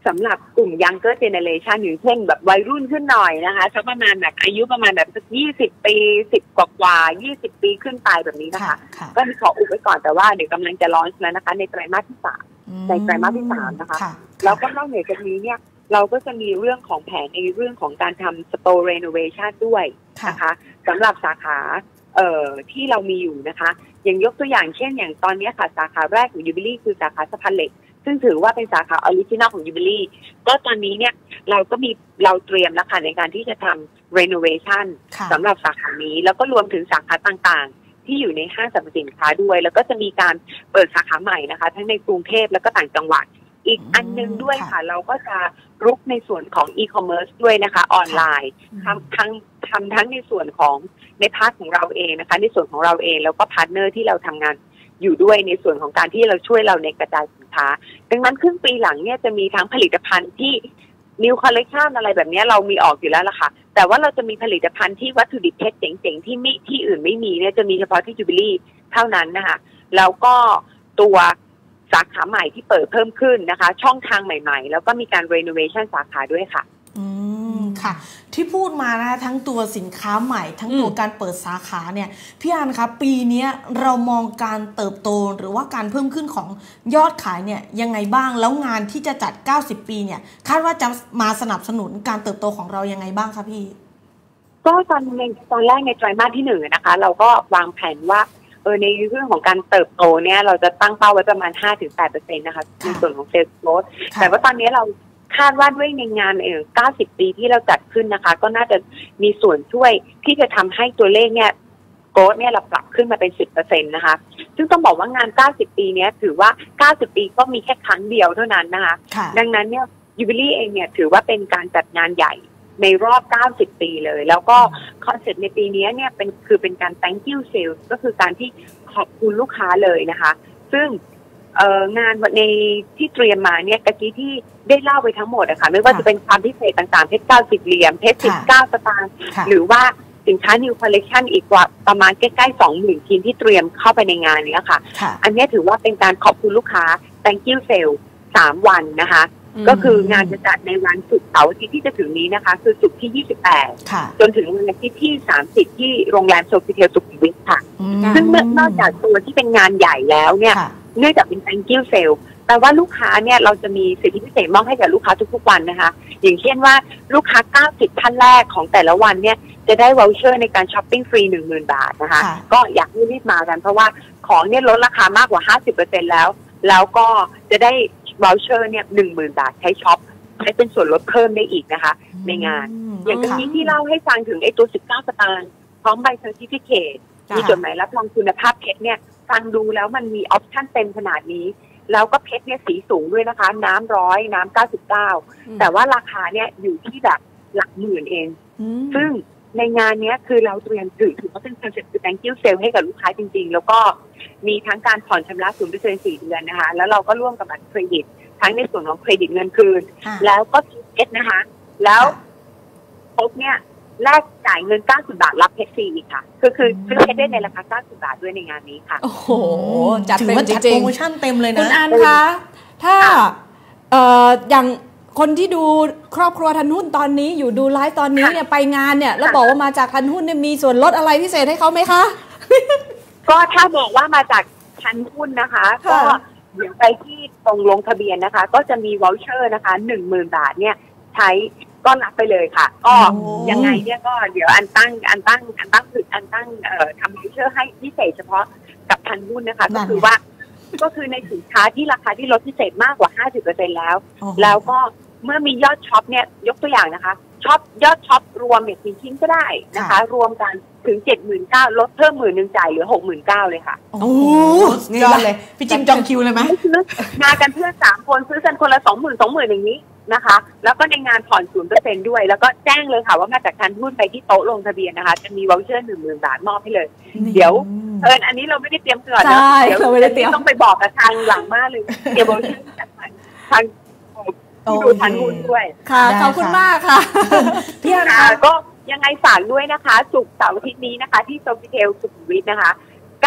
สำหรับกลุ่ม younger generation อย่างเช่นแบบวัยรุ่นขึ้นหน่อยนะคะสักประมาณแบบอายุประมาณแบบสัก20 ปี10 กว่า20 ปีขึ้นไปแบบนี้นะคะก็ขออุบไว้ก่อนแต่ว่าเดี๋ยวกำลังจะลอนช์แล้วนะคะในไตรมาสที่3ในไตรมาสที่3นะคะแล้วก็นอกเหนือจากนี้เนี่ยเราก็จะมีเรื่องของแผนในเรื่องของการทำ store renovation ด้วยนะคะสำหรับสาขาที่เรามีอยู่นะคะอย่างยกตัวอย่างเช่นอย่างตอนนี้ค่ะสาขาแรกของ Jubilee คือสาขาสะพานเหล็กซึ่งถือว่าเป็นสาขาออริจินัลของ Jubilee ก็ตอนนี้เนี่ยเราเตรียมแล้วค่ะในการที่จะทำ renovation สำหรับสาขานี้แล้วก็รวมถึงสาขาต่างๆที่อยู่ในห้างสรรพสินค้าด้วยแล้วก็จะมีการเปิดสาขาใหม่นะคะทั้งในกรุงเทพแล้วก็ต่างจังหวัดอีกอันนึงด้วยค่ะเราก็จะรุกในส่วนของ e-commerce ด้วยนะคะออนไลน์ทำทั้งในส่วนของในพาร์ทของเราเองนะคะในส่วนของเราเองแล้วก็พาร์ทเนอร์ที่เราทำงานอยู่ด้วยในส่วนของการที่เราช่วยเราในกระจายสินค้าดังนั้นครึ่งปีหลังเนี่ยจะมีทั้งผลิตภัณฑ์ที่ New Collection อะไรแบบนี้เรามีออกอยู่แล้วล่ะค่ะแต่ว่าเราจะมีผลิตภัณฑ์ที่วัตถุดิบเพชรเจ๋งๆที่อื่นไม่มีเนี่ยจะมีเฉพาะที่ Jubilee เท่านั้นนะคะแล้วก็ตัวสาขาใหม่ที่เปิดเพิ่มขึ้นนะคะช่องทางใหม่ๆแล้วก็มีการ renovation สาขาด้วยค่ะค่ะที่พูดมานะคะทั้งตัวสินค้าใหม่ทั้งตัวการเปิดสาขาเนี่ยพี่อันคะปีนี้เรามองการเติบโตหรือว่าการเพิ่มขึ้นของยอดขายเนี่ยยังไงบ้างแล้วงานที่จะจัด90 ปีเนี่ยคาดว่าจะมาสนับสนุนการเติบโตของเรายังไงบ้างคะพี่ก็ตอนแรกในไตรมาสที่1นะคะเราก็วางแผนว่าในเรื่องของการเติบโตเนี่ยเราจะตั้งเป้าไว้ประมาณ 5-8% นะคะในส่วนของ sales growth แต่ว่าตอนนี้เราคาดว่าด้วยในงาน90 ปีที่เราจัดขึ้นนะคะก็น่าจะมีส่วนช่วยที่จะทำให้ตัวเลขเนี่ยโกรธเนี่ยเราปรับขึ้นมาเป็น 10% นะคะซึ่งต้องบอกว่างาน90 ปีนี้ถือว่า90 ปีก็มีแค่ครั้งเดียวเท่านั้นนะคะดังนั้นเนี่ย Jubilee เองเนี่ยถือว่าเป็นการจัดงานใหญ่ในรอบ90 ปีเลยแล้วก็คอนเซ็ปต์ในปีนี้เนี่ยเป็นการ thank you sales ก็คือการที่ขอบคุณลูกค้าเลยนะคะซึ่งงานในที่เตรียมมาเนี่ยตะกี้ที่ได้เล่าไปทั้งหมดนะคะไม่ว่าจะเป็นความพิเศษต่างๆเพชร90 เหลี่ยมเพชร19 สตางค์หรือว่าสินค้า New Collection อีกกว่าประมาณใกล้ๆ 20,000 ชิ้นที่เตรียมเข้าไปในงานนี้ค่ะอันนี้ถือว่าเป็นการขอบคุณลูกค้า thank you sale 3 วันนะคะก็คืองานจะจัดในวันศุกร์เสาร์อาทิตย์ที่จะถึงนี้นะคะคือศุกร์ที่28จนถึงวันอาทิตย์ที่30ที่โรงแรมโซฟิเทลสุขุมวิทค่ะซึ่งนอกจากตัวที่เป็นงานใหญ่แล้วเนี่ยเนื่องจากเป็น thank you sale แต่ว่าลูกค้าเนี่ยเราจะมีสิทธิพิเศษมอบให้กับลูกค้าทุกๆวันนะคะอย่างเช่นว่าลูกค้า90ท่านแรกของแต่ละวันเนี่ยจะได้วอลเชอร์ในการช้อปปิ้งฟรี 10,000 บาทนะคะก็อยากให้รีบมากันเพราะว่าของเนี่ยลดราคามากกว่า 50% แล้วก็จะได้วอลเชอร์เนี่ย 10,000 บาทใช้ช็อปใช้เป็นส่วนลดเพิ่มได้อีกนะคะในงานอย่างนี้ที่เล่าให้ฟังถึงไอ้ตัว19 สตางค์พร้อมใบเซอร์ติฟิเคตมีจดหมายรับรองคุณภาพเพชรเนี่ยฟังดูแล้วมันมีออปชั่นเต็มขนาดนี้แล้วก็เพชรเนี่ยสีสูงด้วยนะคะน้ำ100น้ำ99แต่ว่าราคาเนี่ยอยู่ที่แบบหลักหมื่นเองซึ่งในงานนี้คือเราเตรียมถือว่าเป็นคอนเซ็ปต์คือ thank you sale ให้กับลูกค้าจริงๆแล้วก็มีทั้งการผ่อนชำระ 0% 4 เดือนนะคะแล้วเราก็ร่วมกับบัตรเครดิตทั้งในส่วนของเครดิตเงินคืนแล้วก็เพชรนะคะแล้วพบเนี่ยแลกจ่ายเงิน90 บาทรับเพชรฟรีอีกค่ะคือซื้อเพชรได้ในราคา90 บาทด้วยในงานนี้ค่ะโอ้โหจัดเต็มจริงโปรโมชั่นเต็มเลยนะคุณอันคะถ้าอย่างคนที่ดูครอบครัวทันหุ้นตอนนี้อยู่ดูไลฟ์ตอนนี้เนี่ยไปงานเนี่ยแล้วบอกว่ามาจากทันหุ้นเนี่ยมีส่วนลดอะไรพิเศษให้เขาไหมคะก็ถ้าบอกว่ามาจากทันหุ้นนะคะก็เดี๋ยวไปที่ตรงลงทะเบียนนะคะก็จะมีวอลเชอร์นะคะ 10,000 บาทเนี่ยใช้ก็รับไปเลยค่ะก็ยังไงเนี่ยก็เดี๋ยวอันตั้งทำวอลเชอร์ให้พิเศษเฉพาะกับทันหุ้นนะคะก็คือในสินค้าที่ราคาที่ลดพิเศษมากกว่า 50% แล้วก็เมื่อมียอดช็อปเนี่ยยกตัวอย่างนะคะยอดช็อปรวมเนี่ยกี่ชิ้นก็ได้นะคะรวมกันถึง 79,000 ลดเพิ่ม 10,000 จ่ายเหลือ 69,000 เลยค่ะโอ้ยอดเลยพี่จิมจองคิวเลยไหมงานกันเพื่อน3 คนซื้อกันคนละ 20,000 อย่างนี้นะคะแล้วก็ในงานผ่อน 0% ด้วยแล้วก็แจ้งเลยค่ะว่ามาจากทันหุ้นไปที่โต๊ะลงทะเบียนนะคะจะมีวอลเชอร์ 10,000 บาทมอบให้เลยเดี๋ยวอันนี้เราไม่ได้เตรียมเกินนะเดี๋ยวต้องไปบอกกับทางหลังมากเลยเดี๋ยววอลเชอร์จากทางดูทันหุ้นด้วยค่ะขอบคุณมากค่ะพี่อาก็ยังไงฝากด้วยนะคะศุกร์เสาร์อาทิตย์นี้นะคะที่โซฟิเทลสุขุมวิทนะคะ90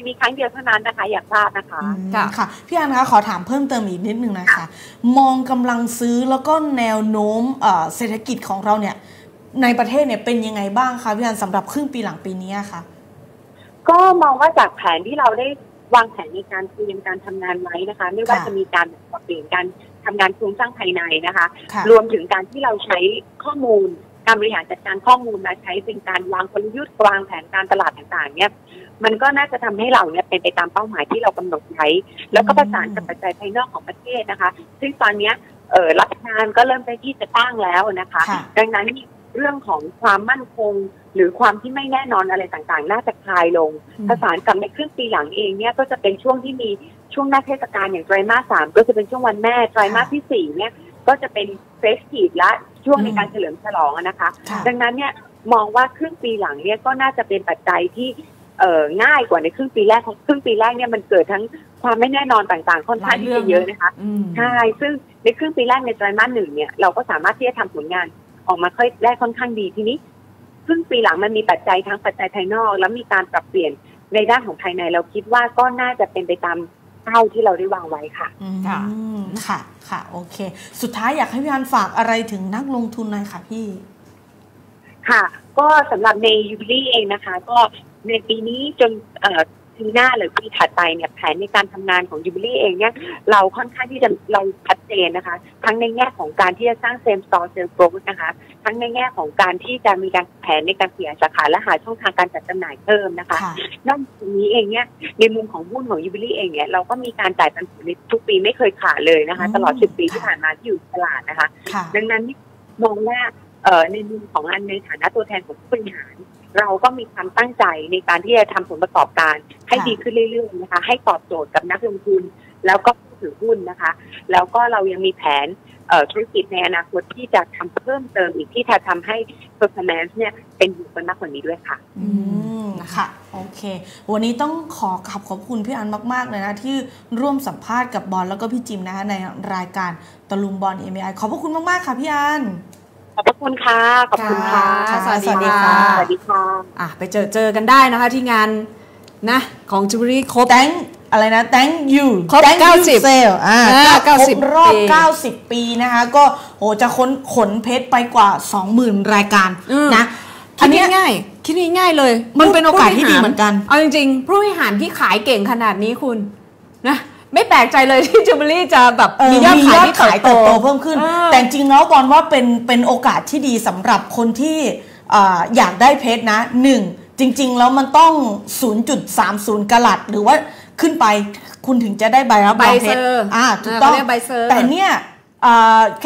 มีครั้งเดียวเท่านั้นนะคะอยากทราบนะคะค่ะพี่อันคะขอถามเพิ่มเติมอีกนิดนึงนะคะมองกำลังซื้อแล้วก็แนวโน้มเศรษฐกิจของเราเนี่ยในประเทศเนี่ยเป็นยังไงบ้างคะพี่อันสำหรับครึ่งปีหลังปีนี้ค่ะก็มองว่าจากแผนที่เราได้วางแผนในการเตรียมการทำงานไว้นะคะไม่ว่าจะมีการปรับเปลี่ยนการทำงานโครงสร้างภายในนะคะรวมถึงการที่เราใช้ข้อมูลการบริหารจัดการข้อมูลมาใช้เป็นการวางกลยุทธ์วางแผนการตลาดต่างๆเนี่ยมันก็น่าจะทำให้เราเนี่ยเป็นไปตามเป้าหมายที่เรากำหนดไว้แล้วก็ประสานกับปัจจัยภายนอกของประเทศนะคะซึ่งตอนนี้รัฐบาลก็เริ่มได้ที่จะตั้งแล้วนะคะดังนั้นเรื่องของความมั่นคงหรือความที่ไม่แน่นอนอะไรต่างๆน่าจะคลายลงประสานกับในครึ่งปีหลังเองเนี่ยก็จะเป็นช่วงที่มีช่วงหน้าเทศกาลอย่างไตรมาส 3ก็จะเป็นช่วงวันแม่ไตรมาสที่4เนี่ยก็จะเป็นเฟสทีฟและช่วงในการเฉลิมฉลองนะคะดังนั้นเนี่ยมองว่าครึ่งปีหลังเนี่ยก็น่าจะเป็นปัจจัยที่ง่ายกว่าในครึ่งปีแรกครึ่งปีแรกเนี่ยมันเกิดทั้งความไม่แน่นอนต่างๆค่อนข้างที่จะเยอะนะคะใช่ซึ่งในครึ่งปีแรกในไตรมาส 1เนี่ยเราก็สามารถที่จะทำผลงานออกมาค่อนข้างดีทีนี้ครึ่งปีหลังมันมีปัจจัยทั้งปัจจัยภายนอกแล้วมีการปรับเปลี่ยนในด้านของภายในเราคิดว่าก็น่าจะเป็นไปตามเป้าที่เราได้วางไว้ค่ะค่ะโอเคสุดท้ายอยากให้พี่อันฝากอะไรถึงนักลงทุนหน่อยค่ะพี่ค่ะก็สำหรับในยูบิลี่เองนะคะก็ในปีนี้จนปีหน้าหรือปีถัดไปเนี่ยแผนในการทำงานของยูบิลี่เองเนี่ยเราค่อนข้างที่จะเราชัดเจนนะคะทั้งในแง่ของการที่จะสร้างเซมสตอร์เซลโกรธนะคะทั้งในแง่ของการที่จะมีการแผนในการขยายสาขาและหาช่องทางการจัดจำหน่ายเพิ่มนะคะนอกจากนี้เองเนี่ยในมุมของหุ้นของยูบิลี่เองเนี่ยเราก็มีการจ่ายปันผลในทุกปีไม่เคยขาดเลยนะคะตลอด10 ปีที่ผ่านมาที่อยู่ตลาดนะคะดังนั้นมองว่าในมุมของอันในฐานะตัวแทนของผู้บริหารเราก็มีความตั้งใจในการที่จะทำผลประกอบการให้ดีขึ้นเรื่อยๆนะคะให้ตอบโจทย์กับนักลงทุนแล้วก็ผู้ถือหุ้นนะคะแล้วก็เรายังมีแผนธุรกิจในอนาคตที่จะทำเพิ่มเติมอีกที่จะทำให้ performance เนี่ยเป็นอยู่กันมากกว่านี้ด้วยค่ะค่ะโอเควันนี้ต้องขอบคุณพี่อันมากๆเลยนะที่ร่วมสัมภาษณ์กับบอลแล้วก็พี่จิมนะคะในรายการตะลุมบอล MAI ขอบพระคุณมากๆค่ะพี่อันขอบคุณค่ะขอบคุณค่ะสวัสดีค่ะสวัสดีค่ะไปเจอกันได้นะคะที่งานนะของจูเบอรี่ครบอะไรนะ thank you ครบ90 เซล90รอบ90 ปีนะคะก็จะขนเพชรไปกว่า 20,000 รายการนะคิดง่ายเลยมันเป็นโอกาสที่ดีเหมือนกันเอาจริงๆผู้บริหารที่ขายเก่งขนาดนี้คุณนะไม่แปลกใจเลยที่จูเบอรี่จะแบบมียอดขายที่เติบโตเพิ่มขึ้นแต่จริงแล้วบอลว่าเป็นโอกาสที่ดีสำหรับคนที่อยากได้เพชรนะ1จริงๆแล้วมันต้อง 0.30 กะรัตหรือว่าขึ้นไปคุณถึงจะได้ใบรับรองเพชรถูกต้องแต่เนี่ยแค่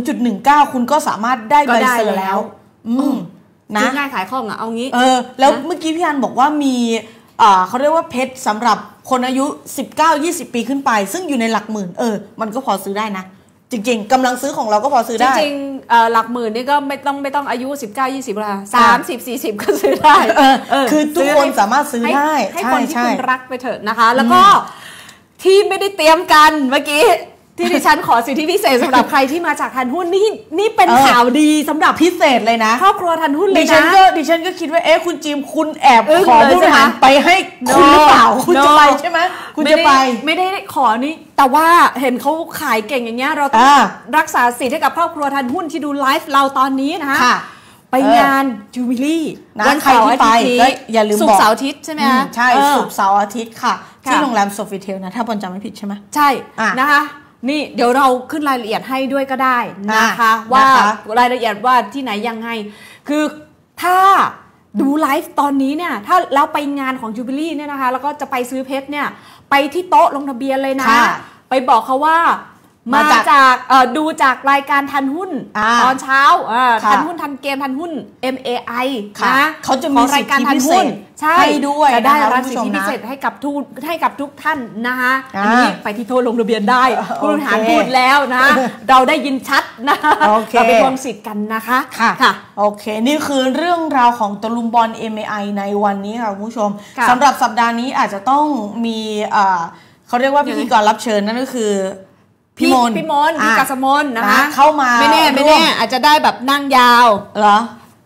0.19 คุณก็สามารถได้ใบเซอร์แล้วนะง่ายขายคล่องเอางี้แล้วเมื่อกี้พี่อันบอกว่ามีเขาเรียกว่าเพชรสำหรับคนอายุ 19-20 ปีขึ้นไปซึ่งอยู่ในหลักหมื่นมันก็พอซื้อได้นะจริงๆกำลังซื้อของเราก็พอซื้อได้จริงๆหลักหมื่นนี่ก็ไม่ต้องอายุ 19-20 ละ30-40 ก็ซื้อได้คือทุกคนสามารถซื้อได้ให้คนที่คุณรักไปเถอะนะคะแล้วก็ที่ไม่ได้เตรียมกันเมื่อกี้ที่ดิฉันขอสิทธิพิเศษสำหรับใครที่มาจากทันหุ้นนี่เป็นข่าวดีสำหรับพิเศษเลยนะครอบครัวทันหุ้นเลยนะดิฉันก็คิดว่าคุณจิมคุณแอบขอผู้บริหารไปให้คุณหรือเปล่าคุณจะไปใช่ไหมคุณจะไปไม่ได้ขอนี่แต่ว่าเห็นเขาขายเก่งอย่างเงี้ยเราต้องรักษาสิทธิ์ให้กับครอบครัวทันหุ้นที่ดูไลฟ์เราตอนนี้นะคะไปงานจูบิลี่วันใครที่ไปก็อย่าลืมบอกศุกร์เสาร์อาทิตย์ใช่ไหมคะใช่ศุกร์เสาร์อาทิตย์ค่ะที่โรงแรมโซฟิเทลนะถ้าบอลจำไม่ผิดใช่ไหมใช่นะคะนี่เดี๋ยวเราขึ้นรายละเอียดให้ด้วยก็ได้นะคะว่ารายละเอียดว่าที่ไหนยังไงคือถ้าดูไลฟ์ตอนนี้เนี่ยถ้าแล้วไปงานของจูบิลี่เนี่ยนะคะแล้วก็จะไปซื้อเพชรเนี่ยไปที่โต๊ะลงทะเบียนเลยนะไปบอกเขาว่ามาจากดูจากรายการทันหุ้นตอนเช้าทันหุ้นทันเกมทันหุ้น MAI นะเขาจะมีรายการทันหุ้นให้ด้วยจะได้รับสิทธิพิเศษให้กับทุกท่านนะคะอันนี้ไปที่โทรลงทะเบียนได้ผู้บริหารพูดแล้วนะเราได้ยินชัดนะเราไปรวมสิทธิ์กันนะคะค่ะโอเคนี่คือเรื่องราวของตะลุมบอล MAI ในวันนี้ค่ะคุณผู้ชมสำหรับสัปดาห์นี้อาจจะต้องมีเขาเรียกว่าพิธีกรรับเชิญนั่นก็คือพี่มนพี่กัสมนนะคะเข้ามาไม่แน่อาจจะได้แบบนั่งยาวเหรอ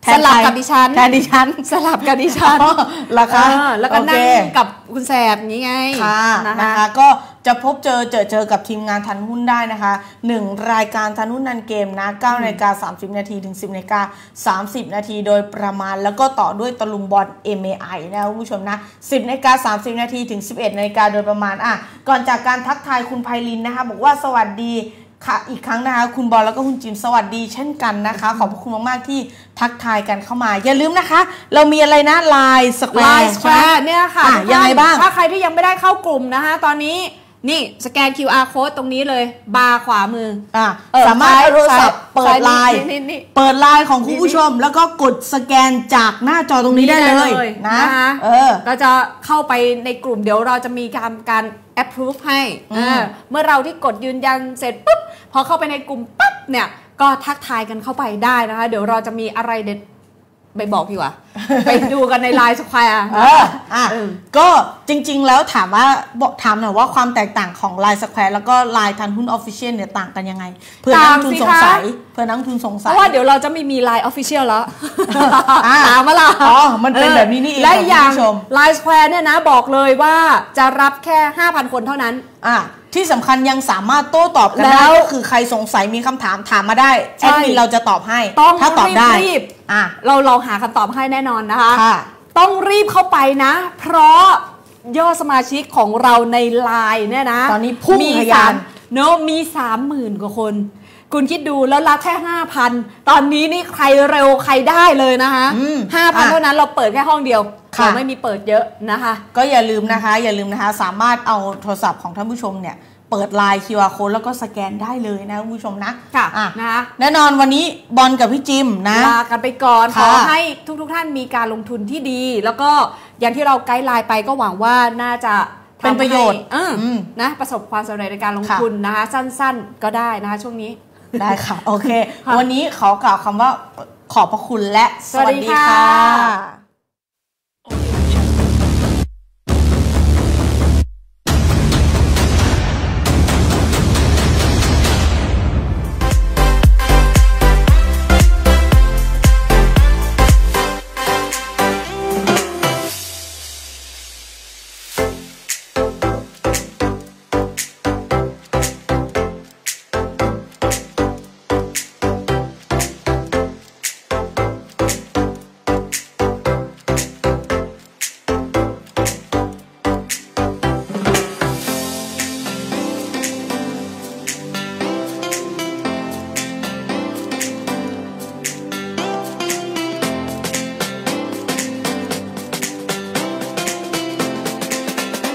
สลับกับดิฉันแทนดิฉันสลับกับดิฉันเหรอคะแล้วก็นั่งกับคุณแสบนี้ไงค่ะนะคะก็จะพบเจอกับทีมงานทันหุ้นได้นะคะ1รายการทันหุ้นนันเกมนะ9:30 นาทีถึง 10:30 นาทีโดยประมาณแล้วก็ต่อด้วยตะลุมบอล MAI นะคุณผู้ชมนะ10:30 นาทีถึง 11 นาฬิกาโดยประมาณก่อนจากการทักทายคุณไพลินนะคะบอกว่าสวัสดีค่ะอีกครั้งนะคะคุณบอลแล้วก็คุณจิมสวัสดีเช่นกันนะคะขอบคุณมากๆที่ทักทายกันเข้ามาอย่าลืมนะคะเรามีอะไรนะไลน์สแควร์เนี่ยค่ะยังไงบ้างถ้าใครที่ยังไม่ได้เข้ากลุ่มนะคะตอนนี้นี่สแกน QR code ตรงนี้เลยบาร์ขวามือสามารถโทรศัพท์เปิดไลน์ของคุณผู้ชมแล้วก็กดสแกนจากหน้าจอตรงนี้ได้เลยนะคะเราจะเข้าไปในกลุ่มเดี๋ยวเราจะมีการ approve ให้เมื่อเราที่กดยืนยันเสร็จปุ๊บพอเข้าไปในกลุ่มปั๊บเนี่ยก็ทักทายกันเข้าไปได้นะคะเดี๋ยวเราจะมีอะไรเด็ดไปบอกดีกว่า ไปดูกันในไลน์สแควร์ก็จริงๆแล้วถามหน่อยว่าความแตกต่างของไลน์สแควร์แล้วก็ไลน์ทันหุ้นออฟฟิเชียลเนี่ยต่างกันยังไงเพื่อนักทุนสงสัยเพราะว่าเดี๋ยวเราจะไม่มีไลน์ออฟฟิเชียลแล้วถามมาละมันเป็นแบบนี้นี่เองและอย่างไลน์สแควร์เนี่ยนะบอกเลยว่าจะรับแค่ 5,000 คนเท่านั้นที่สำคัญยังสามารถโต้ตอบกันได้ก็คือใครสงสัยมีคำถามถามมาได้แอดมินเราจะตอบให้ถ้าตอบได้เราหาคำตอบให้แน่นอนนะคะต้องรีบเข้าไปนะเพราะยอดสมาชิกของเราในไลน์เนี่ยนะตอนนี้พุ่งทะยานมี 30,000 กว่าคนคุณคิดดูแล้วรับแค่ 5,000 ตอนนี้นี่ใครเร็วใครได้เลยนะคะ 5,000 เท่านั้นเราเปิดแค่ห้องเดียวเราไม่มีเปิดเยอะนะคะก็อย่าลืมนะคะสามารถเอาโทรศัพท์ของท่านผู้ชมเนี่ยเปิดไลน์ QR Code แล้วก็สแกนได้เลยนะคุณผู้ชมนะนะคะแน่นอนวันนี้บอลกับพี่จิมนะลากันไปก่อนขอให้ทุกท่านมีการลงทุนที่ดีแล้วก็อย่างที่เราไกด์ไลน์ไปก็หวังว่าน่าจะเป็นประโยชน์นะประสบความสำเร็จในการลงทุนนะคะสั้นๆก็ได้นะคะช่วงนี้ได้ค่ะโอเควันนี้ขอกล่าวคำว่าขอบพระคุณและสวัสดีค่ะ